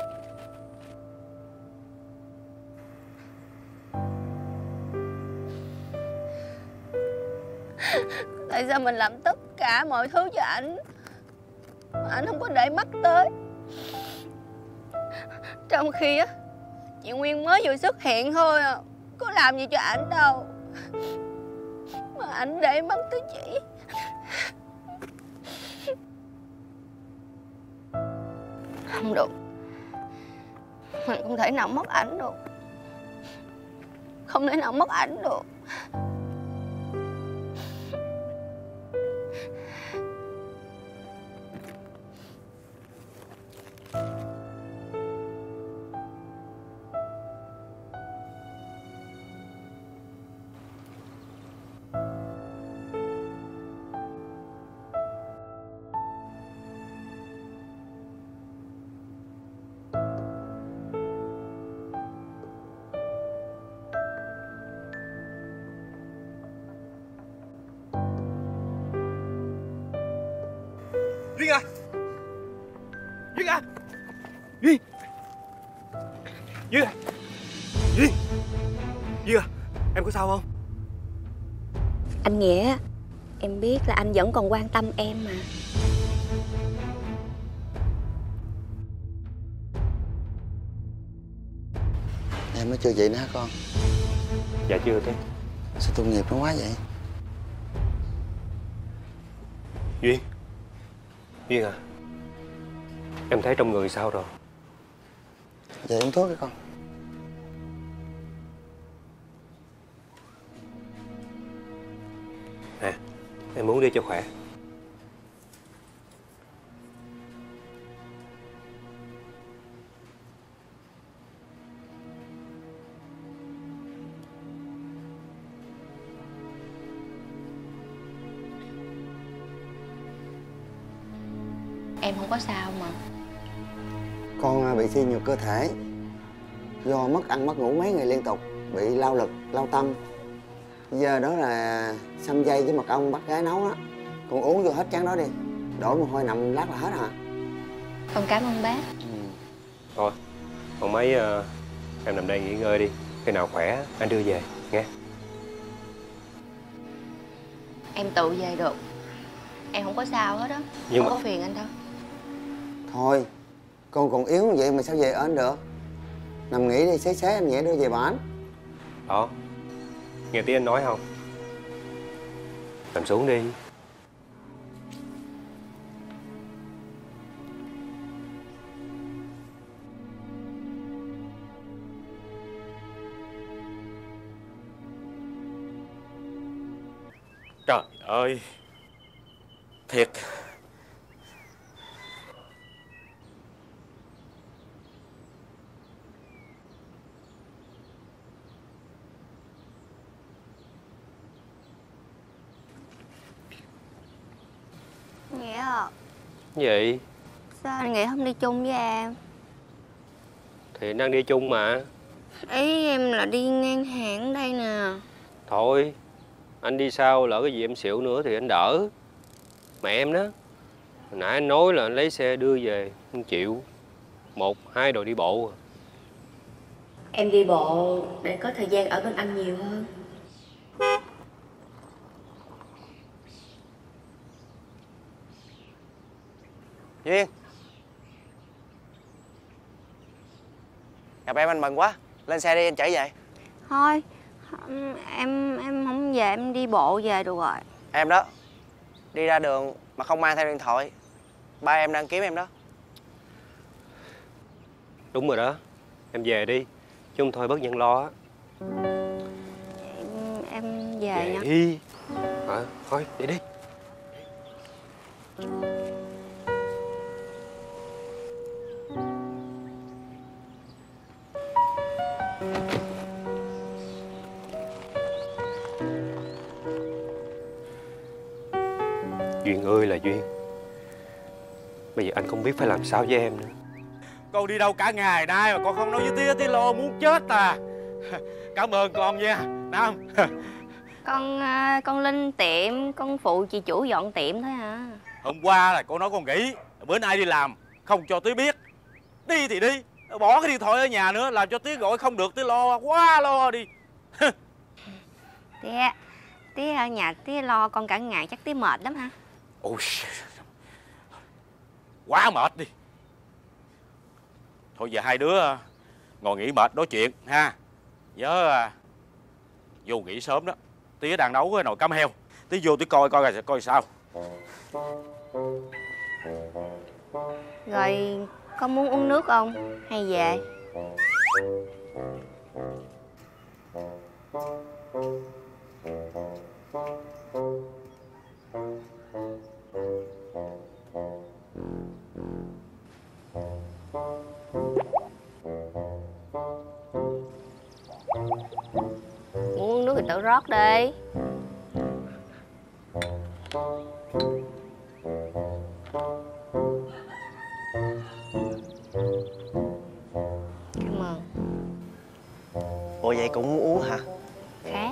Tại sao mình làm tất cả mọi thứ cho ảnh mà ảnh không có để mắt tới? Trong khi á, chị Nguyên mới vừa xuất hiện thôi à, có làm gì cho ảnh đâu mà ảnh để mắt tới chị. Không được, mình không thể nào mất ảnh được. Không thể nào mất ảnh được. Duyên à! Duyên à! Duyên! Duyên à! Duyên! Duyên à! Em có sao không? Anh Nghĩa, em biết là anh vẫn còn quan tâm em mà. Em nó chưa vậy nữa hả con? Dạ chưa thế. Sao tội nghiệp nó quá vậy? Duyên, Duyên à, em thấy trong người sao rồi? Về uống thuốc đi con. Nè, em muốn đi cho khỏe. Em không có sao mà. Con bị suy nhược cơ thể do mất ăn mất ngủ mấy ngày liên tục, bị lao lực, lao tâm. Giờ đó là xăm dây với mật ong bắt gái nấu á. Con uống vô hết chén đó đi, đổ mồ hôi nằm lát là hết hả? Con cảm ơn bác. Thôi, còn mấy em nằm đây nghỉ ngơi đi. Khi nào khỏe anh đưa về nghe. Em tự về được. Em không có sao hết á. Nhưng không mà có phiền anh đâu. Thôi, con còn yếu như vậy mà sao về ơn được? Nằm nghỉ đi, xế em nhẹ đưa về bản. Đó, nghe tiếng anh nói không? Nằm xuống đi. Trời ơi, thiệt. Nghĩa à, Gì? sao anh Nghĩa không đi chung với em? Thì anh đang đi chung mà. Ý em là đi ngang hàng ở đây nè. Thôi, anh đi sau lỡ cái gì em xỉu nữa thì anh đỡ. Mà em đó, hồi nãy anh nói là anh lấy xe đưa về, không chịu. 1-2 đòi đi bộ. Em đi bộ để có thời gian ở bên anh nhiều hơn. Duyên, gặp em anh mừng quá. Lên xe đi anh chở về. Thôi, em không về, em đi bộ về được rồi. Em đó, đi ra đường mà không mang theo điện thoại, ba em đang kiếm em đó. Đúng rồi đó, em về đi, chứ không thôi bớt nhân lo á. Em về nha. Đi. Thôi, đi đi. Duyên ơi là Duyên, bây giờ anh không biết phải làm sao với em nữa. Con đi đâu cả ngày nay mà con không nói với tía, tía lo muốn chết à. Cảm ơn con nha Nam. Con lên tiệm, con phụ chị chủ dọn tiệm thôi à. Hôm qua là con nói con nghỉ, bữa nay đi làm không cho tía biết. Đi thì đi, bỏ cái điện thoại ở nhà nữa, làm cho tía gọi không được, tía lo quá lo đi. Tía ở nhà tía lo con cả ngày chắc tía mệt lắm hả? Ôi, quá mệt đi. Thôi giờ hai đứa ngồi nghỉ mệt nói chuyện ha. Nhớ vô nghỉ sớm đó. Tía đang nấu cái nồi cám heo. Tía vô tía coi sao. Rồi con muốn uống nước không? Hay về? Muốn uống nước thì tự rót đi. Cảm ơn. Ủa vậy cũng muốn uống hả? Khác.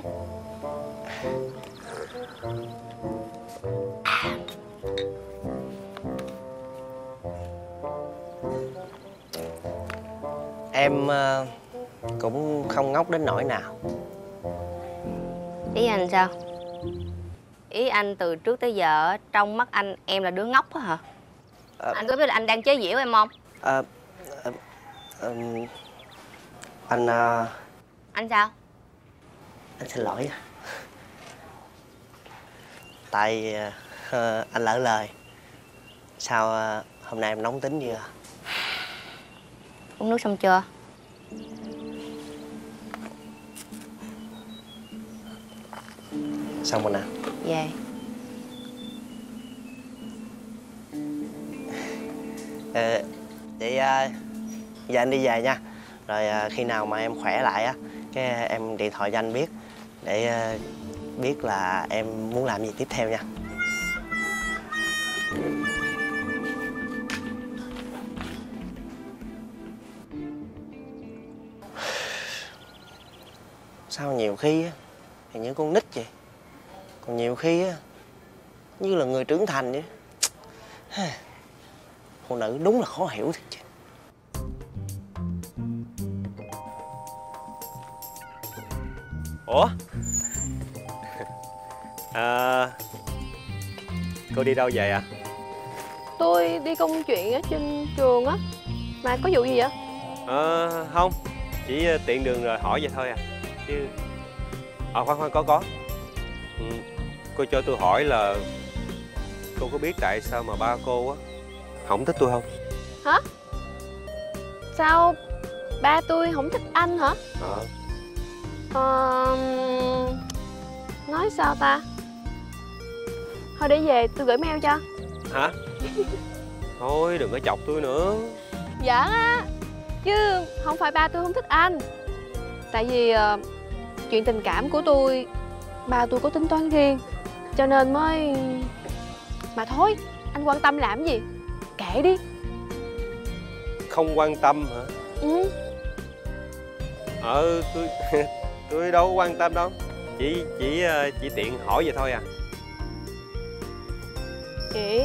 Em cũng không ngốc đến nỗi nào. Ý anh sao? Ý anh từ trước tới giờ trong mắt anh em là đứa ngốc á hả? Anh có biết là anh đang chế giễu em không? Anh Anh sao? anh xin lỗi. Tại anh lỡ lời. Sao hôm nay em nóng tính vậy? Uống nước xong chưa? Xong rồi nè. Về. Vậy giờ anh đi về nha. Rồi khi nào mà em khỏe lại á, cái em điện thoại cho anh biết, để biết là em muốn làm gì tiếp theo nha. Sao nhiều khi á thì như con nít vậy, còn nhiều khi á như là người trưởng thành vậy. Phụ nữ đúng là khó hiểu thiệt chứ. Ủa? Cô đi đâu về à? Tôi đi công chuyện ở trên trường á. Mà có vụ gì vậy? Không, chỉ tiện đường rồi hỏi vậy thôi à. Chứ khoan có. Cô cho tôi hỏi là cô có biết tại sao mà ba cô á không thích tôi không? Hả? Sao ba tôi không thích anh hả? Nói sao ta? Thôi để về tôi gửi mail cho. Hả? Thôi đừng có chọc tôi nữa. Giỡn á. Chứ không phải ba tôi không thích anh. Tại vì chuyện tình cảm của tôi, ba tôi có tính toán riêng, cho nên mới... Mà thôi, anh quan tâm làm gì? Kệ đi. Không quan tâm hả? Tôi đâu có quan tâm đâu. Chỉ tiện hỏi vậy thôi à. Chị.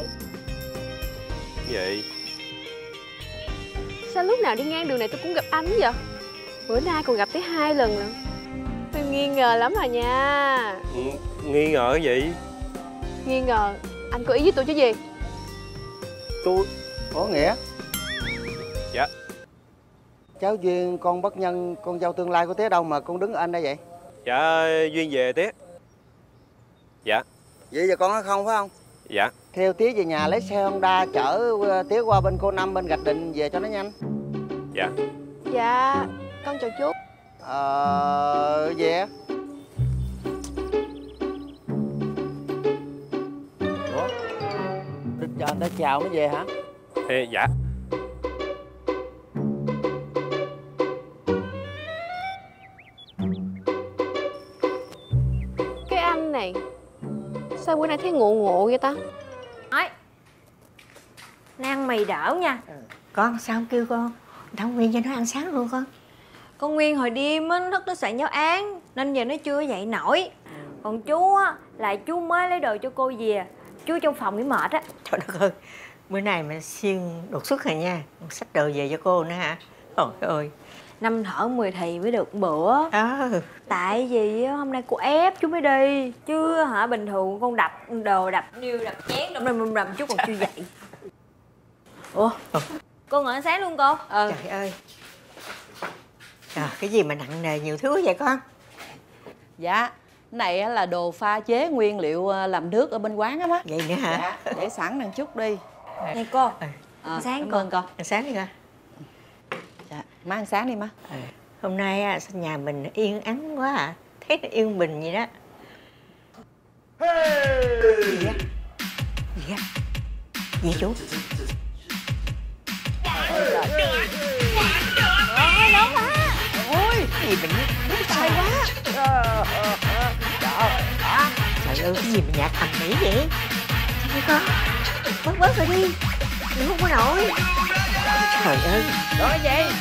Vậy Sao lúc nào đi ngang đường này tôi cũng gặp anh vậy? Bữa nay còn gặp tới 2 lần nữa. Tôi nghi ngờ lắm rồi nha. Nghi ngờ cái gì? Nghi ngờ anh có ý với tôi chứ gì? Tôi có nghĩa. Dạ. Cháu Duyên con bất nhân, con dâu tương lai của Tía đâu mà con đứng ở anh đây vậy? Dạ Duyên về Tía. Dạ. Vậy giờ con nói không phải không? Dạ. Theo Tía về nhà lấy xe Honda chở Tía qua bên cô Năm bên Gạch Định về cho nó nhanh. Dạ. Dạ, con chào chú. Về. Ủa? Người ta chào nó về hả? Dạ. Cái anh này sao bữa nay thấy ngộ ngộ vậy ta? Nói ăn mì đỡ nha. Con sao không kêu con Thảo Nguyên cho nó ăn sáng luôn con? Con Nguyên hồi đêm á nó thức nó soạn giáo án nên giờ nó chưa dậy nổi. Còn chú á là chú mới lấy đồ cho cô về, chú trong phòng bị mệt á. Trời đất ơi, bữa nay mà xuyên đột xuất rồi nha. Xách đồ về cho cô nữa hả? Trời ơi, 5 thở 10 thì mới được bữa. Tại vì hôm nay cô ép chú mới đi. Chứ bình thường con đập đồ, đập niêu, đập chén, đập chú còn chưa dậy. Ủa? Cô ngồi ăn sáng luôn cô? Trời ơi. Trời, cái gì mà nặng nề nhiều thứ vậy con? Dạ, này là đồ pha chế nguyên liệu làm nước ở bên quán á má. Vậy nữa hả? Dạ, để sẵn đằng chút đi. Nè cô, ăn sáng cảm con. ơn con. Ăn sáng đi con. Dạ, má ăn sáng đi má. Hôm nay sao nhà mình yên ắng quá à. Thấy nó yên bình vậy đó. Gì vậy? Gì vậy? Gì chú? Ôi, gì mình nước tay quá. Trời ơi, cái gì mà nhạc thầm mỹ vậy? Sao vậy con? Bớt rồi đi. Đừng không có nổi. Trời ơi. Rồi gì?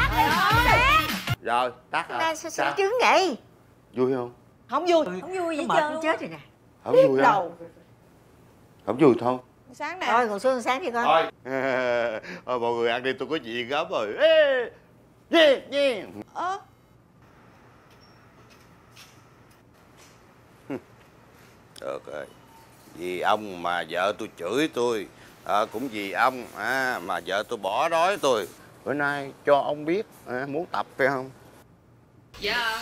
Rồi, tắt rồi. Sao trứng vậy? Vui không? Không vui. Không vui vậy mệt trơn. nó chết rồi nè. Không vui á. Không vui thôi. Sáng nè. Thôi, còn xuống ăn sáng đi con. Thôi. Mọi người ăn đi, tôi có chuyện gấp rồi. Ê, Được rồi. Vì ông mà vợ tôi chửi tôi, cũng vì ông mà vợ tôi bỏ đói tôi. Bữa nay cho ông biết muốn tập phải không? Dạ.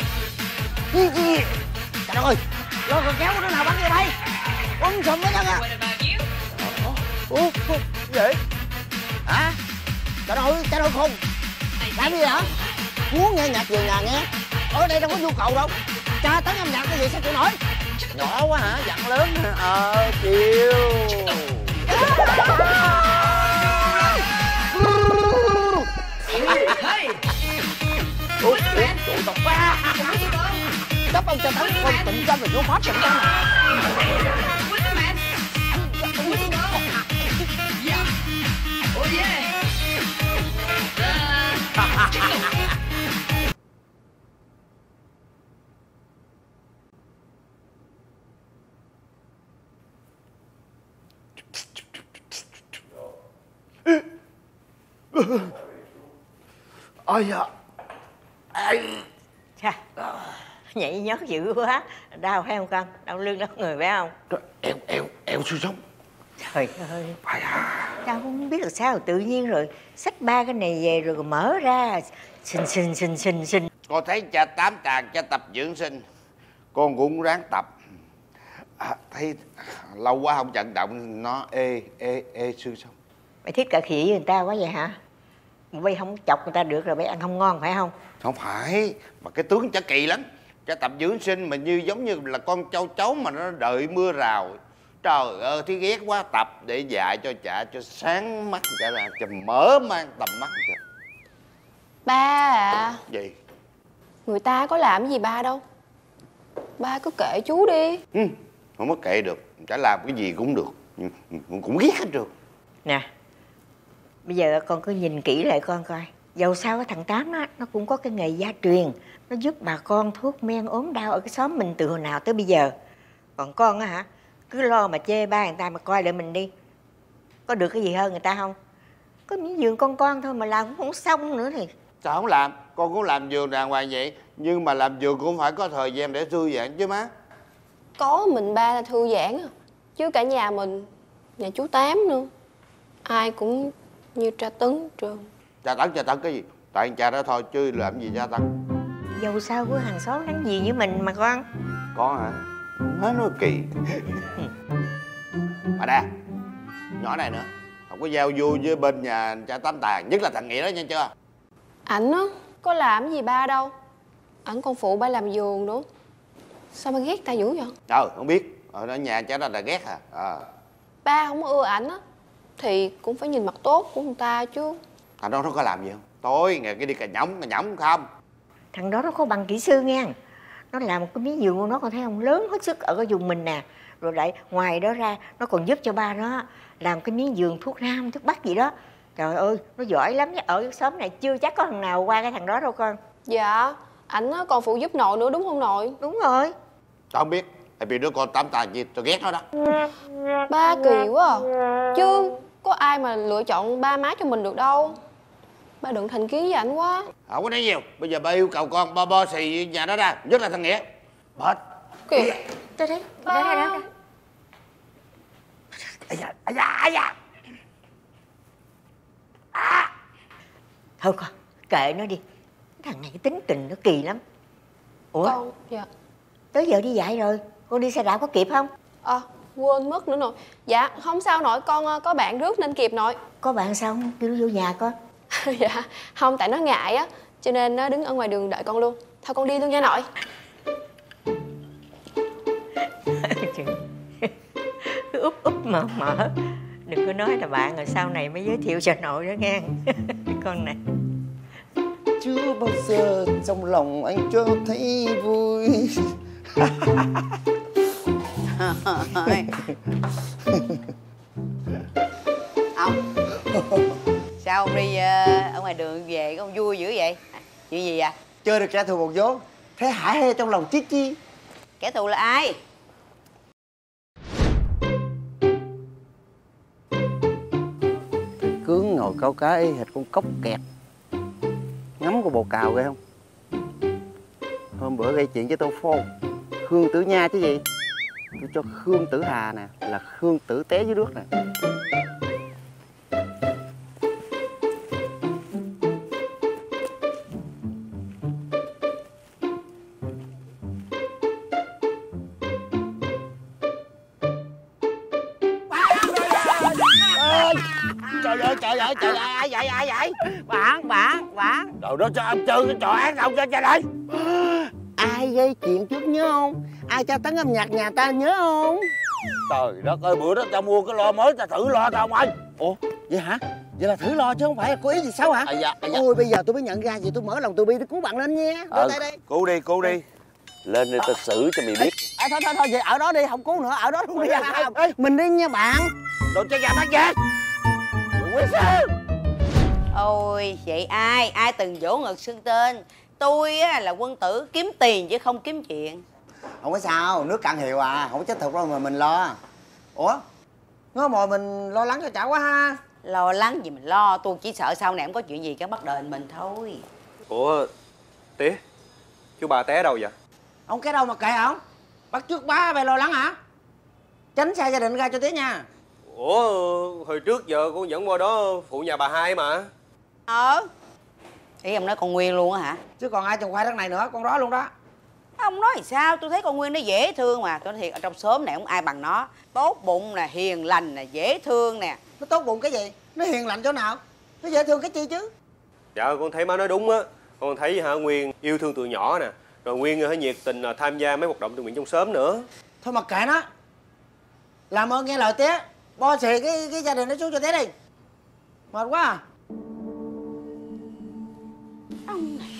Trời ơi, lo con kéo của nó nào bắn vô đây. Ôm sùm với nhau à. vậy? Hả? Cha nội khùng. Làm gì hả? Muốn nghe nhạc về nhà nghe. Ở đây đâu có nhu cầu đâu. Tra tấn âm nhạc cái gì sao chịu nổi? Nhỏ quá hả? Dặn lớn hả? Chịu. Đắp ông cho tấn không tịnh tâm rồi vô pháp tịnh tâm Ôi da. Chà, nhảy nhót dữ quá. Đau phải không con? Đau lưng đau người phải không? Eo xương sống. Trời ơi. Tao không biết là sao tự nhiên rồi xách ba cái này về rồi mở ra xình. Con thấy cha Tám Tràng cha tập dưỡng sinh, con cũng ráng tập. Thấy lâu quá không vận động nó ê xương sống. Mày thích cà khỉ với người ta quá vậy hả? Bây không chọc người ta được rồi, bây ăn không ngon phải không? Không phải, mà cái tướng chả kỳ lắm. Cha tập dưỡng sinh mà giống như là con châu chấu mà nó đợi mưa rào. Trời ơi, thấy ghét quá. Tập để dạy cho chả cho sáng mắt chả là cho mở mang tầm mắt chả. Ba à. Gì? Người ta có làm gì ba đâu. Ba cứ kệ chú đi. Không có kệ được. Chả làm cái gì cũng được. Cũng ghét hết được. Nè, bây giờ con cứ nhìn kỹ lại con coi. Dầu sao cái thằng Tám á, nó cũng có cái nghề gia truyền. Nó giúp bà con thuốc men ốm đau ở cái xóm mình từ hồi nào tới bây giờ. Còn con á hả, cứ lo mà chê ba người ta mà coi lại mình đi. Có được cái gì hơn người ta không? Có những vườn con thôi mà làm cũng không xong nữa thì. Sao không làm? Con cũng làm vườn đàng hoàng vậy. Nhưng mà làm vườn cũng phải có thời gian để thư giãn chứ má. Có mình ba là thư giãn à. Chứ cả nhà mình, nhà chú Tám nữa, ai cũng như tra tấn trơn. Tra tấn cái gì? Tại cha đó thôi chứ làm gì tra tấn. Dầu sao của hàng xóm láng giềng với mình mà con. Có hả? Má nói kỳ. Bà Đa, nhỏ này nữa không có giao du với bên nhà cha Tám Tàng, nhất là thằng Nghĩa đó nha chưa? Ảnh á có làm gì ba đâu. Ảnh còn phụ ba làm vườn nữa. Sao ba ghét ta dữ vậy? Không biết. Ở nhà cha đó là ghét à. Ba không ưa ảnh á thì cũng phải nhìn mặt tốt của người ta chứ. Thằng đó nó có làm gì không? Tối ngày cái đi cà nhõng không? Thằng đó nó có bằng kỹ sư nghe. Nó làm một cái miếng vườn của nó, con thấy không, lớn hết sức ở cái vùng mình nè. Rồi lại ngoài đó ra nó còn giúp cho ba nó làm cái miếng vườn thuốc nam thuốc bắc gì đó. Trời ơi nó giỏi lắm. Ở cái xóm này chưa chắc có thằng nào qua cái thằng đó đâu con. Dạ ảnh còn phụ giúp nội nữa đúng không nội? Đúng rồi. Tao không biết. Tại vì đứa con Tám Tàng gì tao ghét nó đó. Ba kỳ quá à. Chứ có ai mà lựa chọn ba má cho mình được đâu. Ba đừng thành kiến với ảnh quá. Không có nói nhiều. Bây giờ ba yêu cầu con bo xì nhà đó ra. Nhất là thằng Nghĩa. Bớt. Kìa. Tới đây. Đó. Ây da. Thôi con, kệ nó đi. Thằng này cái tính tình nó kỳ lắm. Ủa? Con, dạ. Tới giờ đi dạy rồi. Con đi xe đạp có kịp không? Quên mất nữa nội. Dạ không sao nội, con có bạn rước nên kịp nội. Có bạn sao không? Kêu nó vô nhà con. Dạ không, tại nó ngại á, cho nên nó đứng ở ngoài đường đợi con luôn. Thôi con đi luôn nha nội. Cứ úp mở. Đừng có nói là bạn rồi sau này mới giới thiệu cho nội đó nghe. Con này Chưa bao giờ trong lòng anh cho thấy vui. Ông sao ông đi ở ngoài đường về ông vui dữ vậy? Chuyện gì vậy? Chơi được kẻ thù một vố. Thế hả hê trong lòng chiếc chi. Kẻ thù là ai? Cướng ngồi câu cá y hệt con cốc kẹt. Ngắm con bồ cào ghê không? Hôm bữa gây chuyện với Tô Phô, Khương Tử Nha chứ gì. Tôi cho Khương Tử Hà nè là Khương Tử té dưới nước nè. trời ơi, ai vậy? Bạn. Trời đó cho anh chơi cái trò ác đâu cho đây. Ai gây chuyện trước nhớ không? Ai tra tấn âm nhạc nhà ta nhớ không? Trời đất ơi, bữa đó tao mua cái loa mới tao thử loa tao ông ơi. Ủa vậy hả? Vậy là thử lo chứ không phải là có ý gì xấu hả? Ôi bây giờ tôi mới nhận ra vậy, tôi mở lòng từ bi tôi cứu bạn lên nha. Đây. Cứu đi. Lên đi tao xử cho mày biết. Thôi vậy ở đó đi, không cứu nữa, ở đó luôn đi. Mình đi nha bạn. Đồ cho nhà bác về. Quý sư. Ôi vậy ai từng vỗ ngực xưng tên. Tôi á là quân tử kiếm tiền chứ không kiếm chuyện. Không có sao, nước cạn hiệu à, không có chết thực đâu mà mình lo. Ủa? Ngó mồi mình lo lắng cho chả quá ha. Lo lắng gì mình lo, tôi chỉ sợ sau này không có chuyện gì cái bắt đền mình thôi. Ủa Tía, chú ba té đâu vậy? Ông cái đâu mà kệ không? Bắt trước bá về lo lắng hả? Tránh xa gia đình ra cho Tía nha. Ủa hồi trước giờ con vẫn qua đó phụ nhà bà hai mà. Ý ông nói con Nguyên luôn á hả? Chứ còn ai trồng khoai đất này nữa, con đó luôn đó. Ông nói thì sao, tôi thấy con Nguyên nó dễ thương mà. Tôi nói thiệt, ở trong xóm này không ai bằng nó. Tốt bụng nè, hiền lành nè, dễ thương nè. Nó tốt bụng cái gì? Nó hiền lành chỗ nào? Nó dễ thương cái chi chứ? Dạ con thấy má nói đúng á. Con thấy Nguyên yêu thương từ nhỏ nè. Rồi Nguyên nhiệt tình tham gia mấy hoạt động từ nguyện trong xóm nữa. Thôi mặc kệ nó. Làm ơn nghe lời Tía. Bo xì cái gia đình nó xuống cho Tía đi. Mệt quá à. Ông này.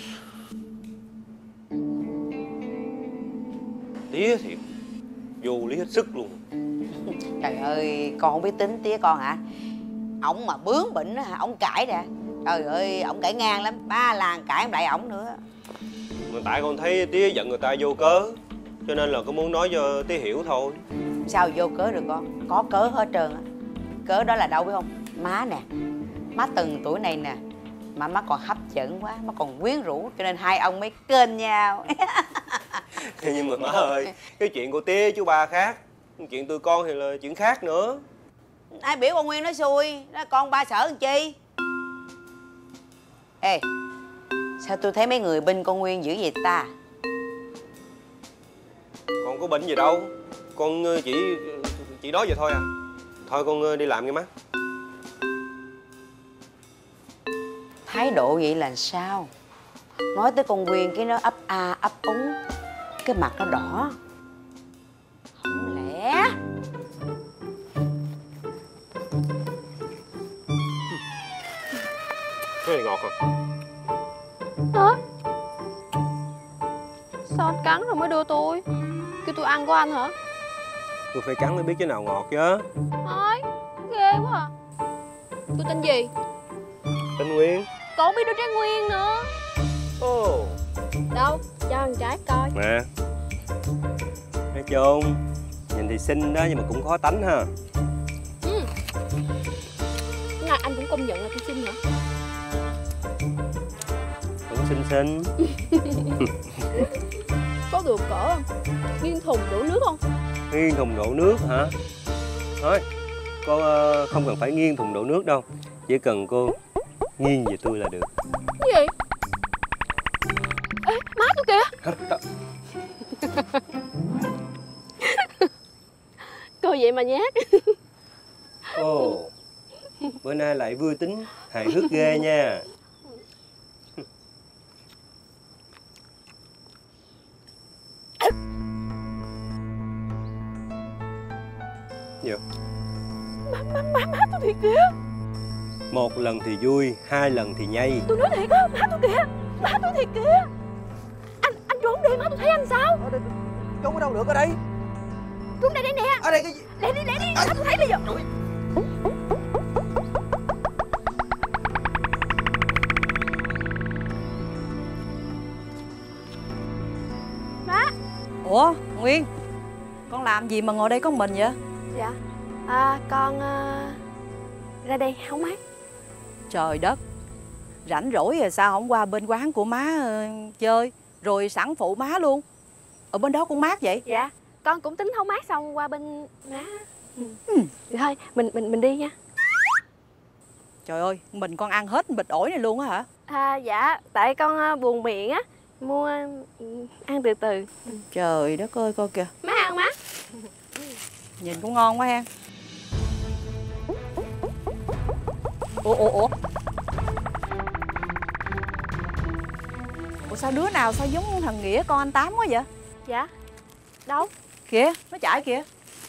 Tía thiệt vô lý hết sức luôn. Trời ơi, con không biết tính Tía con hả? Ổng mà bướng bỉnh hả, ổng cãi nè. Trời ơi, ổng cãi ngang lắm, ba làng cãi lại ổng nữa. Mà tại con thấy Tía giận người ta vô cớ, cho nên là con muốn nói cho Tía hiểu thôi. Sao vô cớ được con? Có cớ hết trơn á. Cớ đó là đâu biết không? Má nè, má từng tuổi này nè, mà má còn hấp dẫn quá, má còn quyến rũ, cho nên hai ông mới kênh nhau. Nhưng mà má ơi, cái chuyện của Tía chú ba khác, chuyện tụi con thì là chuyện khác nữa. Ai biểu con Nguyên nói xui, nó con ba sợ làm chi? Ê, sao tôi thấy mấy người binh con Nguyên dữ vậy ta? Con có bệnh gì đâu, con chỉ nói vậy thôi à. Thôi con đi làm nghe má. Thái độ vậy là sao? Nói tới con Nguyên cái nó ấp a ấp úng, cái mặt nó đỏ. Không lẽ cái này ngọt à? Hả? Sao anh cắn rồi mới đưa tôi? Kêu tôi ăn của anh hả? Tôi phải cắn mới biết cái nào ngọt chứ. Thôi, ghê quá à. Tôi tên gì? Tên Nguyên. Còn biết đứa trái Nguyên nữa. Ồ. Đâu, cho ăn trái coi. Nè. Nói chung nhìn thì xinh đó nhưng mà cũng khó tánh ha. Ngày anh cũng công nhận là tôi xinh hả? Cũng xinh. Có được cỡ không? Nghiêng thùng đổ nước không? Nghiêng thùng đổ nước hả? Thôi, cô không cần phải nghiêng thùng đổ nước đâu. Chỉ cần cô nghiêng về tôi là được. Cái gì? Ê, má tôi kìa. Cô vậy mà nhát. Ồ, bữa nay lại vui tính, hài hước ghê nha. Gì? Má tôi thiệt kìa. Một lần thì vui, hai lần thì nhây. Tôi nói thiệt á, má tôi kìa. Má tôi thiệt kìa. Anh trốn đi, má tôi thấy anh sao? Trốn ở đâu được ở đây? Trốn đây nè. Ở đây cái gì? Lẹ đi, má tôi thấy bây giờ. Má. Ủa Nguyên, con làm gì mà ngồi đây có mình vậy? Dạ, con ra đây hóng mát. Trời đất, rảnh rỗi rồi sao không qua bên quán của má chơi, rồi sẵn phụ má luôn. Ở bên đó cũng mát vậy? Dạ, con cũng tính hóng mát xong qua bên má. Vậy thôi, mình đi nha. Trời ơi, mình con ăn hết bịch ổi này luôn á hả? Dạ, tại con buồn miệng á, mua ăn từ từ. Trời đất ơi, coi kìa. Má ăn má. Nhìn cũng ngon quá ha. Ủa sao đứa nào sao giống thằng Nghĩa con anh Tám quá vậy? Dạ. Đâu? Kìa, nó chạy kìa.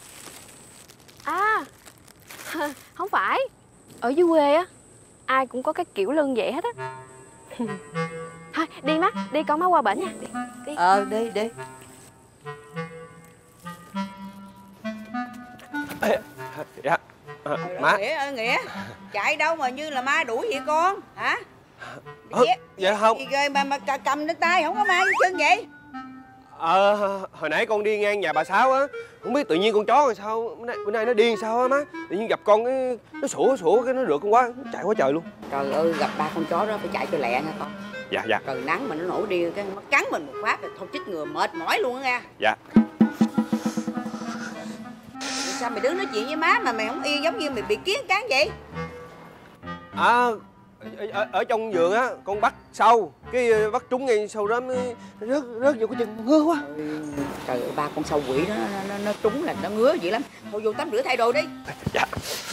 À, không phải. Ở dưới quê á, ai cũng có cái kiểu lưng vậy hết á. Thôi, đi má, đi con má qua bển nha. Đi. Đi. Dạ. Má. Nghĩa, chạy đâu mà như là ma đuổi vậy con? Hả? Dạ không. Gì ghê mà cầm lên tay không có ma dưới chân vậy? Hồi nãy con đi ngang nhà bà Sáu á, không biết tự nhiên con chó rồi sao bữa nay nó điên sao á má, tự nhiên gặp con cái nó sủa cái nó rượt con quá, nó chạy quá trời luôn. Trời ơi, gặp ba con chó đó phải chạy cho lẹ nha con. Dạ. Trời nắng mà nó nổi điên cái nó cắn mình một phát rồi thôi chết ngừa mệt mỏi luôn á nha. Dạ. Sao mày đứng nói chuyện với má mà mày không yên, giống như mày bị kiến cắn vậy? Ở trong vườn á, con bắt sâu, cái bắt trúng ngay sâu đó mới rớt vô cái chân, ngứa quá. Trời ơi, ba con sâu quỷ đó nó trúng là nó ngứa dữ lắm. Thôi vô tắm rửa thay đồ đi. Dạ.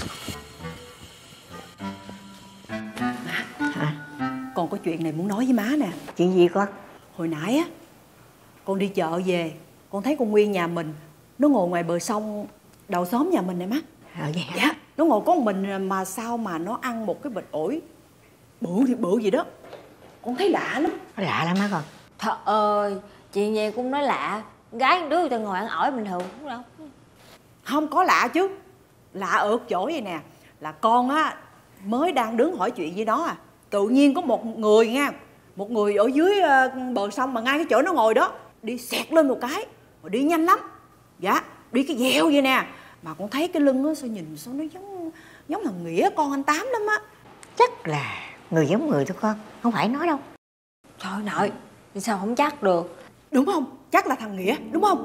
Con có chuyện này muốn nói với má nè. Chuyện gì con? Hồi nãy á, con đi chợ về, con thấy con Nguyên nhà mình nó ngồi ngoài bờ sông đầu xóm nhà mình này má. Vậy hả? Dạ, nó ngồi có một mình mà sao mà nó ăn một cái bịch ổi bự gì đó. Con thấy lạ lắm. Lạ lắm má con. Trời ơi, chuyện gì cũng nói lạ. Gái con đứa người ta ngồi ăn ổi bình thường đúng đâu. Không có lạ chứ. Lạ ở chỗ vậy nè, là con á mới đang đứng hỏi chuyện với nó à, tự nhiên có một người ở dưới bờ sông mà ngay cái chỗ nó ngồi đó đi xẹt lên một cái, mà đi nhanh lắm. Dạ, đi cái dèo vậy nè, mà con thấy cái lưng á sao nhìn sao nó giống thằng Nghĩa con anh Tám lắm á. Chắc là người giống người thôi con, không phải nó đâu. Trời nội, sao không chắc được. Đúng không? Chắc là thằng Nghĩa, đúng không?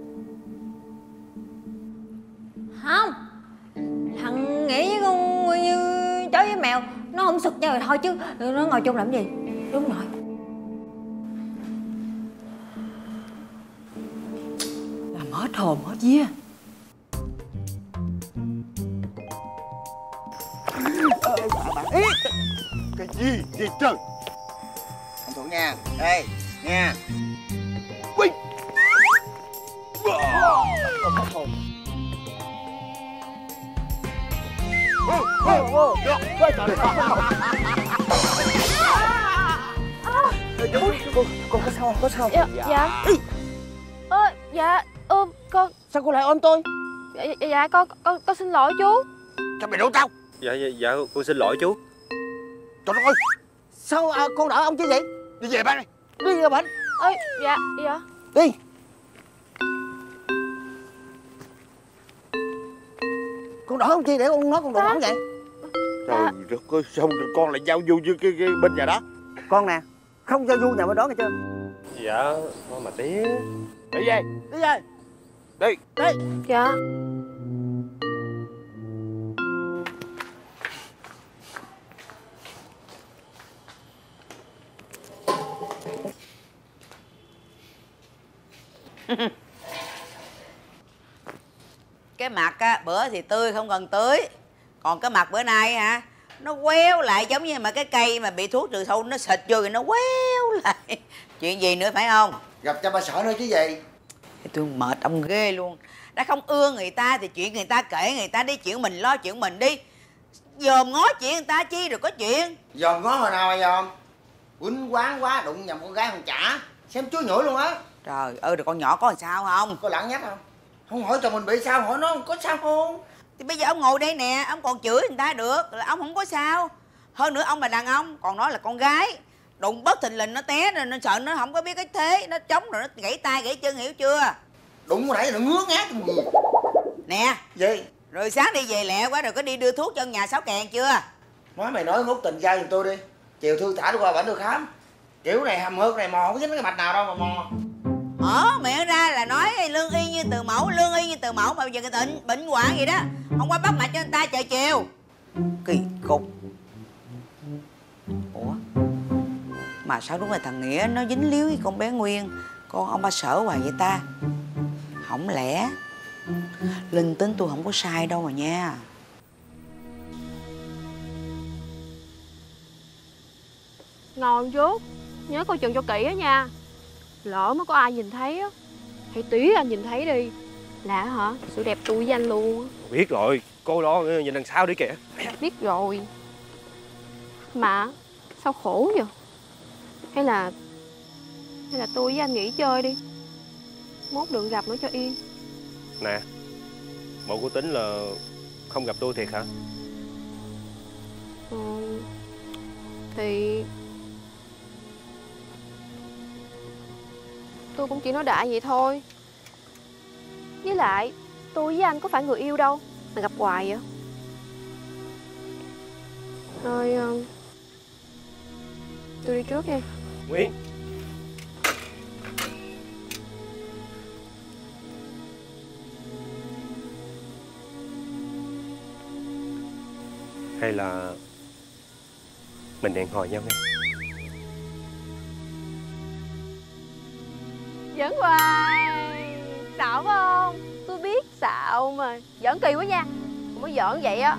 Không, thằng Nghĩa với con như chó với mèo, nó không sực nhau rồi thôi chứ nó ngồi chung làm gì. Đúng rồi. Làm hết hồn hết vía. Cái gì trời? Anh Thuận nha, đây nha. Ui. Con có sao không? Có sao? Con. Sao cô lại ôm tôi? Dạ con xin lỗi chú. Sao mày đổ tao? Dạ con xin lỗi chú. Trời đất ơi, sao con đỡ ông chứ vậy? Đi về ba này, đi về bệnh. Dạ. Đi. Con đỡ ông chi để con nói con đụng ông vậy? Trời đất ơi, sao con lại giao du với cái bên nhà đó? Con nè, không giao du nhà bên đó nghe chưa? Dạ, thôi mà tía. Đi về. Đi. Dạ. Cái mặt á, bữa thì tươi không cần tưới. Còn cái mặt bữa nay hả, nó queo lại giống như mà cái cây mà bị thuốc trừ sâu nó xịt vô rồi nó queo lại. Chuyện gì nữa phải không? Gặp cho bà sợ nữa chứ gì. Tôi mệt ông ghê luôn. Đã không ưa người ta thì chuyện người ta kể người ta đi, chuyện mình lo chuyện mình đi. Dòm ngó chuyện người ta chi rồi có chuyện. Dòm ngó hồi nào mà dòm? Quýnh quán quá đụng nhầm con gái con chả. Xem chuối nhủi luôn á. Trời ơi, rồi con nhỏ có làm sao không? Có lẳng nhách không? Không hỏi chồng mình bị sao, hỏi nó có sao không? Thì bây giờ ông ngồi đây nè, ông còn chửi người ta được là ông không có sao. Hơn nữa ông là đàn ông, còn nó là con gái. Đụng bất thình lình nó té rồi nó sợ nó không có biết cái thế, nó chống rồi nó gãy tay gãy chân, hiểu chưa? Đụng hồi nãy nó ngứa ngát trong người. Nè. Gì? Rồi sáng đi về lẹ quá rồi có đi đưa thuốc cho nhà Sáu Kèn chưa? Nói mày nói ngút tình giao giùm tôi đi. Chiều thư thả tôi qua bệnh tôi khám. Kiểu này hầm hực này mò không dính cái mạch nào đâu mà mò. Miệng ra là nói lương y như từ mẫu, mà bây giờ cái bệnh hoạn gì đó không qua bắt mạch cho người ta trời chiều. Kỳ cục. Ủa, mà sao đúng là thằng Nghĩa nó dính líu với con bé Nguyên, con ông ba Sở hoài vậy ta? Không lẽ linh tính tôi không có sai đâu mà nha. Ngồi trước, nhớ coi chừng cho kỹ á nha. Lỡ mới có ai nhìn thấy á, hay tí anh nhìn thấy đi là hả, sự đẹp tôi với anh luôn. Biết rồi, cô đó nhìn đằng sau đi kìa. Biết rồi. Mà sao khổ vậy? Hay là tôi với anh nghỉ chơi đi, mốt đừng gặp nữa cho yên. Nè, bộ cô tính là không gặp tôi thiệt hả? Thì tôi cũng chỉ nói đại vậy thôi. Với lại tôi với anh có phải người yêu đâu mà gặp hoài vậy. Thôi tôi đi trước nha. Nguyễn, hay là mình hẹn hò nhau nghe? Giỡn hoài. Xạo phải không? Tôi biết xạo mà. Giỡn kỳ quá nha. Không có giỡn vậy á.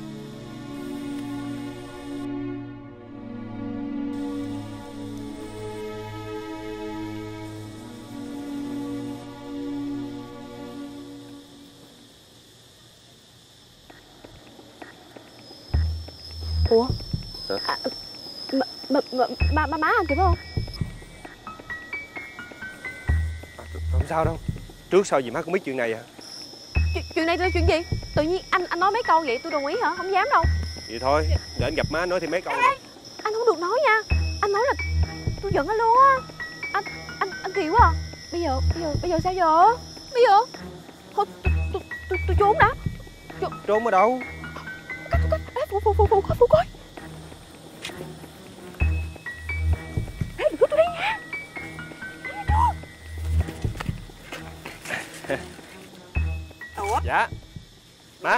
Ủa? Hả? Má anh kìa phải không? Không sao đâu. Trước sau gì má cũng biết chuyện này à? Chuyện này là chuyện gì? Tự nhiên anh nói mấy câu vậy tôi đồng ý hả? Không dám đâu. Vậy thôi, để anh gặp má nói thêm mấy câu. Anh không được nói nha. Anh nói là tôi giận anh luôn á. Anh kỳ quá à. Bây giờ sao giờ? Bây giờ thôi tôi trốn đã. Trốn ở đâu? Phụ coi. Ê, đừng có tôi đây nha. Ủa? Dạ. Má.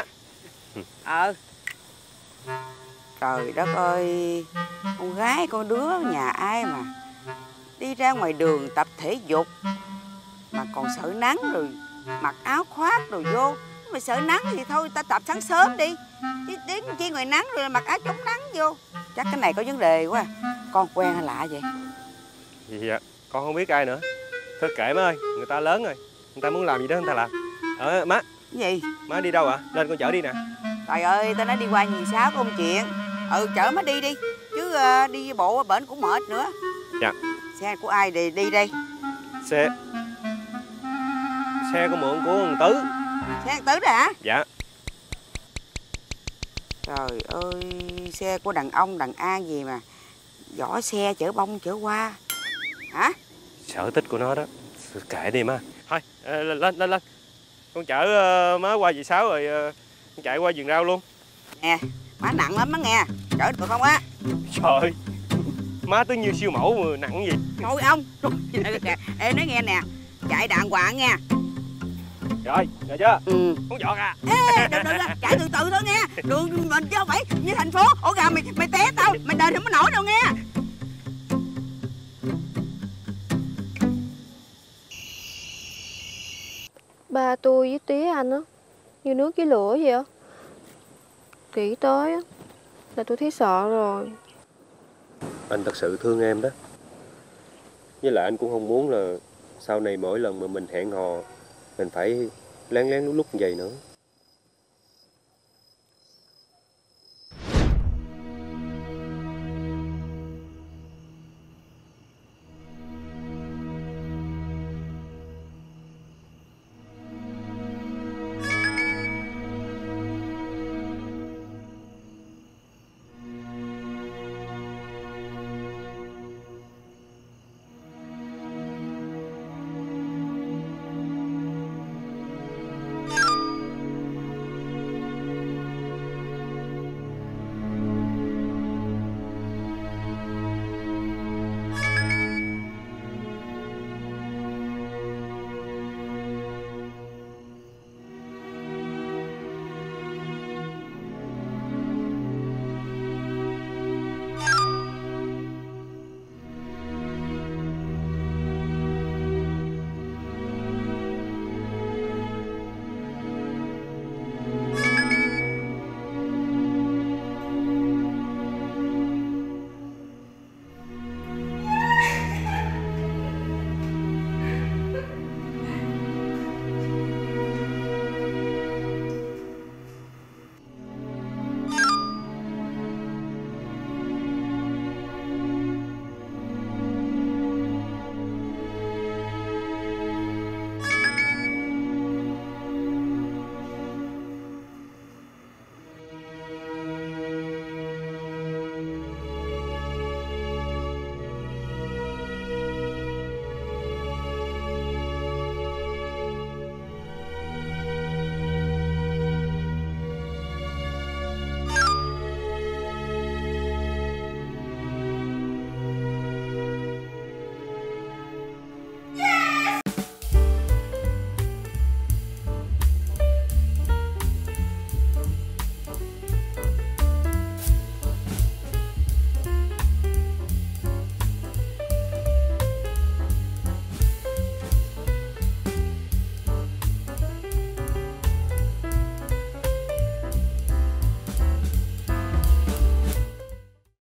Trời đất ơi, con gái con đứa nhà ai mà đi ra ngoài đường tập thể dục mà còn sợ nắng rồi mặc áo khoác rồi vô. Mà sợ nắng thì thôi ta tập sáng sớm đi, chứ đến chi ngoài nắng rồi mặc áo chống nắng vô. Chắc cái này có vấn đề quá. Con quen hay lạ vậy? Dạ, con không biết ai nữa. Thôi kệ má ơi, người ta lớn rồi, người ta muốn làm gì đó người ta làm. Má. Cái gì? Má đi đâu ạ? Lên con chở đi nè. Trời ơi, tao nói đi qua Nhì Sáu có một chuyện. Chở má đi đi, chứ đi bộ bển cũng mệt nữa. Dạ. Xe của ai đi đây? Xe của mượn của thằng Tứ. Xe thằng Tứ đó hả? Dạ. Trời ơi, xe của đàn ông đàn an gì mà vỏ xe chở bông chở hoa hả? Sở thích của nó đó. Kệ đi má. Thôi lên. Con chở má qua Dì Sáu rồi con chạy qua vườn rau luôn. Nè, má nặng lắm má nghe. Chở được không á? Trời, má tới như siêu mẫu mà nặng gì. Thôi ông. Ê nói nghe nè, chạy đàng hoàng nha. Rồi chưa? Không giọt à? Ê, đừng, chạy từ từ thôi nghe. Đường mình chứ không phải như thành phố. Ổ gà mày té tao, mày đền không có nổi đâu nghe. Ba tôi với tía anh á, như nước với lửa vậy á. Nghĩ tới á là tôi thấy sợ rồi. Anh thật sự thương em đó. Với lại anh cũng không muốn là sau này mỗi lần mà mình hẹn hò mình phải lén lén lúc như vậy nữa.